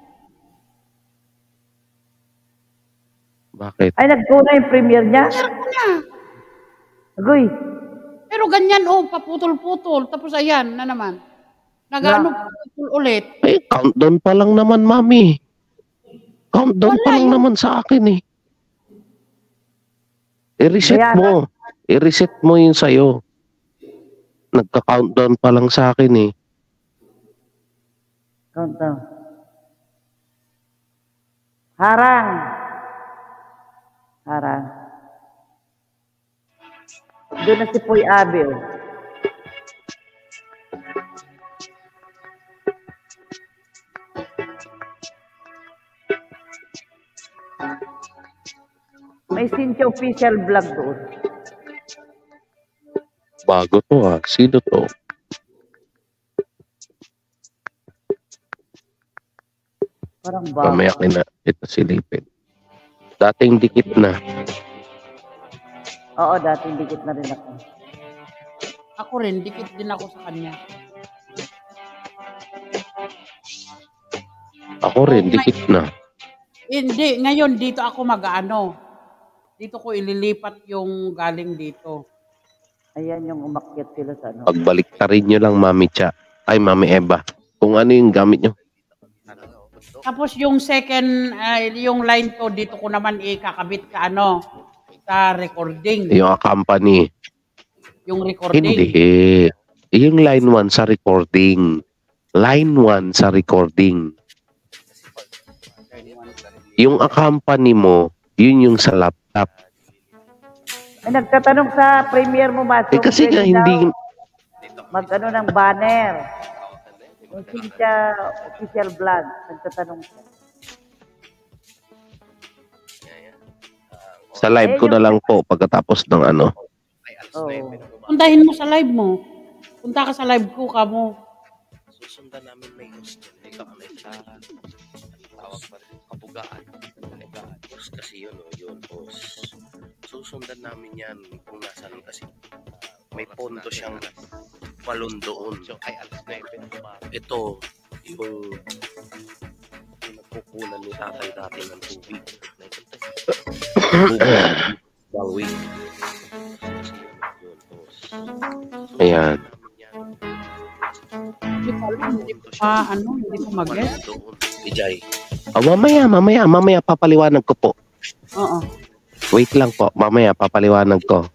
Bakit? Ay, nagtuna yung premiere niya? Premiere ko na. Agoy. Pero ganyan, paputol-putol. Tapos ayan na naman. Putol ulit. Countdown pa lang naman, Mami. Countdown pa lang naman sa akin eh. I-reset mo. I-reset mo yun sa'yo. Nagka-countdown pa lang sa akin eh. Countdown. Harang. Doon na si Poy Abe. May Cynthia official vlog doon. Bago to Sino to? Parang bago. Mamaya ito silipin. Dating dikit na. Oo, dating dikit na rin ako. Ako rin, dikit din ako sa kanya. Ako rin, dikit na. Hindi, ngayon dito ako mag-ano. Dito ko ililipat yung galing dito. Ayan yung umakyat sila sa ano. Pagbaliktarin nyo lang, Mami Cha. Ay, Mami Eva. Kung ano yung gamit nyo. Tapos yung second, yung line ko, dito ko naman ikakabit sa recording. Yung company. Yung recording. Hindi. Yung line 1 sa recording. Line 1 sa recording. Yung company mo, yun yung sa laptop. Ay, nagtatanong sa premiere mo, Maso. Kasi nga hindi... Mag-ano ng banner. Yung Cynthia official vlog. Nagtatanong siya. Sa live ko na lang po pagkatapos ng ano. Puntahin mo sa live mo. Punta ka sa live ko, kamo. susundan namin may host yan. Ito kami sa tawag pa rin, kabugaan. Host kasi yun, yun, host. Susundan namin yan kung nasaan kasi may pondo siyang balon doon. Ay, alas 9. Ito, yung nagkukunan ni tatay dati ng tubig. Bawi. Ayan. Hindi pa mag-get. Ijay. Mamaya papaliwanag ko po. Oo. Wait lang po, mamaya papaliwanag ko.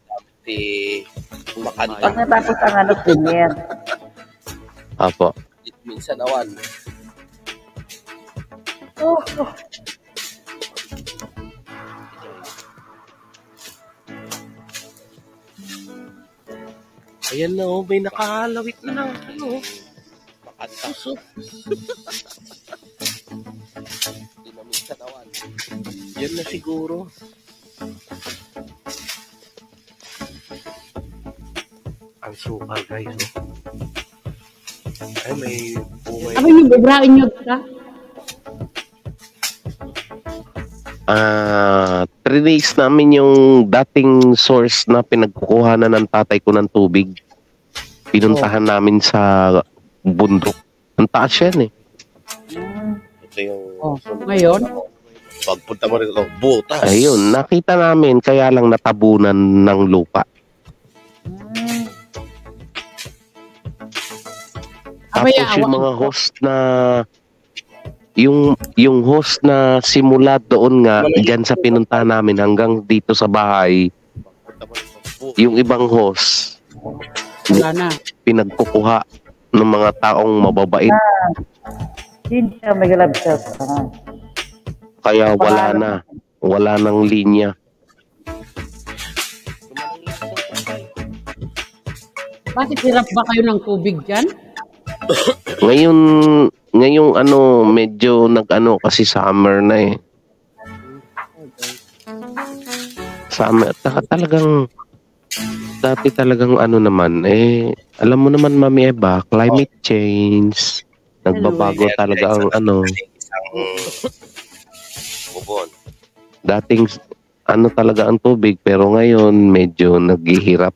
Pag natapos ang premier. Apo. Minsan awan. Ayan na, may nakahalawit na ng puso. Minsan awan. Yan na siguro. Ang sukal, guys. Ay, may bumay. Ano yung bibrain nyo ka? Trace namin yung dating source na pinagkukuhanan ng tatay ko ng tubig. Pinuntahan namin sa bundok. Ang taas yan eh. Ito yung... Ngayon? Pagpunta mo rin ito, butas. Ayun, nakita namin, kaya lang natabunan ng lupa. Tapos yung mga host na... Yung host na simula doon nga, dyan sa pinunta namin hanggang dito sa bahay, yung ibang host, wala na. Pinagkukuha ng mga taong mababait. Hindi siya mag-love shot. Kaya wala na. Wala nang linya. Bakit hirap ba kayo ng tubig dyan? Ngayong medyo kasi summer na eh. Summer, talagang dati talagang naman alam mo naman Mami Eva, climate change, nagbabago talaga ang bubon. Dating talaga ang tubig pero ngayon medyo naghihirap.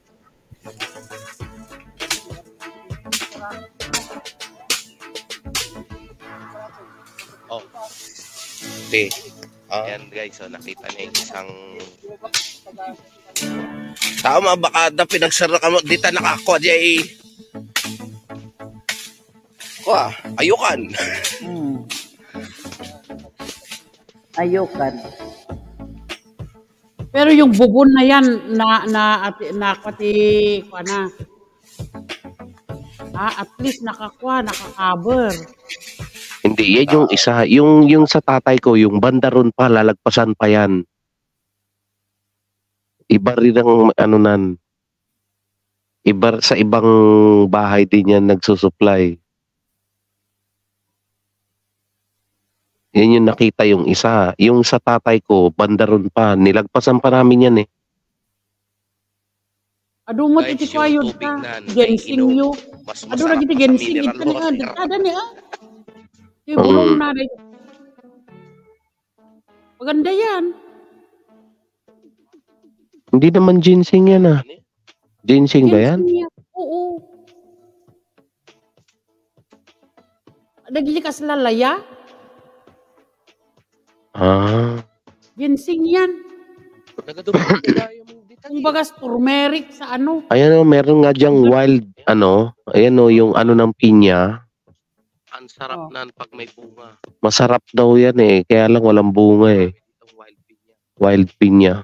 Okay. Ayan guys, nakita niya isang tama baka na pinagsara ka mo dito nakakuha diya ayukan. Ayukan. Pero yung bubon na yan at least nakaka-cover. Hindi, yan yung isa. Yung sa tatay ko, yung banda ron pa, lalagpasan pa yan. Iba rin ang iba sa ibang bahay din yan nagsusupply. Yan yung nakita yung isa. Yung sa tatay ko, banda ron pa. Nilagpasan pa namin yan eh. Adumot iti ko ayun ka. Gensing nyo. Ado lagi iti gensing. Ito niya. Dagkada niya. Yung bulong na rin. Maganda yan. Hindi naman ginseng yan ah. Ginseng ba yan? Oo. Naglikas lalaya. Ginseng yan. Kung bagas turmeric sa Ayan meron nga dyang wild ayan yung ng pinya. Ang sarap pag may bunga. Masarap daw yan eh. Kaya lang walang bunga eh. Wild pinya.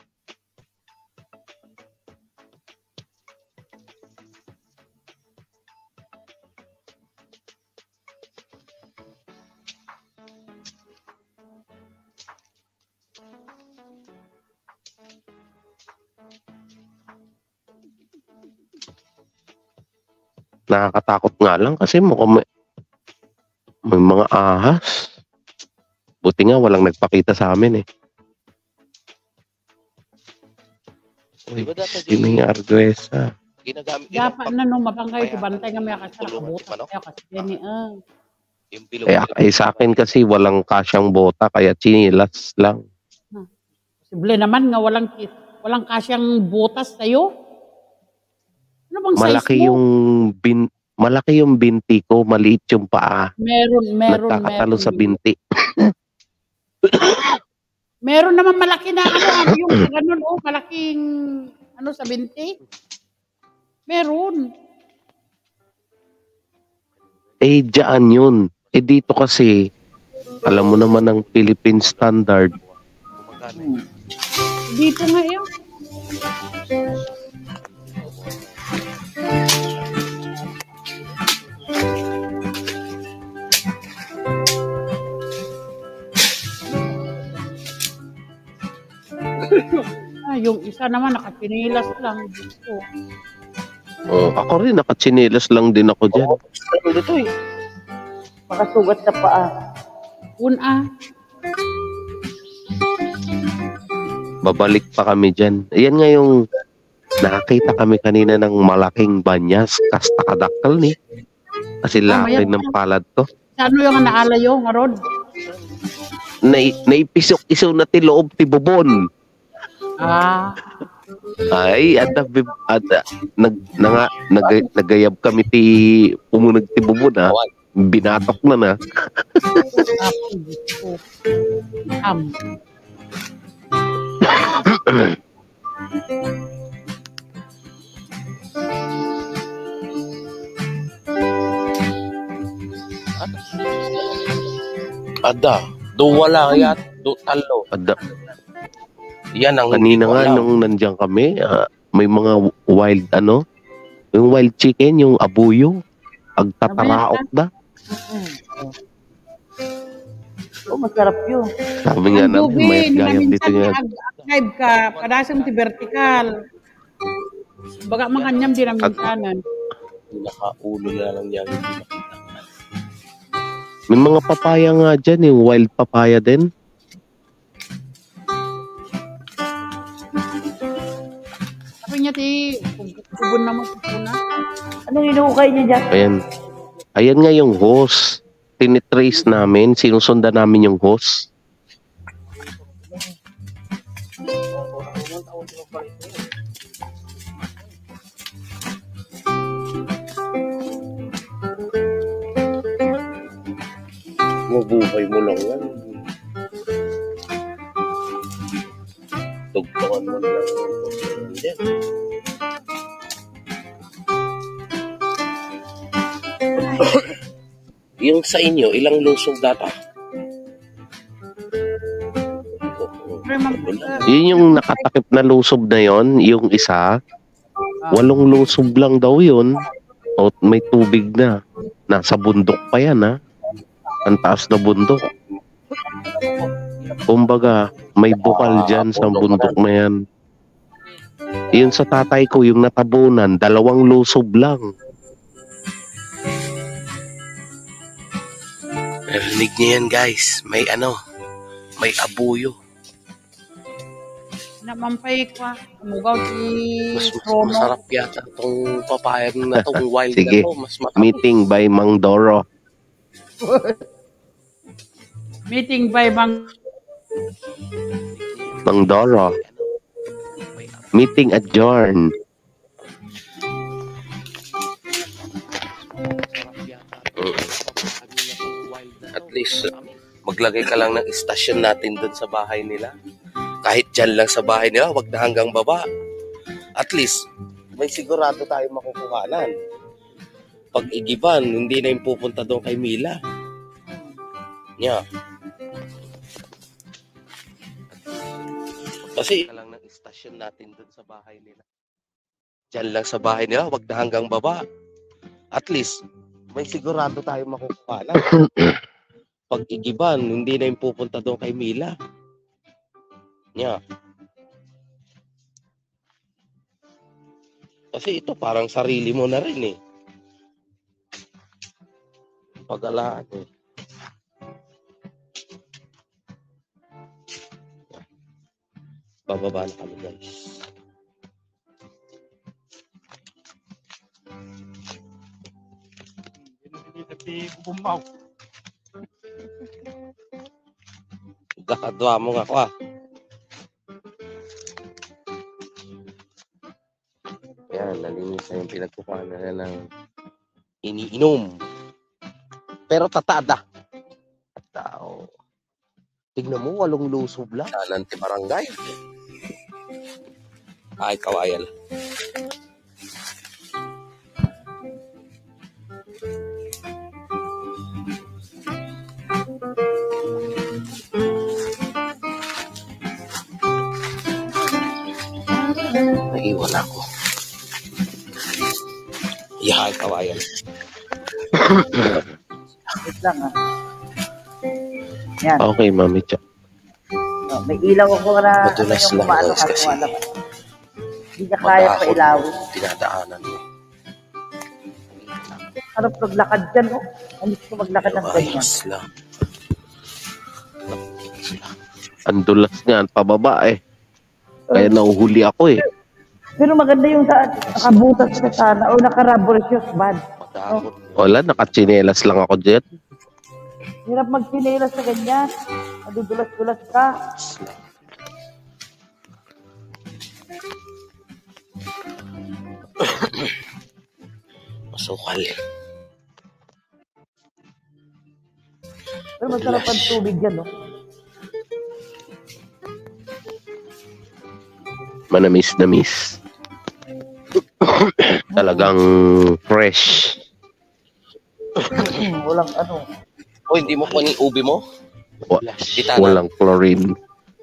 Nakakatakot nga lang kasi mukhang may mga ahas. Buti nga walang nagpakita sa amin eh. Uy, si Ming Arguesa. Ginagamit Dapat na no mabangay ko bantay nga may akasya nakabutas kayo kasi gani sa akin kasi walang kasyang bota kaya chinilas lang. Posible naman nga walang kasyang butas tayo. Ano bang Malaki size mo? malaki yung binti ko, maliit yung paa. Meron. Nagkakatalo sa binti. Meron naman malaki na yung ganun malaking sa binti. Meron. Dyan yun. Dito kasi, alam mo naman ang Philippine standard. Dito nga yun. Yung isa naman nakapinilas lang dito. Ako rin, nakachinelas lang din ako dyan. Dito makasugat sa paa. Babalik pa kami dyan. Ayan nga yung nakakita kami kanina ng malaking banyas. Kasta kadaktal ni. Kasi laki ng palad ko. Ano yung naalayo nga rod? Naipisok-iso na ti loob ti bubon. Ay, nagayab kami ti umunag ti bubon ha. Binatok na. Do wala kaya do talo. Yan ang kanina nga nung nandiyan kami, may mga wild yung wild chicken, yung abuyo, agtataraok na. Masarap yun. Sabi nga namin, may gayam dito nga. Live ka, padasang ti vertical. Baga manganyam din ang minsanan. Nakaulo na lang yan. May mga papaya nga dyan, yung wild papaya din. Sabi niya kubon naman na. Anong inuukay niya dyan? Ayan nga yung hose. Tinitrace namin, sinusundan namin yung hose. Mabuhay mo lang yan. Tugtungan mo lang. Yung sa inyo, ilang lusog data? Yun yung nakatakip na lusob na yon, yung isa. 8 lusob lang daw yun. O may tubig na. Nasa bundok pa yan ha. Ang taas na bundok. Kumbaga, may bukal dyan sa bundok na yan. Yun sa tatay ko, yung natabunan, 2 lusob lang. Narinig niyo yan guys, may abuyo. Namampay ko umugaw si Mas masarap yata itong papayag na itong wild Sige. na to. Mas matamis. Meeting by Mang Doro. Meeting by Mang Doro. Meeting adjourned. At least, maglagay ka lang ng istasyon natin doon sa bahay nila. Kahit dyan lang sa bahay nila, wag na hanggang baba. At least, may sigurado tayo makukuhanan. Pag igiban, hindi na yung pupunta doon kay Mila. Yeah. Kasi, lang ng istasyon natin doon sa bahay nila. Dyan lang sa bahay nila, wag na hanggang baba. At least, may sigurado tayo makukuhanan. Pag igiban, hindi na yung pupunta doon kay Mila. Yeah. Kasi ito parang sarili mo na rin eh. Pag-alaan eh. Bababa na kami guys. si Bumaw. Kakadwa mo nga ko ah. Yan, nalinis na yung pinagkukuhan na ng iniinom. Pero tatada. Tao. Tignan mo, 8 lusob lang. Nanti barangay. Ay, kawayan. Naiwan ako. Yan, kawayan. Wait lang ah. Yan. Okay, Mami Cha. Oh, may ilaw ako na Madulas yung lang kumaano guys ka kasi kumaano. Hindi niya kaya pa ilawin. Dinadaanan mo. Ano paglakad dyan, oh? Alis ko maglakad ng ganyan. Ayos lang. Ang dulas nga, pababa eh. Kaya nauhuli ako eh. Pero maganda yung nakabutas ka sana o nakarubber shoes bad. Oh. Wala, nakatsinelas lang ako dyan. Hirap magsinelas sa ganyan. Madudulas-dulas ka. Masukal. Pero masarap ang tubig yan, no? Manamis-namis. Talagang fresh. Walang ano. O, hindi mo kunin ubi mo? Walang chlorine.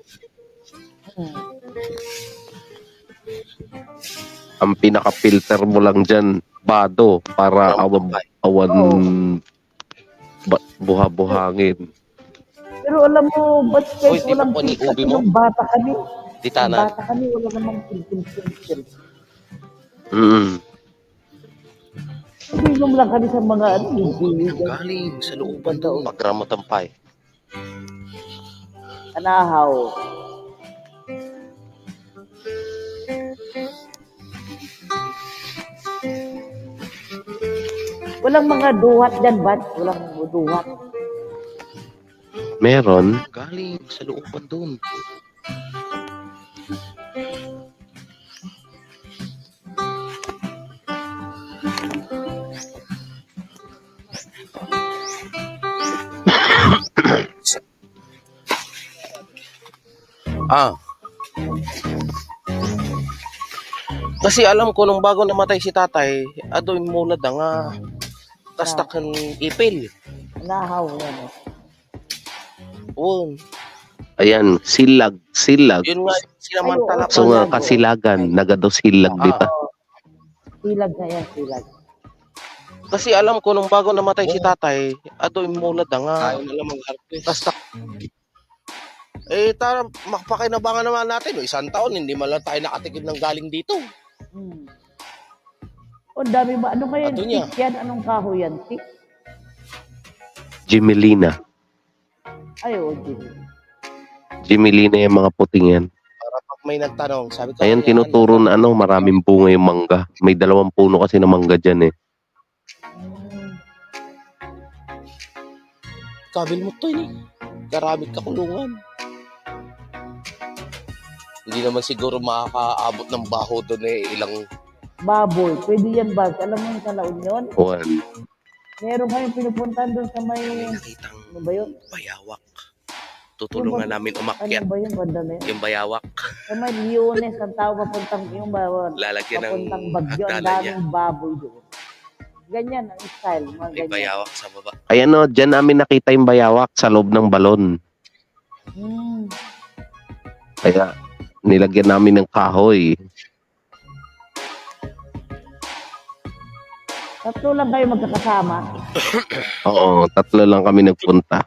Ang pinaka-filter mo lang dyan, bado, para awan buha-buhangin. Pero alam mo, ba't kahit Uy, walang di mo ubi mo? nung bata kami. Titana. Bata kami, wala namang filter. Uminom lang kami sa mga ano. Galing sa looban daw. Pagramatampay. Anahaw. Walang mga duhat dyan, Bat. Walang duhat. Meron. Galing sa looban doon. Kasi alam ko nung bago namatay si tatay, adoy muna da nga kastakan ipil. Anahaw yan. Won. Ayan, silag. Yun nga sinamantala So nga kasilagan, nagado silag dito. Silag na yan, silag. Kasi alam ko nung bago namatay si tatay, adoy muna da nga kastak. Tara, makapakinabangan naman natin. 1 taon, hindi man lang tayo nakatikim ng galing dito. O dami ba? Ano kaya Ato yan? Yan? Anong kahoy yan? Tik? Jimelina. Ay, o, Jimmy. Jimelina yung mga puting yan. Para pag may nagtanong, sabi ko, Ayan, tinuturo na maraming bunga yung mangga. May 2 puno kasi na mangga dyan eh. Kabil mo to eh. Karamit kakulungan. Hindi naman siguro makakaabot ng baho doon eh. Ilang... Baboy. Pwede yan, Bas. Alam mo yung sa La Union? Meron kayong pinupuntahan doon sa may... Ano ba yun? Bayawak. Tutulungan namin umakyat. Ano ba yun? Banda na yun? Yung bayawak. Sa may Leones, ang tao papuntang yung bawon. Lalagyan ng papuntang Bagyo. Ang hagdanan niya. daming baboy doon. Ganyan ang style. Mga May ganyan. bayawak sa baba. Ayan o, dyan namin nakita yung bayawak sa loob ng balon. Kaya nilagyan namin ng kahoy. Tatlo lang kayo magkakasama. Oo, 3 lang kami nagpunta.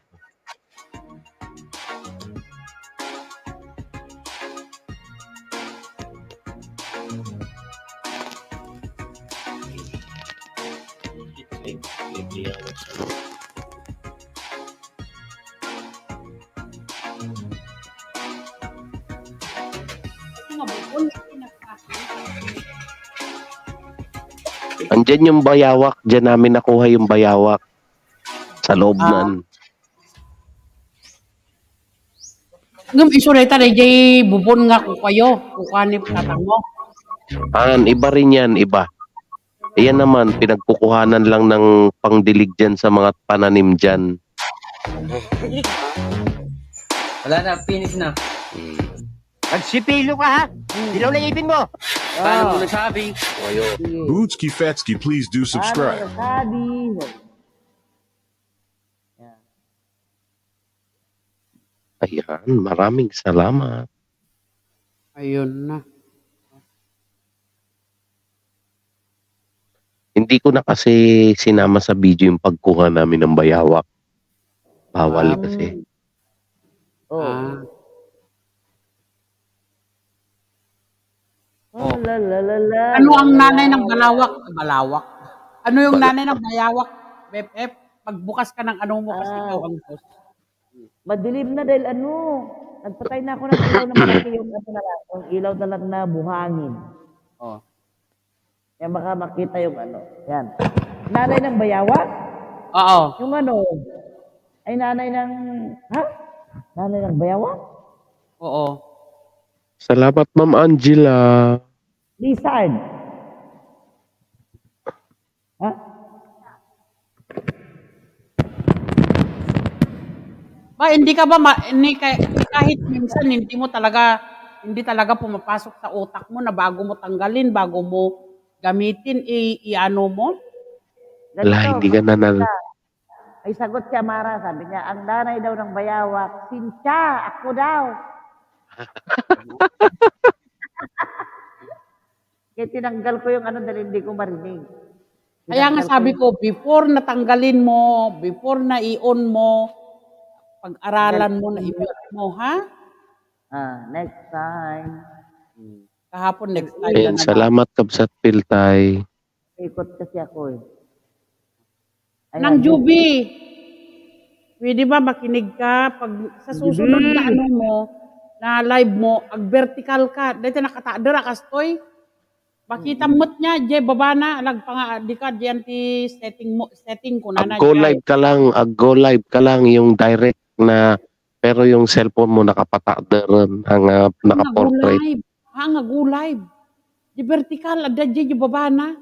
Andyan yung bayawak. Diyan namin nakuha yung bayawak. Sa loob nan. Ngam isureta na jay bubon nga ko kayo. Kukanip tatang mo. Iba rin yan, iba. Ayan naman, pinagkukuhanan lang ng pangdilig dyan sa mga pananim dyan. Wala na, finish na. Magsipilo ka ha? Dilaw na ipin mo. Paano mo nagsabi? Bootski Fatsky, please do subscribe. Ayan, maraming salamat. Ayun na. Hindi ko na kasi sinama sa video yung pagkuha namin ng bayawak. Bawal kasi. Ano ang nanay ng balawak? Ano yung nanay ng bayawak? Bep, pagbukas ka ng ano mo kasi ikaw ang boss. Madilim na dahil nagpatay na ako ng ilaw na malaki yung ilaw na lang na buhangin. Yan baka makita yung yan. Nanay ng bayawak? Oo. Yung ay nanay ng, nanay ng bayawak? Oo. Salamat, Ma'am Angela. Lizard. Hindi ka ba kahit minsan hindi talaga pumapasok sa utak mo na bago mo tanggalin, bago mo gamitin, i-ano mo? Wala, hindi ka na. Ay sagot si Amara, sabi niya, ang nanay daw ng bayawak, Cynthia, ako daw. Kaya tinanggal ko yung dahil hindi ko marinig. Kaya nga sabi ko, before natanggalin mo, before na i-on mo, pag-aralan mo na i-mute mo, ha? Next time. Kahapon next time. Ayan, salamat Kabsat Piltay. Ikot kasi ako Nang Juby, pwede ba makinig ka pag sa susunod na na live mo, vertical ka. Dito nakataadara kastoy. Bakita mo't niya, jay baba na, di ka diyan ti setting ko na. Go live ka lang yung direct na, pero yung cellphone mo nakapataadara hang naka-portrait. Go live. Di vertical, ada di baba na.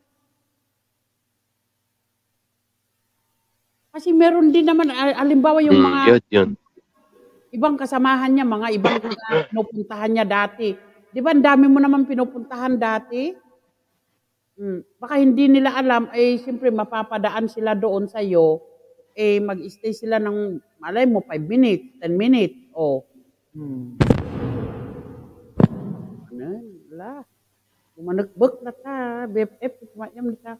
Kasi meron din naman, alimbawa yung mga yun. Ibang kasamahan niya, mga ibang pinupuntahan niya dati. Di ba, ang dami mo naman pinupuntahan dati? Baka hindi nila alam, siyempre mapapadaan sila doon sa iyo, mag-stay sila ng, malay mo, 5 minutes, 10 minutes, Wala. Umanagbek na ta, BFF, kumayam na ta,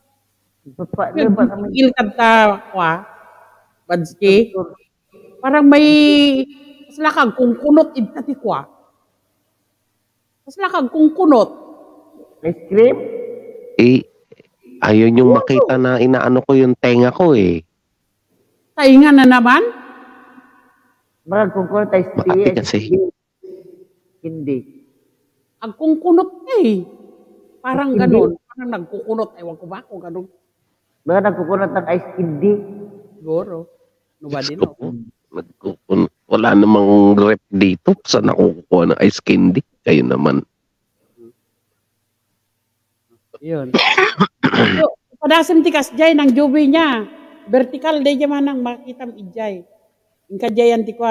Pagil ka ta, Badski. Parang may maslakag kung kunot idtati kwa. Maslakag kung kunot. Ice cream? Ayun yung makita na inaano ko yung tenga ko Tainga na naman? Marag kung kunot ice cream. Makati kasi. Hindi. Ang kung kunot Parang ganun. Parang nagkukunot. Ewan ko ba kung ganun. Baka nagkukunot ng ice candy. Siguro. Nobody Wala namang rep dito. Saan nakukuha ng ice candy? Kayo naman. Yun. Padasim tikas jay ng jubi niya. Vertical day jaman nang makitam ijay. Ingka jay anti ko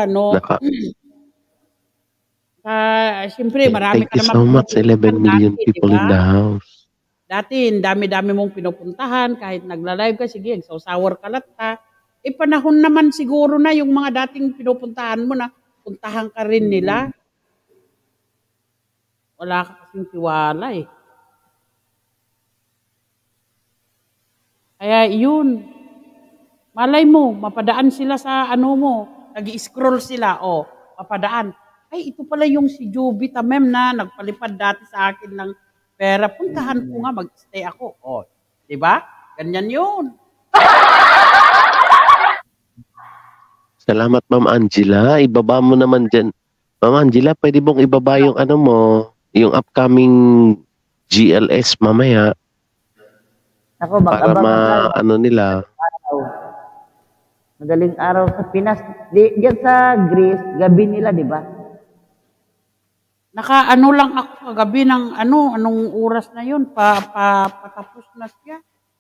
siyempre marami ka naman. Thank you so much. 11 million people in the house. Dati, dami-dami mong pinupuntahan, kahit nagla-live ka, sige, sausawar ka lahat ha. Panahon naman siguro na yung mga dating pinupuntahan mo na puntahan ka rin nila. Wala ka kasing tiwala Kaya yun, malay mo, mapadaan sila sa mo, nag-i-scroll sila, mapadaan. Ay, ito pala yung si Juby Tamem na nagpalipad dati sa akin ng pera. Puntahan ko nga, mag-stay ako. Diba? Ganyan yun. Salamat, Ma'am Angela. Ibaba mo naman dyan. Ma'am Angela, pwede mong ibaba yung yung upcoming GLS mamaya. Ako, para nila. Madaling araw sa Pinas. Diyan sa Greece, gabi nila, di ba? Naka-ano lang ako kagabi ng anong oras na yun, patapos na siya.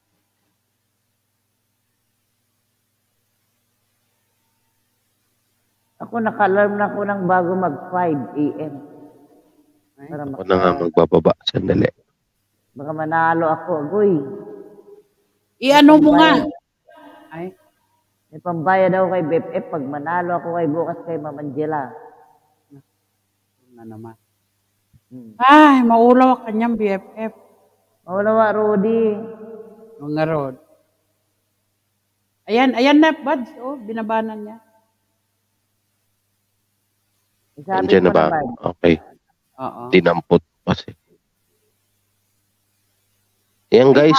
Ako naka-alarm na ako ng bago mag 5 a.m. Para Ako na nga magbababa. Sandali. baka manalo ako, agoy. I-ano mo nga. Ay. May pambayad ako kay BFF pag manalo ako kay bukas kay Ma'am Angela. Na naman. Ay, maulaw ka niyang BFF. Maulaw, Rudy. Mga Rod. Ayan na, Buds. Oh, binabanan niya. Nandiyan na ba? Okay. Oo. Dinampot kasi. Yan guys,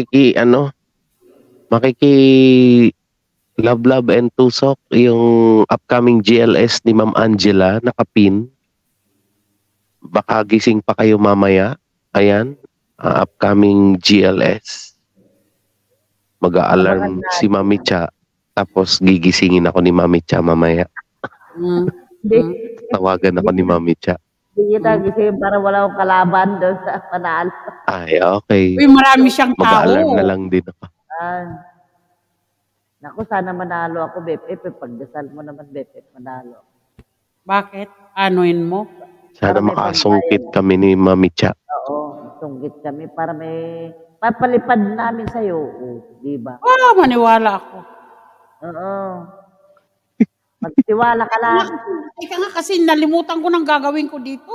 makiki love and tusok yung upcoming GLS ni Ma'am Angela nakapin. Baka gising pa kayo mamaya. Ayan, upcoming GLS. Mag-a-alarm si Mami Cha. Tapos gigisingin ako ni Mami Cha mamaya. Tawagan ako ni Mami Cha. Hindi kita gising para wala akong kalaban doon sa panalo. Ay, okay. Uy, marami siyang tao. Mag-a-alarm na lang din ako. Naku, sana manalo ako, BFF. Pagdasal mo naman, BFF, manalo. Bakit? Anuin mo? Sana makasungkit kami ni Mami Cha. Oo, sungkit kami para may papalipad namin sa'yo. Di ba? Maniwala ako. Oo. Magtiwala ka lang. Ika nga kasi nalimutan ko nang gagawin ko dito.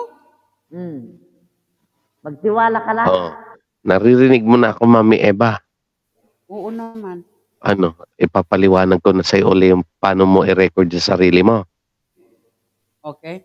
Magtiwala ka lang. Oo. Naririnig mo na ako, Mami Eva. Oo naman. Ipapaliwanag ko na sa'yo ulit yung paano mo i-record yung sarili mo. Okay.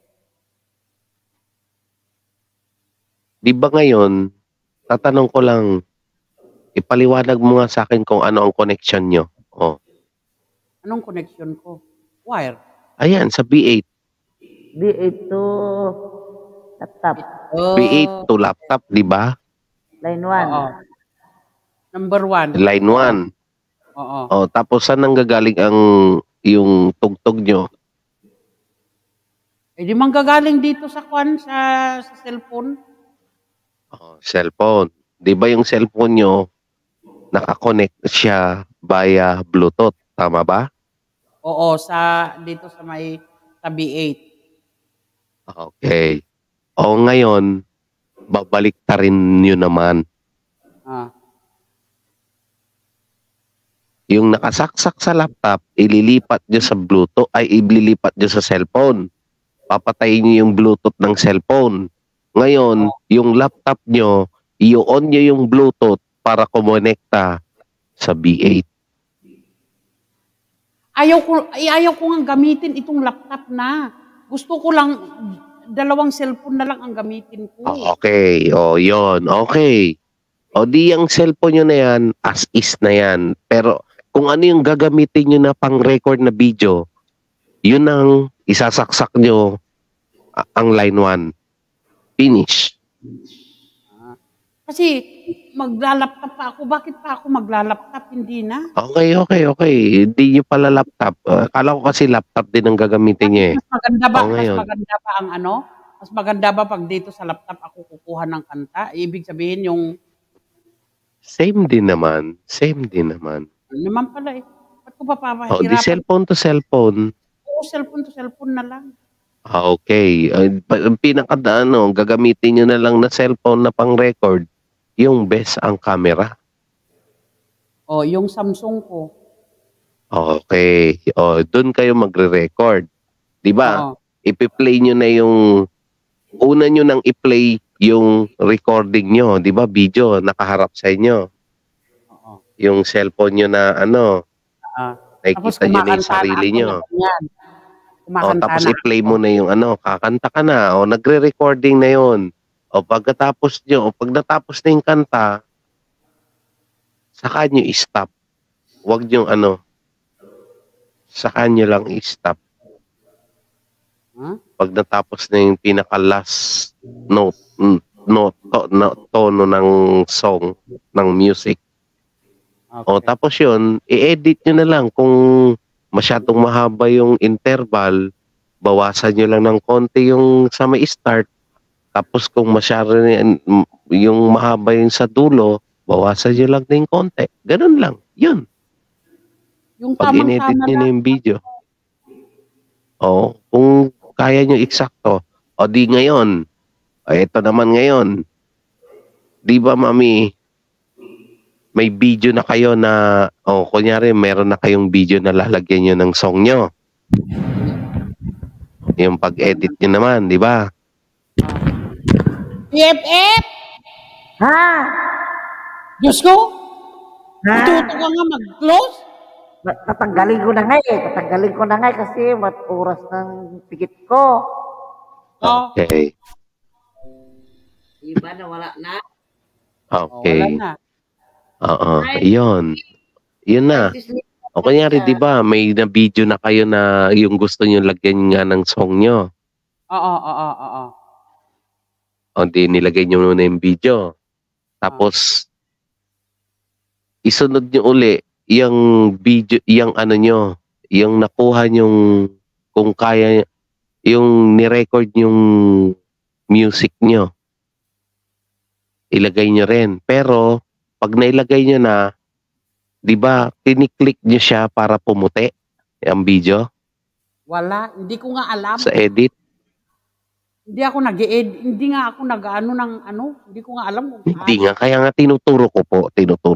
Di ba ngayon, tatanong ko lang, ipaliwanag mo nga sa akin kung ano ang connection nyo. Anong connection ko? Wire. Ayan, sa B8. B8 to laptop. B8 to laptop, di ba? Line 1. Oo. Number 1. Line 1. Oo. Tapos saan nanggagaling yung tugtog nyo? Di manggagaling dito sa cellphone. Cellphone. Di ba yung cellphone nyo, nakakonect siya via Bluetooth? Tama ba? Oo, dito sa may tabi 8. Okay. Ngayon, babalik ta rin nyo naman. Yung nakasaksak sa laptop, ililipat nyo sa Bluetooth, ililipat nyo sa cellphone. Papatayin nyo yung Bluetooth ng cellphone. Ngayon, yung laptop nyo, i-on nyo yung Bluetooth para kumonekta sa B8. Ayaw ko nga gamitin itong laptop na. Gusto ko lang, 2 cellphone na lang ang gamitin ko. Okay. Yun. Okay. Di yung cellphone nyo na yan, as is na yan. Pero kung ano yung gagamitin nyo na pang-record na video, yun ang isasaksak nyo ang line 1. Finish. Kasi maglalaptop pa ako. Bakit pa ako maglalaptop? Hindi na. Okay. Hindi nyo pala laptop. Akala ko kasi laptop din ang gagamitin nyo eh. Mas maganda ba? Mas maganda ba pag dito sa laptop ako kukuha ng kanta? Ibig sabihin yung... Same din naman. Naman pala eh. Ba't ko pa papahirapan? Di cellphone to cellphone. Oo, cellphone to cellphone na lang. Okay. Gagamitin nyo na lang na cellphone na pang-record, yung best ang camera. Yung Samsung ko. Okay. Doon kayo magre-record. Di ba? Ipi-play nyo na yung, una nyo nang i-play yung recording nyo. Di ba? Video, nakaharap sa inyo. Yung cellphone nyo na nakikita nyo na yung sarili nyo. Tapos i-play mo na yung kakanta ka na, nagre-recording na yun. Pagkatapos nyo, pag natapos na yung kanta, saka nyo i-stop. Huwag nyo saka nyo lang i-stop. Pag natapos na yung pinaka-last tono ng song, ng music. Tapos yun, i-edit nyo na lang kung masyadong mahaba yung interval, bawasan nyo lang ng konti yung sa may start. Tapos kung masyado yung mahaba yung sa dulo, bawasan nyo lang din konti. Ganun lang. Yun. Yung Pag in-edit tamang-tama nyo na lang. yung video. Oo. Kung kaya nyo eksakto. O di ngayon. O ito naman ngayon. Di ba, mami, may video na kayo na, kunyari, meron na kayong video na lalagyan nyo ng song nyo. Yung pag-edit nyo naman, di ba? PFF! Ha? Diyos ko! Ha? Matuto ka nga mag-close? Tatanggalin ko na nga eh. Tatanggalin ko na nga kasi oras ng pigit ko. Okay. Iba na wala na. Okay. Wala na. Oo. Yun. Yun na. O kunyari, di ba, may na-video na kayo na yung gusto nyo lagyan nga ng song nyo. Oo. O di, nilagay nyo muna yung video. Tapos, isunod nyo uli yung video, yung ano nyo, yung nakuha nyong, kung kaya, yung nirecord yung music nyo. Ilagay nyo rin. Pero, pag nailagay nyo na, di ba, kiniklik nyo siya para pumuti ang video Wala. Hindi ko nga alam. sa edit. Hindi ako nag-edit. Hindi nga ako nag-ano ng ano. Hindi ko nga alam kung Hindi nga, kaya nga tinuturo ko po.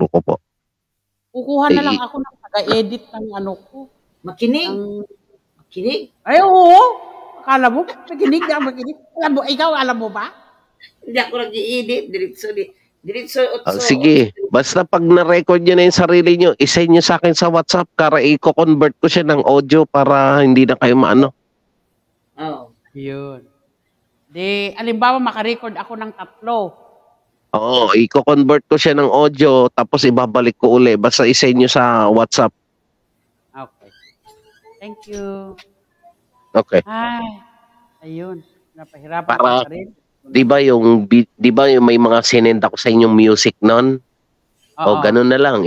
kukuha na lang ako ng nag-edit ng ano ko. Makinig. Makinig. Ay, oo. Akala mo, makinig na makinig. Alam mo, ikaw alam mo ba? Hindi ako nag-i-edit. Diretso. Sige, basta pag na-record nyo na yung sarili nyo, isend nyo sa akin sa WhatsApp, para i-convert ko siya ng audio para hindi na kayo maano. Oo. Yun. Di, alimbawa, makarecord ako ng 3. Oo, i-convert ko siya ng audio, tapos ibabalik ko uli. Basta isend nyo sa WhatsApp. Okay. Thank you. Okay. Ay, ayun. Napahirapan Para, ka rin. di ba yung may mga sinend ako sa inyong music nun? O ganun na lang,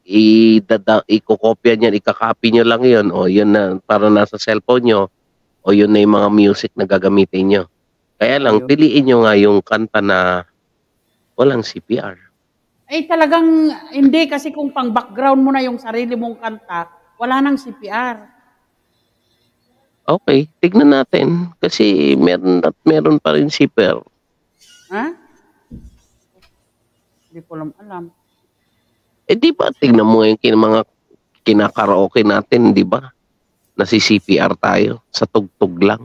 i-kokopya niyan, ikakopy nyo lang yun, o yun na, para nasa cellphone nyo, o yun na yung mga music na gagamitin nyo. Kaya lang, piliin nyo nga yung kanta na walang CPR. Ay, talagang hindi. Kasi kung pang background mo na yung sarili mong kanta, wala nang CPR. Okay, tignan natin. Kasi meron pa rin CPR. Ha? Hindi ko alam. Di ba, tignan mo yung mga kinakaraoke natin, di ba? Nasi CPR tayo, sa tugtog lang.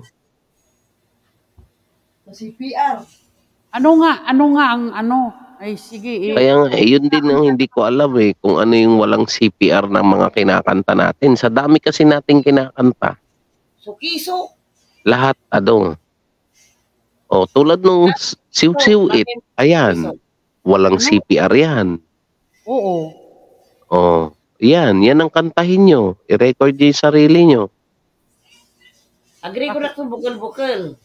CPR. Ano nga ang ano? Ay, sige. Kaya nga, yun din ang hindi ko alam kung ano yung walang CPR ng mga kinakanta natin. Sa dami kasi nating kinakanta. Sukiso. Lahat, O, tulad nung Siw-Siw It. Ayan. Walang CPR yan. Oo. O, yan ang kantahin nyo. I-record nyo yung sarili nyo. Agree ko na itong bukal-bukal.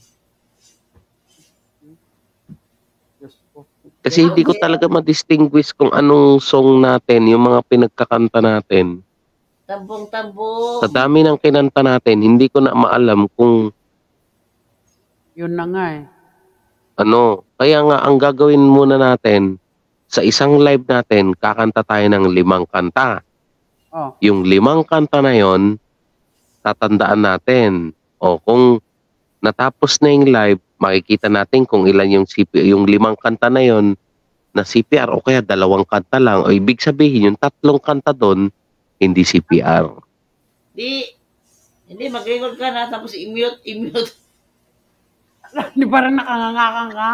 Kasi hindi ko talaga ma-distinguish kung anong song natin, yung mga pinagkakanta natin. Tambong-tambong. Sa dami ng kinanta natin, hindi ko na maalam kung yun na nga Kaya nga, ang gagawin muna natin, sa isang live natin, kakanta tayo ng 5 kanta. Oh. Yung 5 kanta na yon, tatandaan natin. O kung natapos na yung live, makikita natin kung ilan yung CPR. Yung 5 kanta na yon na CPR, o kaya 2 kanta lang. O ibig sabihin, yung 3 kanta doon, hindi CPR. Hindi, mag-record ka na, tapos i-mute. Hindi parang nakangangakang ka?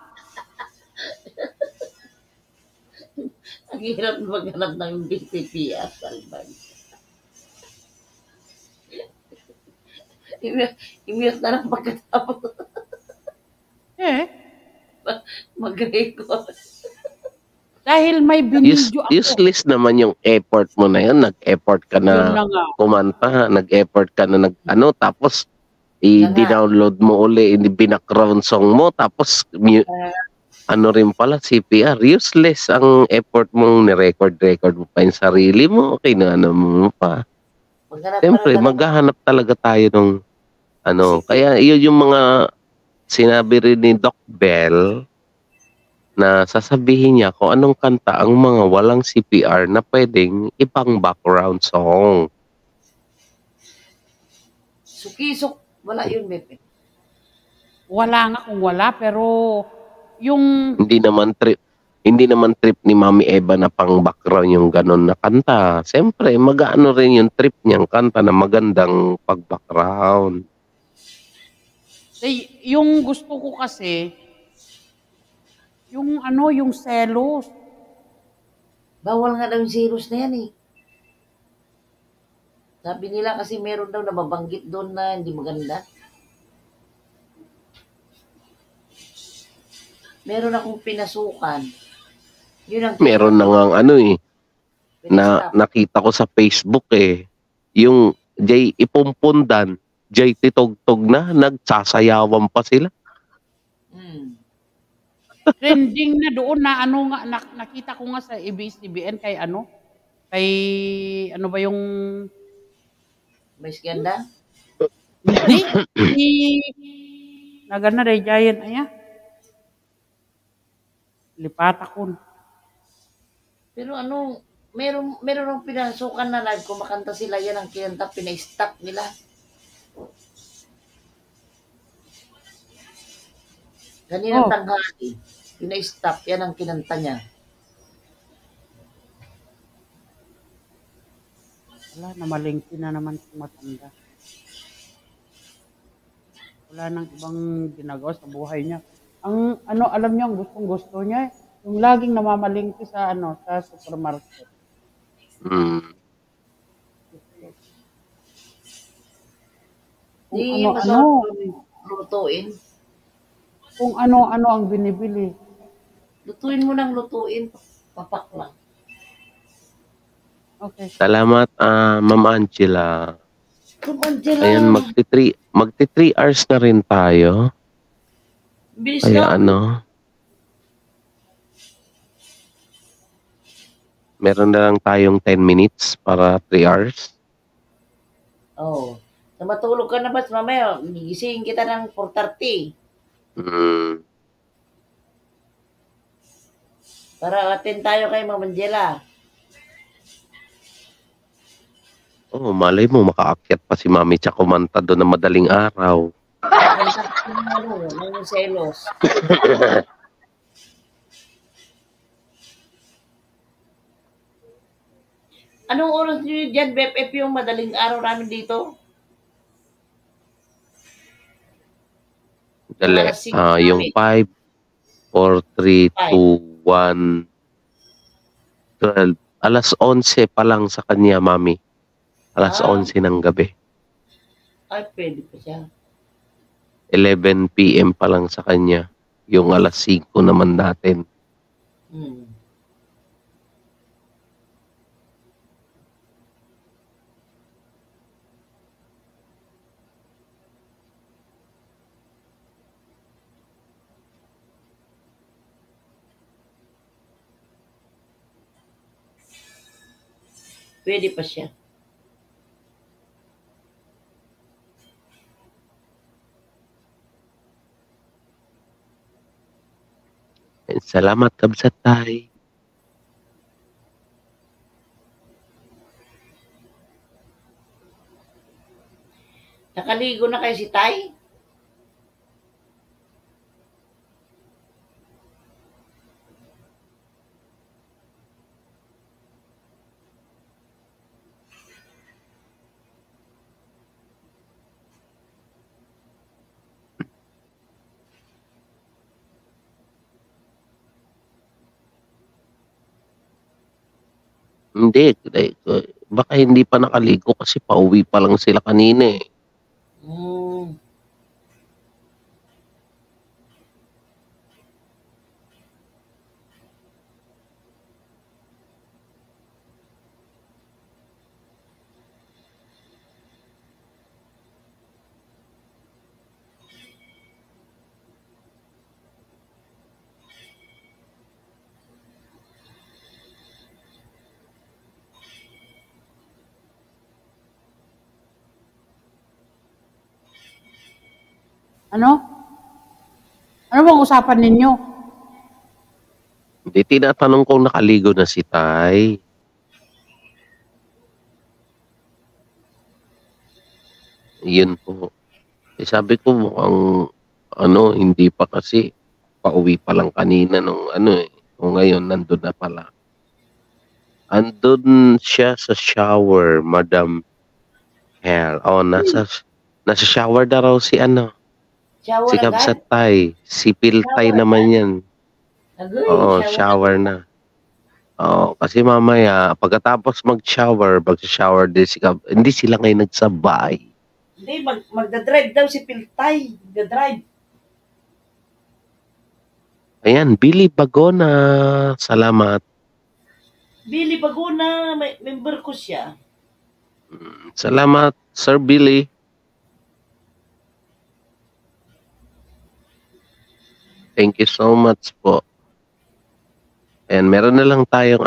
Ang hirap maghanap ng BPPR salban. I-mute na lang pagkatapos. Mag-record. Dahil may binidyo ako. Useless naman yung effort mo na yun. Nag-effort ka na kumanta, nag-effort ka na tapos i-download mo uli, i-background song mo, tapos rin pala, CPR. Useless ang effort mong ni-record mo pa yung sarili mo. Okay na mo pa. Siyempre, maghahanap talaga tayo ng ano. Kaya yun yung mga sinabi rin ni Doc Bell na sasabihin niya kung anong kanta ang mga walang CPR na pwedeng ipang background song. Sukisok, wala yun, Bebe. Wala nga kung wala, pero yung... Hindi naman trip ni Mami Eva na pang background yung ganon na kanta. Siyempre, mag-ano rin yung trip niyang kanta na magandang pag-background. Yung gusto ko kasi, yung ano, yung selos. Bawal nga daw yung selos na yan eh. Sabi nila kasi meron daw nababanggit doon na hindi maganda. Meron akong pinasukan. Yun ang Meron na nga ano eh. Na nakita ko sa Facebook eh. Yung Jay Ipumpundan, Jay Titogtog na, nagsasayawan pa sila. Trending na doon na ano nga, nakita ko nga sa ABS-CBN kay ano? Kay ano ba yung... Vice Ganda? Hindi. Nagana rin Giant aya. Lipat ako. Pero ano, meron ng pinasukan na live, kumakanta sila, yan ang kinanta, pina-stop nila. Kaninang tanghali, pina-stop, yan ang kinanta niya. Wala, namalingki na naman kung matanda. Wala nang ibang ginagawa sa buhay niya. Ang ano, alam niyo, ang gustong-gusto niya, yung laging namamalingki sa ano, sa supermarket. Di ano, lutuin. Kung ano-ano ang binibili. Lutuin mo ng lutuin, papak lang. Okay. Salamat, Ma'am Angela. Ayan, magti 3 hours na rin tayo. Bilis Kaya lang. ano, meron na lang tayong 10 minutes para 3 hours. Oo. So, matulog ka na ba? Mamaya, gigisingin kita ng 4:30. Para attend tayo kay Ma'am Angela. Oh, malay mo makaakyat pa si Mami tsaka kumanta doon na madaling araw. Ano selos? Anong oras nyo dyan, BFF, yung madaling araw namin dito? Dali. Yung 5, 4, 3, 2, 1, 12. Alas 11 pa lang sa kanya, Mami. Alas 11 ng gabi. Ay, pwede pa siya. 11 PM pa lang sa kanya. Yung alas 5 naman natin. Pwede pa siya. Salamat, Kabsatay. Nakaligo na kayo si Tay? Hindi. Baka hindi pa nakaligo kasi pauwi pa lang sila kanina eh. Ano? Ano bang usapan ninyo? Hindi, tinatanong kung nakaligo na si Tay. Yun po. Sabi ko mukhang hindi pa kasi pauwi pa lang kanina nung o ngayon nandun na pala. Andun siya sa shower, Madam Hell. Nasa shower na raw si Shower si agad? Kabsat Tay. Si Piltay naman yan. Oo, shower na. Oo, kasi mamaya, pagkatapos mag-shower din hindi sila ngayon nagsabay. Hindi, magdadrive daw si Piltay. Magdadrive. Ayan, Billy Bagona. Salamat. Billy Bagona, member ko siya. Salamat, Sir Billy. Thank you so much po. And meron na lang tayong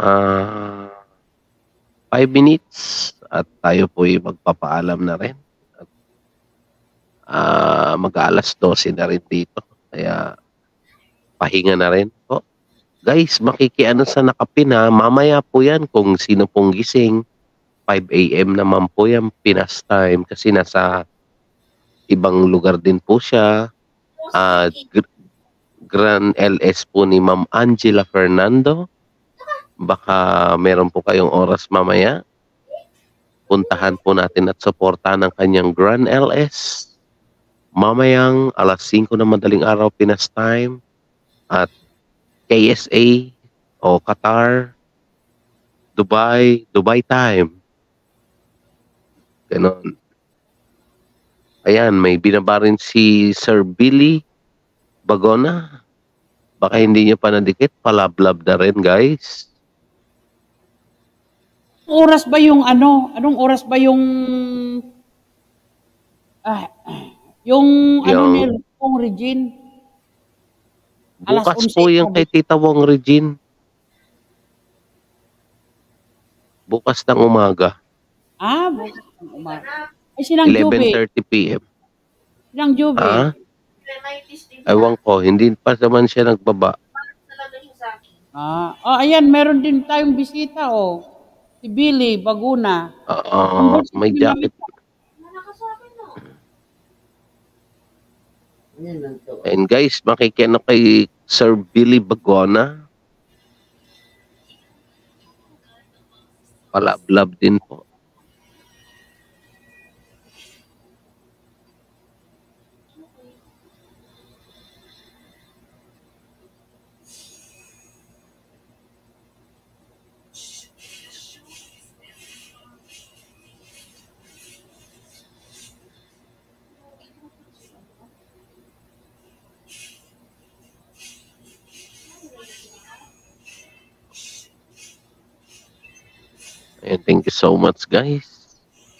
5 minutes at tayo po'y magpapaalam na rin. Mag-alas 12 na rin dito. Kaya pahinga na rin po. Guys, sa nakapin mamaya po yan kung sino pong gising. 5 a.m. naman po yan, Pinas time. Kasi nasa ibang lugar din po siya. Grand LS po ni Ma'am Angela Fernando. Baka meron po kayong oras mamaya. Puntahan po natin at suportahan ang kanyang Grand LS. Mamayang alas 5 ng madaling araw Pinas time. At KSA o Qatar, Dubai time. Ganon. Ayan, may binaba rin si Sir Billy Bagona. Baka hindi nyo pa nadikit, palablab na rin, guys. Oras ba yung anong oras ba yung nila pong Regine? Bukas po yung kay Tita Wong Regine. Bukas ng umaga. Bukas ng umaga. Ay, sinang Juby. 11:30 p.m. Sinang Juby. Ewan ko, hindi pa naman siya nagbaba. Ayan, meron din tayong bisita, si Billy Baguna. May jacket. And guys, makikiano kay Sir Billy Bagona. Palablab din po. And thank you so much, guys.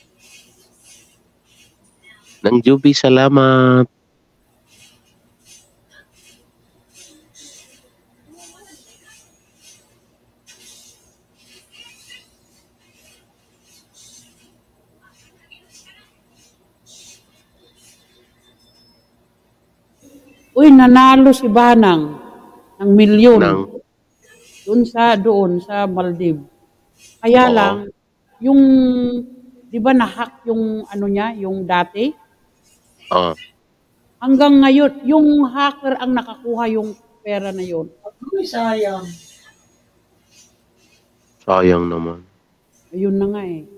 Nang Juby, salamat. Uy, nanalo si Banang ng milyon. Doon sa Maldives. Kaya lang, yung, di ba na-hack yung niya, yung dati? Hanggang ngayon, yung hacker ang nakakuha yung pera na yun. Sayang. Sayang naman. Ayun na nga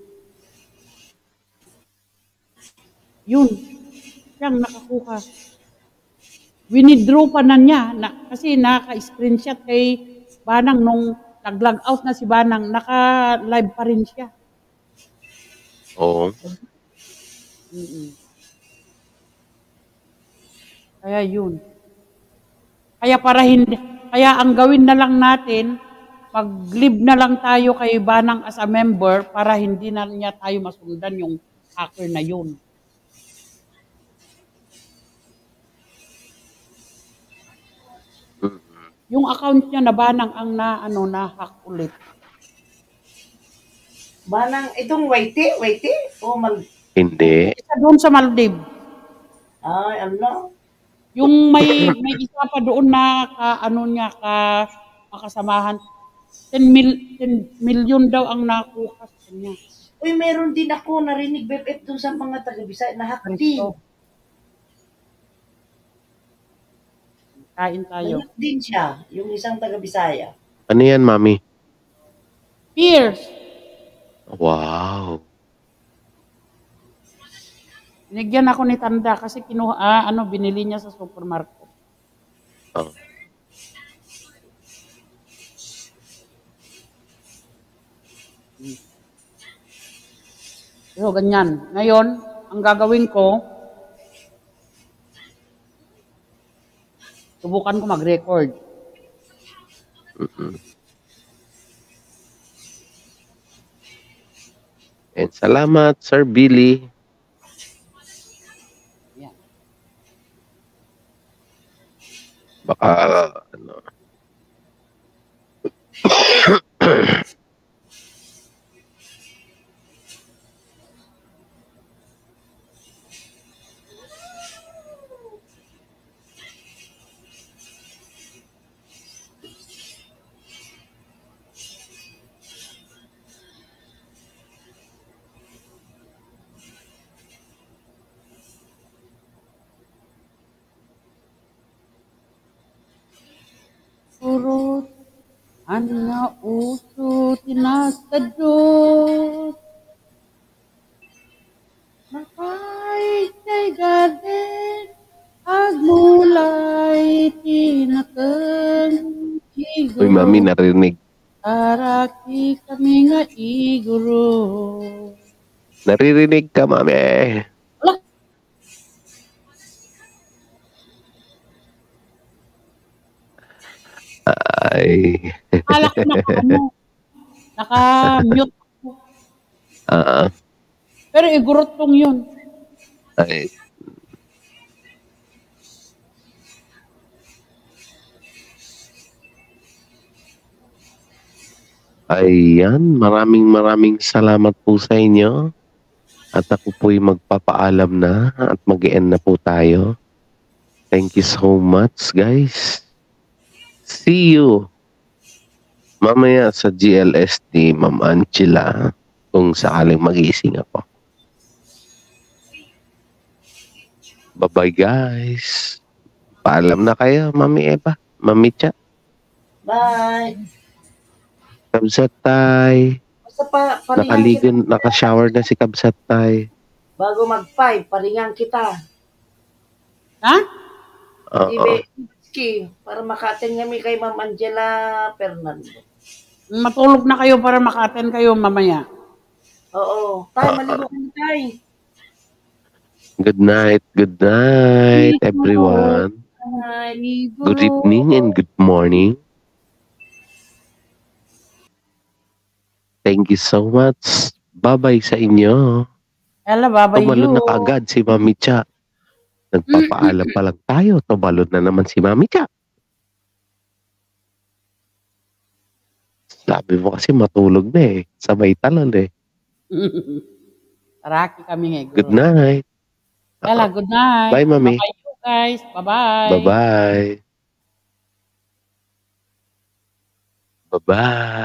Yun. Siyang nakakuha. Winidraw pa na niya kasi naka-screenshot kay Banang nung nag-log out na si Banang, naka-live pa rin siya. Oo. Kaya yun. Kaya ang gawin na lang natin, mag-leave na lang tayo kay Banang as a member para hindi na niya tayo masundan yung hacker na yun. Yung account niya na Banang ang na-hack ulit. Banang, itong Waiti? O Hindi. Isa doon sa Maldives. Ay, ano? Yung may isa pa doon na makasamahan. 10 million daw ang nakuha sa kanya. Uy, meron din ako narinig BFF dun sa mga taga-Bisaya na hakdi. Kain tayo. Nalak din siya, yung isang taga-Bisaya. Ano yan, Mami? Pierce. Wow. Binigyan ako ni Tanda kasi binili niya sa supermarket. Oh. So, ganyan. Ngayon, ang gagawin ko, subukan ko mag-record. And salamat, Sir Billy. Baka, ano. Surut, anya uso tinasadot. Makay kay garden, agmulay tinakeng iguro. Uy, Mami, narinig. Araki kami nga iguro. Naririnig ka, Mami. Ay. Akala ko naka-mute. Pero igurot tong yun. Ay. Ayan, maraming salamat po sa inyo. At ako po'y magpapaalam na at mag-end na po tayo. Thank you so much, guys. See you mamaya sa GLS ni Ma'am Angela kung sakaling magising ako. Bye-bye, guys. Paalam na kayo, Mami Eva, Mami Cha. Bye. Kabsat tay. Basta paringan Nakaligo, kita. naka-shower na si Kabsat tay. Bago mag-5, paringan kita. Ha? Oo. Para maka-attend kami kay Ma'am Angela Fernando. Matulog na kayo para maka-attend kayo mamaya. Oo. Tay, maligo ka na, tay. Good night, everyone. Good evening and good morning. Thank you so much. Bye-bye sa inyo. Ella, bye-bye Tumalon you. na kaagad si Mami Cha. Nagpapaalam pa lang tayo. Tumalon na naman si Mami Cha. Sabi mo kasi matulog na eh. Sa may talon eh. Taraki kami Good night. Ella, good night. Bye, Mami. Bye-bye you guys. Bye-bye. Bye-bye. Bye-bye.